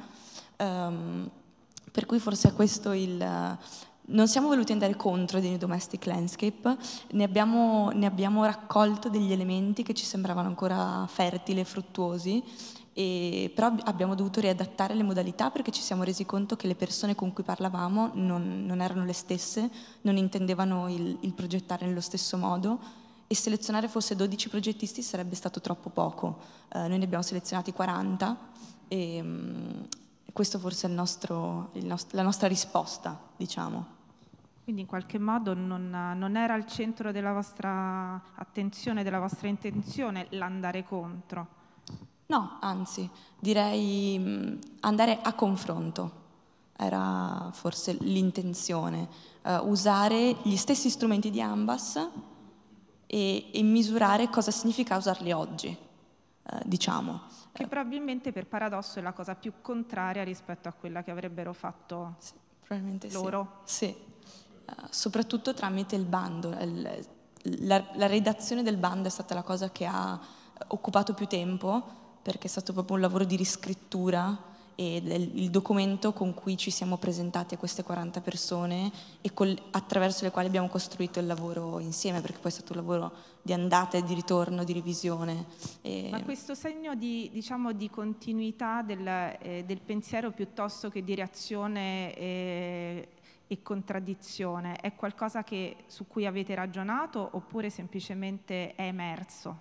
per cui forse è questo non siamo voluti andare contro The New Domestic Landscape, ne abbiamo raccolto degli elementi che ci sembravano ancora fertili e fruttuosi, però abbiamo dovuto riadattare le modalità, perché ci siamo resi conto che le persone con cui parlavamo non erano le stesse, non intendevano il progettare nello stesso modo, e selezionare forse 12 progettisti sarebbe stato troppo poco. Noi ne abbiamo selezionati 40 e questo forse è la nostra risposta, diciamo. Quindi in qualche modo non era al centro della vostra attenzione, della vostra intenzione l'andare contro? No, anzi, direi andare a confronto. Era forse l'intenzione, usare gli stessi strumenti di Ambas e misurare cosa significa usarli oggi, diciamo. Che probabilmente per paradosso è la cosa più contraria rispetto a quella che avrebbero fatto loro. Sì, soprattutto tramite il bando. La redazione del bando è stata la cosa che ha occupato più tempo, perché è stato proprio un lavoro di riscrittura, e il documento con cui ci siamo presentati a queste 40 persone e attraverso le quali abbiamo costruito il lavoro insieme, perché poi è stato un lavoro di andata e di ritorno, di revisione. Ma questo segno di continuità del pensiero piuttosto che di reazione e contraddizione è qualcosa su cui avete ragionato, oppure semplicemente è emerso?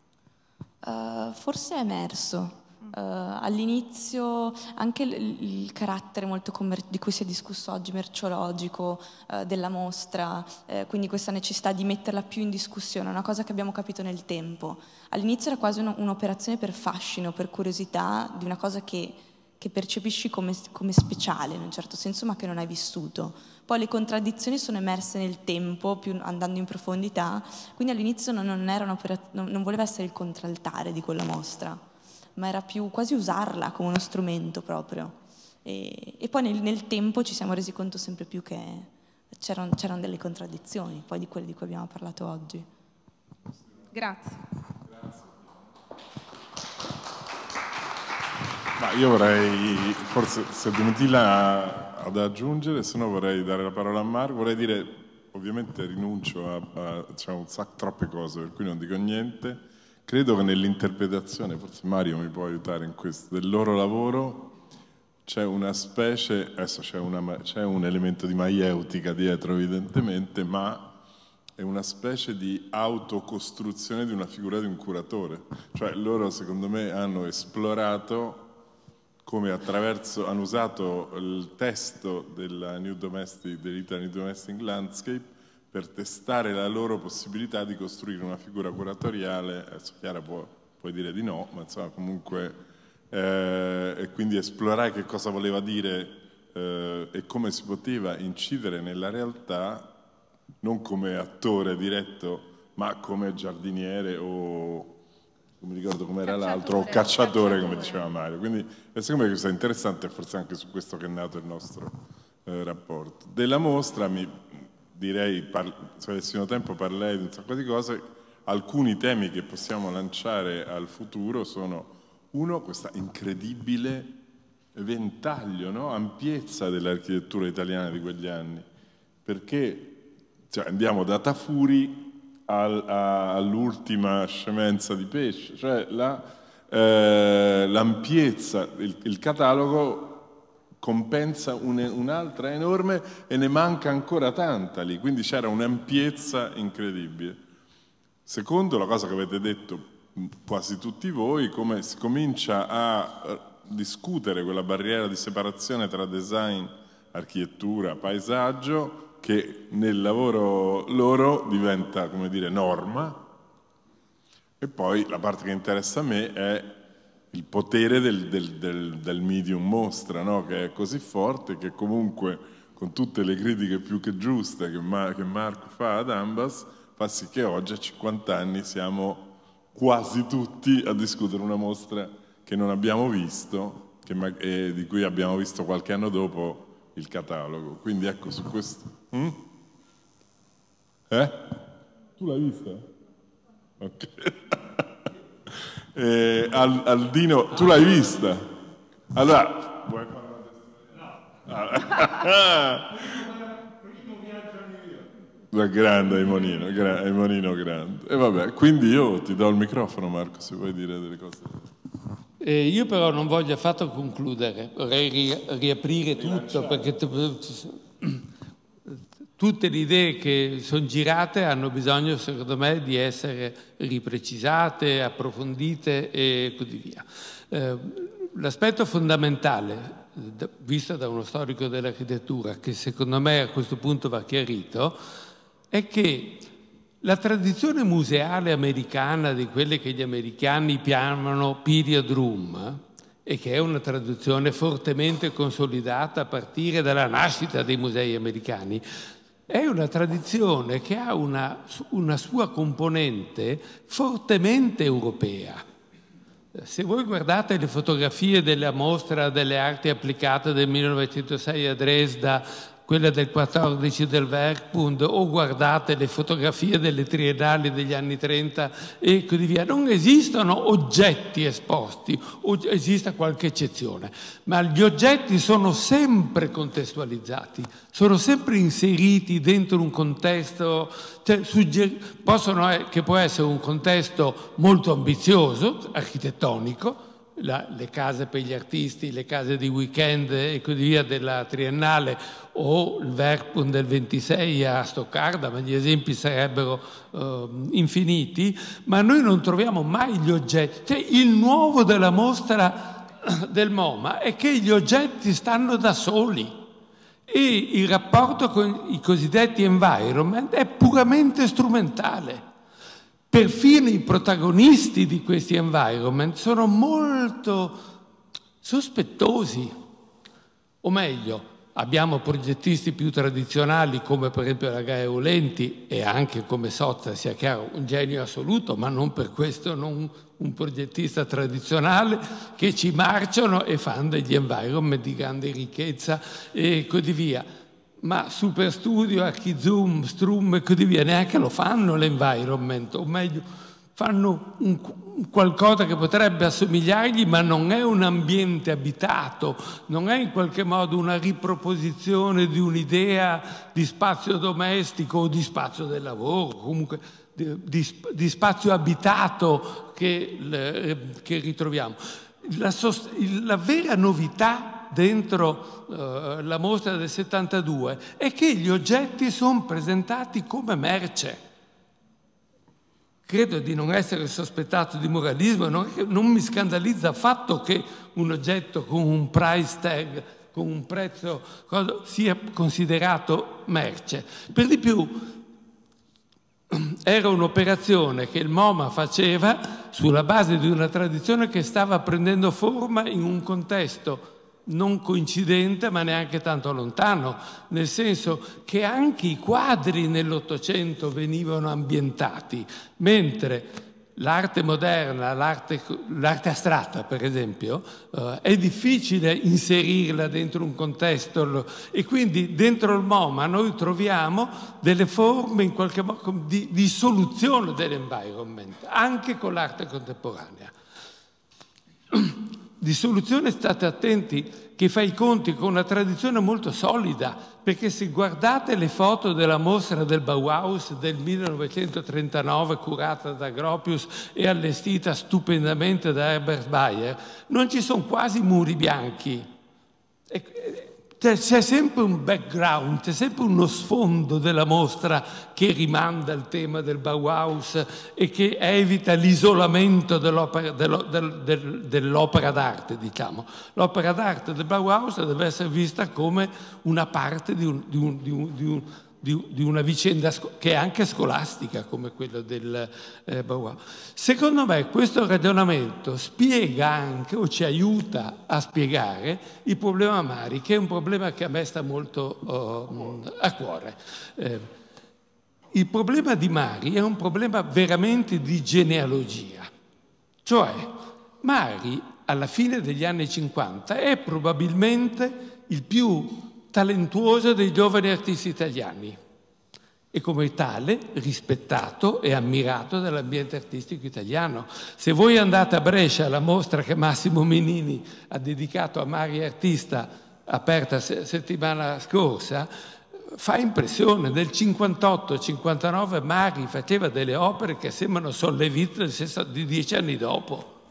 Forse è emerso. All'inizio anche il carattere molto di cui si è discusso oggi, merceologico, della mostra, quindi questa necessità di metterla più in discussione, è una cosa che abbiamo capito nel tempo. All'inizio era quasi un'operazione per fascino, per curiosità, di una cosa che percepisci come speciale in un certo senso, ma che non hai vissuto. Poi le contraddizioni sono emerse nel tempo, più andando in profondità, quindi all'inizio non voleva essere il contraltare di quella mostra, ma era più quasi usarla come uno strumento proprio. E poi nel tempo ci siamo resi conto sempre più che c'erano delle contraddizioni, poi di quelle di cui abbiamo parlato oggi. Grazie. Ma io vorrei, forse se Domitilla ha da aggiungere, se no vorrei dare la parola a Marco. Vorrei dire, ovviamente rinuncio a troppe cose, per cui non dico niente. Credo che nell'interpretazione, forse Mario mi può aiutare in questo, del loro lavoro c'è una specie, adesso c'è un elemento di maieutica dietro evidentemente, ma è una specie di autocostruzione di una figura di un curatore. Cioè loro secondo me hanno esplorato come hanno usato il testo dell'Italia New Domestic Landscape per testare la loro possibilità di costruire una figura curatoriale. Adesso Chiara puoi dire di no, ma insomma comunque, e quindi esplorare che cosa voleva dire e come si poteva incidere nella realtà, non come attore diretto, ma come giardiniere o, non mi ricordo com'era l'altro, o cacciatore, come diceva Mario. Quindi secondo me questo è interessante, e forse anche su questo che è nato il nostro rapporto. Della mostra direi, se avessimo tempo parlerei di un sacco di cose. Alcuni temi che possiamo lanciare al futuro sono: uno, questa incredibile ventaglio, no? Ampiezza dell'architettura italiana di quegli anni, perché cioè, andiamo da Tafuri all'ultima scemenza di Pesce, cioè l'ampiezza, il catalogo compensa un'altra enorme e ne manca ancora tanta lì, quindi c'era un'ampiezza incredibile. Secondo, la cosa che avete detto quasi tutti voi, come si comincia a discutere quella barriera di separazione tra design, architettura, paesaggio, che nel lavoro loro diventa, come dire, norma. E poi la parte che interessa a me è il potere del medium mostra, no? Che è così forte che comunque, con tutte le critiche più che giuste che Marco fa ad Ambas, fa sì che oggi a 50 anni siamo quasi tutti a discutere una mostra che non abbiamo visto e di cui abbiamo visto qualche anno dopo il catalogo. Quindi ecco, su questo. Tu l'hai vista? Ok. Aldino, tu l'hai vista? Allora, vuoi fare una testimonianza? Grande Aimonino grande. E vabbè, quindi io ti do il microfono, Marco, se vuoi dire delle cose. Io però non voglio affatto concludere, vorrei riaprire tutto, perché tutte le idee che sono girate hanno bisogno, secondo me, di essere riprecisate, approfondite e così via. L'aspetto fondamentale, visto da uno storico dell'architettura, che secondo me a questo punto va chiarito, è che la tradizione museale americana, di quelle che gli americani chiamano period room, e che è una tradizione fortemente consolidata a partire dalla nascita dei musei americani, è una tradizione che ha una sua componente fortemente europea. Se voi guardate le fotografie della mostra delle arti applicate del 1906 a Dresda, quella del 14 del Werkbund, o guardate le fotografie delle triennali degli anni 30 e così via, non esistono oggetti esposti, esiste qualche eccezione, ma gli oggetti sono sempre contestualizzati, sono sempre inseriti dentro un contesto, cioè che può essere un contesto molto ambizioso, architettonico, le case per gli artisti, le case di weekend e così via della Triennale, o il Werkbund del 26 a Stoccarda, ma gli esempi sarebbero infiniti, ma noi non troviamo mai gli oggetti. Cioè, il nuovo della mostra del MoMA è che gli oggetti stanno da soli e il rapporto con i cosiddetti environment è puramente strumentale. Perfino i protagonisti di questi environment sono molto sospettosi, o meglio, abbiamo progettisti più tradizionali come per esempio la Gaia Aulenti e anche come Sozza, sia chiaro, un genio assoluto, ma non per questo non un progettista tradizionale, che ci marciano e fanno degli environment di grande ricchezza e così via. Ma Superstudio, Archizoom, Strum e così via neanche lo fanno l'environment, o meglio fanno qualcosa che potrebbe assomigliargli, ma non è un ambiente abitato, non è in qualche modo una riproposizione di un'idea di spazio domestico o di spazio del lavoro, comunque di spazio abitato che ritroviamo. La vera novità dentro la mostra del 72 è che gli oggetti sono presentati come merce. Credo di non essere sospettato di moralismo, non mi scandalizza affatto che un oggetto con un price tag, con un prezzo, sia considerato merce. Per di più, era un'operazione che il MoMA faceva sulla base di una tradizione che stava prendendo forma in un contesto non coincidente ma neanche tanto lontano, nel senso che anche i quadri nell'Ottocento venivano ambientati, mentre l'arte moderna, l'arte astratta per esempio, è difficile inserirla dentro un contesto e quindi dentro il MoMA noi troviamo delle forme in qualche modo di soluzione dell'environment, anche con l'arte contemporanea. Di soluzione state attenti che fa i conti con una tradizione molto solida, perché se guardate le foto della mostra del Bauhaus del 1939 curata da Gropius e allestita stupendamente da Herbert Bayer, non ci sono quasi muri bianchi. C'è sempre un background, c'è sempre uno sfondo della mostra che rimanda al tema del Bauhaus e che evita l'isolamento dell'opera d'arte, diciamo. L'opera d'arte del Bauhaus deve essere vista come una parte di una vicenda che è anche scolastica, come quella del Bauhaus. Secondo me questo ragionamento spiega anche, o ci aiuta a spiegare, il problema Mari, che è un problema che a me sta molto a cuore. Il problema di Mari è un problema veramente di genealogia. Cioè, Mari, alla fine degli anni 50, è probabilmente il più talentuoso dei giovani artisti italiani e come tale rispettato e ammirato dall'ambiente artistico italiano. Se voi andate a Brescia alla mostra che Massimo Menini ha dedicato a Mari artista, aperta settimana scorsa, fa impressione. Nel 58-59 Mari faceva delle opere che sembrano sollevite di 10 anni dopo.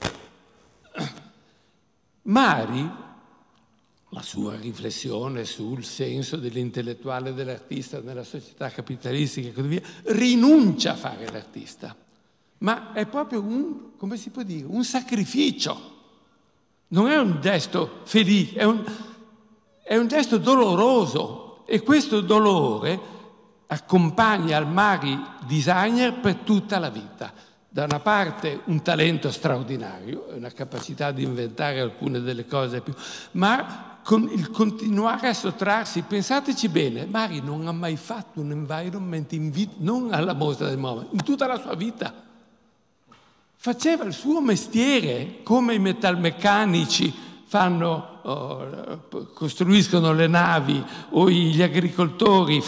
Mari, la sua riflessione sul senso dell'intellettuale dell'artista nella società capitalistica e così via, rinuncia a fare l'artista. Ma è proprio come si può dire, un sacrificio. Non è un gesto felice, è un gesto doloroso e questo dolore accompagna il Mari designer per tutta la vita. Da una parte un talento straordinario, una capacità di inventare alcune delle cose più, ma con il continuare a sottrarsi, pensateci bene, Mari non ha mai fatto un environment non alla mostra del MoMA, in tutta la sua vita. Faceva il suo mestiere, come i metalmeccanici costruiscono le navi o gli agricoltori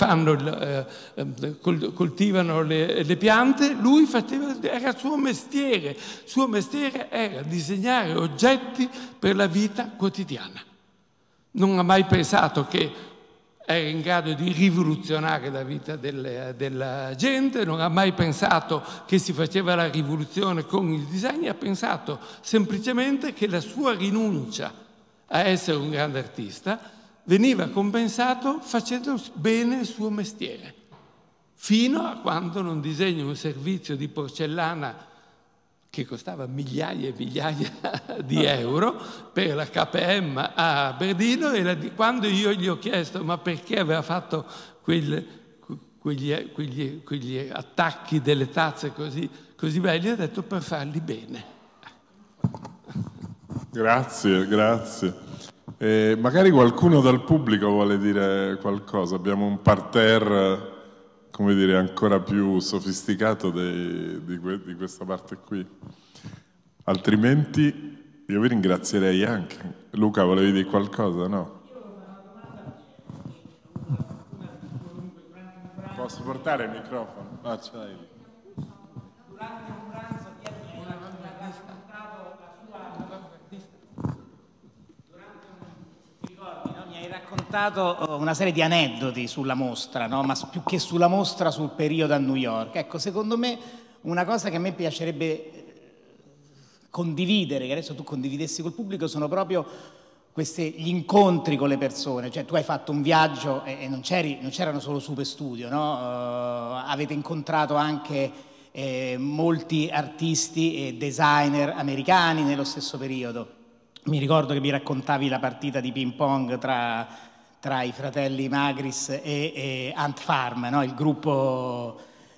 coltivano le piante, lui era il suo mestiere. Il suo mestiere era disegnare oggetti per la vita quotidiana. Non ha mai pensato che era in grado di rivoluzionare la vita della gente, non ha mai pensato che si faceva la rivoluzione con il design, ha pensato semplicemente che la sua rinuncia a essere un grande artista veniva compensato facendo bene il suo mestiere, fino a quando non disegna un servizio di porcellana che costava migliaia e migliaia di euro per la KPM a Berlino, e quando io gli ho chiesto ma perché aveva fatto quegli attacchi delle tazze così belli, ha detto per farli bene. Grazie, grazie. Magari qualcuno dal pubblico vuole dire qualcosa. Abbiamo un parterre, come dire, ancora più sofisticato di questa parte qui. Altrimenti io vi ringrazierei anche. Luca, volevi dire qualcosa? No? Posso portare il microfono? Ah, ce l'hai lì. Durante un pranzo mi ha raccontato la sua mi hai raccontato una serie di aneddoti sulla mostra, no? Ma più che sulla mostra, sul periodo a New York. Ecco, secondo me una cosa che a me piacerebbe condividere, che adesso tu condividessi col pubblico, sono proprio gli incontri con le persone. Cioè tu hai fatto un viaggio e non c'erano solo Super Studio, no? Avete incontrato anche molti artisti e designer americani nello stesso periodo. Mi ricordo che mi raccontavi la partita di ping pong tra i fratelli Magris e Ant Farm, no? Il gruppo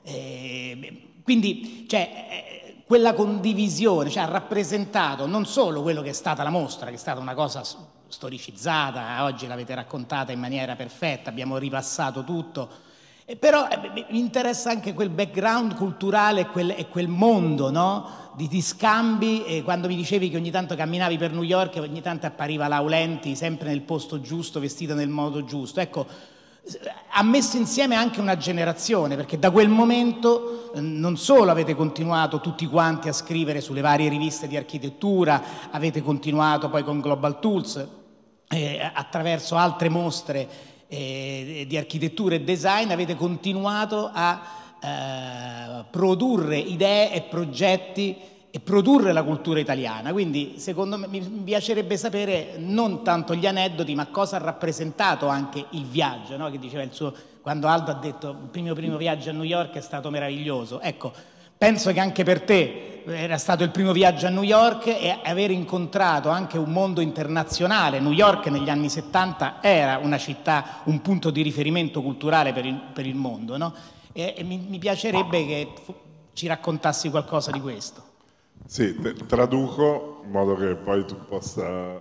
Quindi quella condivisione ha rappresentato non solo quello che è stata la mostra, che è stata una cosa storicizzata, oggi l'avete raccontata in maniera perfetta, abbiamo ripassato tutto, però mi interessa anche quel background culturale e quel mondo, no? di scambi, quando mi dicevi che ogni tanto camminavi per New York e ogni tanto appariva Laurenti sempre nel posto giusto, vestita nel modo giusto. Ecco, ha messo insieme anche una generazione, perché da quel momento non solo avete continuato tutti quanti a scrivere sulle varie riviste di architettura, avete continuato poi con Global Tools, attraverso altre mostre di architettura e design, avete continuato a produrre idee e progetti e produrre la cultura italiana. Quindi secondo me mi piacerebbe sapere non tanto gli aneddoti, ma cosa ha rappresentato anche il viaggio, no? Che diceva quando Aldo ha detto il primo viaggio a New York è stato meraviglioso. Ecco, penso che anche per te era stato il primo viaggio a New York e aver incontrato anche un mondo internazionale. New York negli anni 70 era una città, un punto di riferimento culturale per il mondo, no? E mi piacerebbe che ci raccontassi qualcosa di questo. Sì, traduco in modo che poi tu possa...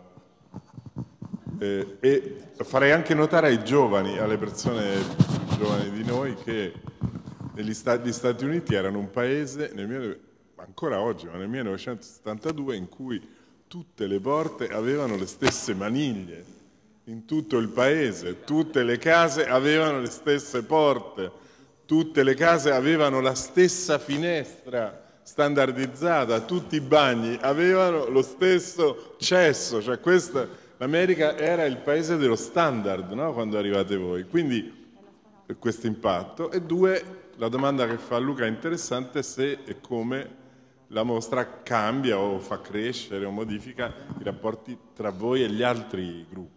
e farei anche notare ai giovani, alle persone più giovani di noi, che gli Stati Uniti erano un paese, ancora oggi, ma nel 1972, in cui tutte le porte avevano le stesse maniglie, in tutto il paese, tutte le case avevano le stesse porte, tutte le case avevano la stessa finestra standardizzata, tutti i bagni avevano lo stesso cesso, cioè l'America era il paese dello standard, no? Quando arrivate voi, quindi questo impatto. E due, la domanda che fa Luca è interessante, se e come la mostra cambia o fa crescere o modifica i rapporti tra voi e gli altri gruppi.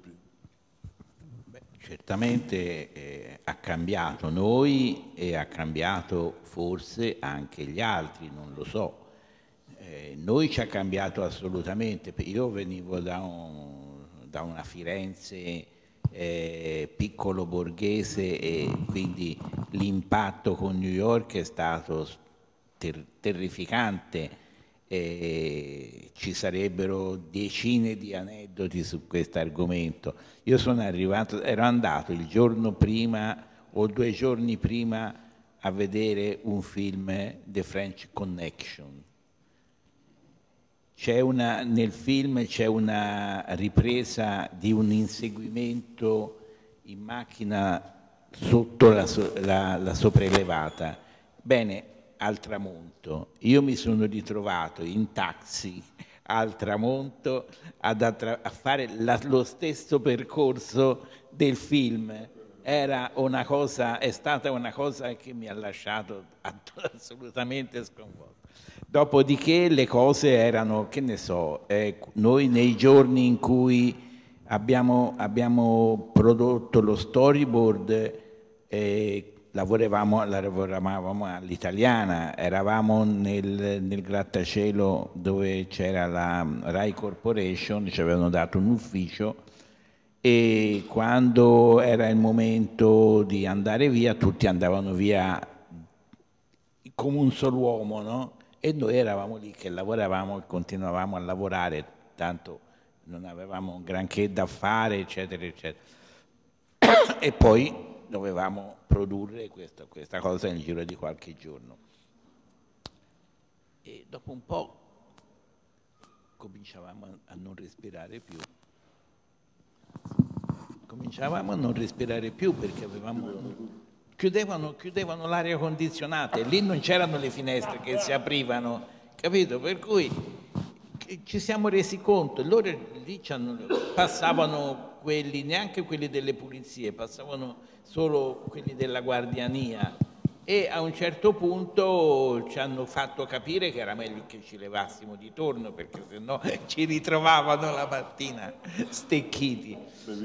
Certamente ha cambiato noi e ha cambiato forse anche gli altri, non lo so. Noi ci ha cambiato assolutamente. Io venivo da una Firenze piccolo borghese e quindi l'impatto con New York è stato terrificante. Ci sarebbero decine di aneddoti su questo argomento. Io ero andato il giorno prima o 2 giorni prima a vedere un film, The French Connection. Nel film c'è una ripresa di un inseguimento in macchina sotto la sopraelevata. Bene, al tramonto. Io mi sono ritrovato in taxi al tramonto a fare lo stesso percorso del film. È stata una cosa che mi ha lasciato assolutamente sconvolto. Dopodiché le cose erano, che ne so, noi nei giorni in cui abbiamo prodotto lo storyboard lavoravamo all'italiana, eravamo nel grattacielo dove c'era la Rai Corporation, ci avevano dato un ufficio e quando era il momento di andare via tutti andavano via come un solo uomo, no? E noi eravamo lì che lavoravamo e continuavamo a lavorare, tanto non avevamo granché da fare, eccetera, eccetera. E poi dovevamo produrre questa cosa nel giro di qualche giorno. E dopo un po' cominciavamo a non respirare più. Perché chiudevano l'aria condizionata e lì non c'erano le finestre che si aprivano, capito? Per cui ci siamo resi conto, loro lì passavano quelli, neanche quelli delle pulizie, passavano solo quelli della guardiania e a un certo punto ci hanno fatto capire che era meglio che ci levassimo di torno perché sennò ci ritrovavano la mattina stecchiti.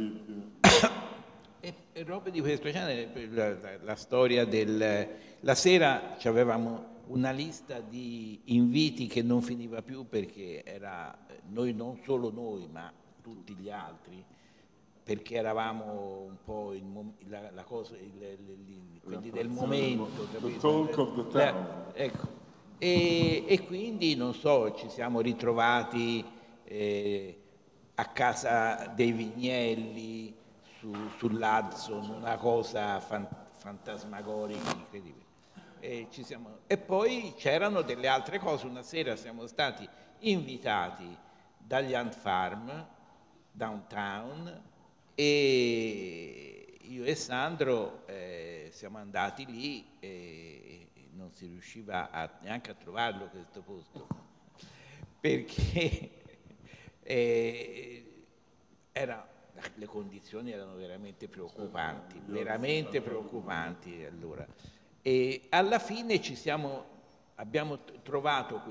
E robe di questo genere, la storia la sera avevamo una lista di inviti che non finiva più perché era non solo noi ma tutti gli altri. perché eravamo un po' la cosa, quelli del momento, the talk of the town. Ecco. E quindi, non so, ci siamo ritrovati a casa dei Vignelli, sull'Hudson, una cosa fantasmagorica, incredibile. E poi c'erano delle altre cose. Una sera siamo stati invitati dagli Ant Farm downtown e io e Sandro siamo andati lì e non si riusciva neanche a trovarlo questo posto, perché le condizioni erano veramente preoccupanti, allora. E alla fine abbiamo trovato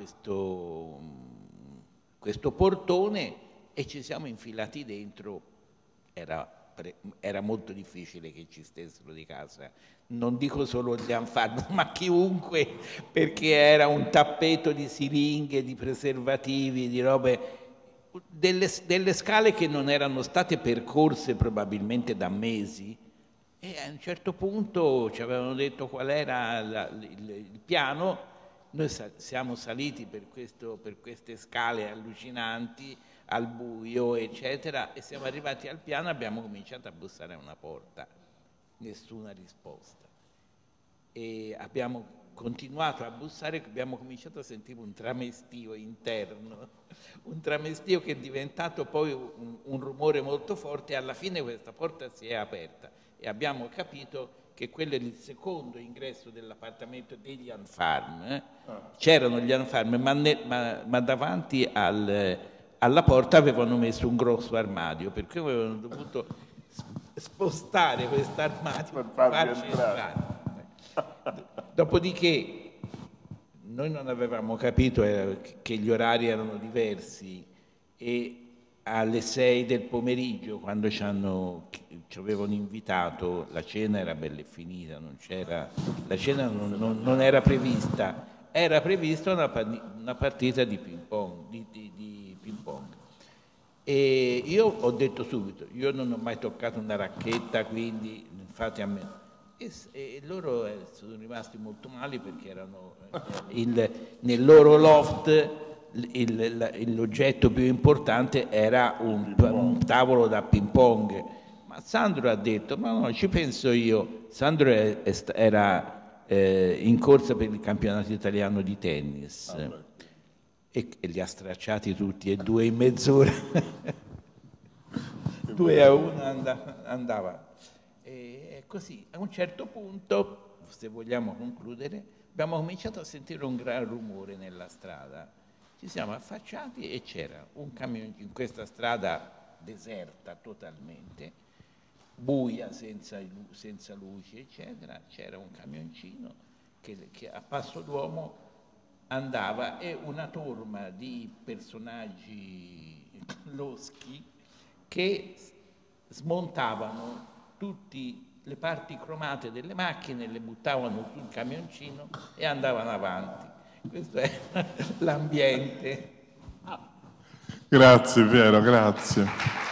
questo portone e ci siamo infilati dentro. Era molto difficile che ci stessero di casa, non dico solo gli Anfarm, ma chiunque, perché era un tappeto di siringhe, di preservativi, di robe, delle scale che non erano state percorse probabilmente da mesi, e a un certo punto ci avevano detto qual era il piano. Noi siamo saliti per queste scale allucinanti, al buio, eccetera, e siamo arrivati al piano e abbiamo cominciato a bussare a una porta. Nessuna risposta. E abbiamo continuato a bussare, abbiamo cominciato a sentire un tramestio interno, un tramestio che è diventato poi un rumore molto forte, e alla fine questa porta si è aperta e abbiamo capito che quello è il secondo ingresso dell'appartamento degli Ant Farm. C'erano gli Ant Farm, ma davanti alla porta avevano messo un grosso armadio, per cui avevano dovuto spostare questo armadio per farci entrare. Dopodiché noi non avevamo capito che gli orari erano diversi, e alle 6 del pomeriggio, quando ci avevano invitato, la cena era bella e finita, la cena non era prevista, era prevista una partita di ping pong, e io ho detto subito, io non ho mai toccato una racchetta, quindi fate a me. E loro sono rimasti molto male, perché erano nel loro loft l'oggetto più importante era un tavolo da ping pong. Ma Sandro ha detto, ma no, ci penso io. Sandro era in corsa per il campionato italiano di tennis e li ha stracciati tutti e due in mezz'ora. 2-1 andava. E così, a un certo punto, se vogliamo concludere, abbiamo cominciato a sentire un gran rumore nella strada. Ci siamo affacciati e c'era un camion in questa strada deserta totalmente, buia, senza luci, eccetera. C'era un camioncino che a passo d'uomo andava, e una torma di personaggi loschi che smontavano tutte le parti cromate delle macchine, le buttavano sul camioncino e andavano avanti. Questo è l'ambiente. Grazie Piero, grazie.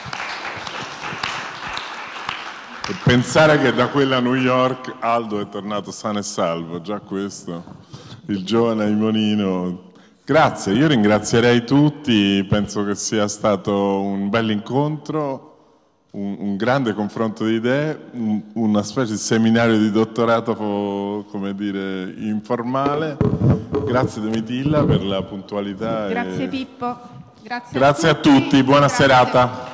E pensare che da quella New York Aldo è tornato sano e salvo, già questo, il giovane Aimonino. Grazie, io ringrazierei tutti, penso che sia stato un bel incontro, un grande confronto di idee, una specie di seminario di dottorato, come dire, informale. Grazie Domitilla per la puntualità. Grazie Pippo. Grazie a tutti, buona serata.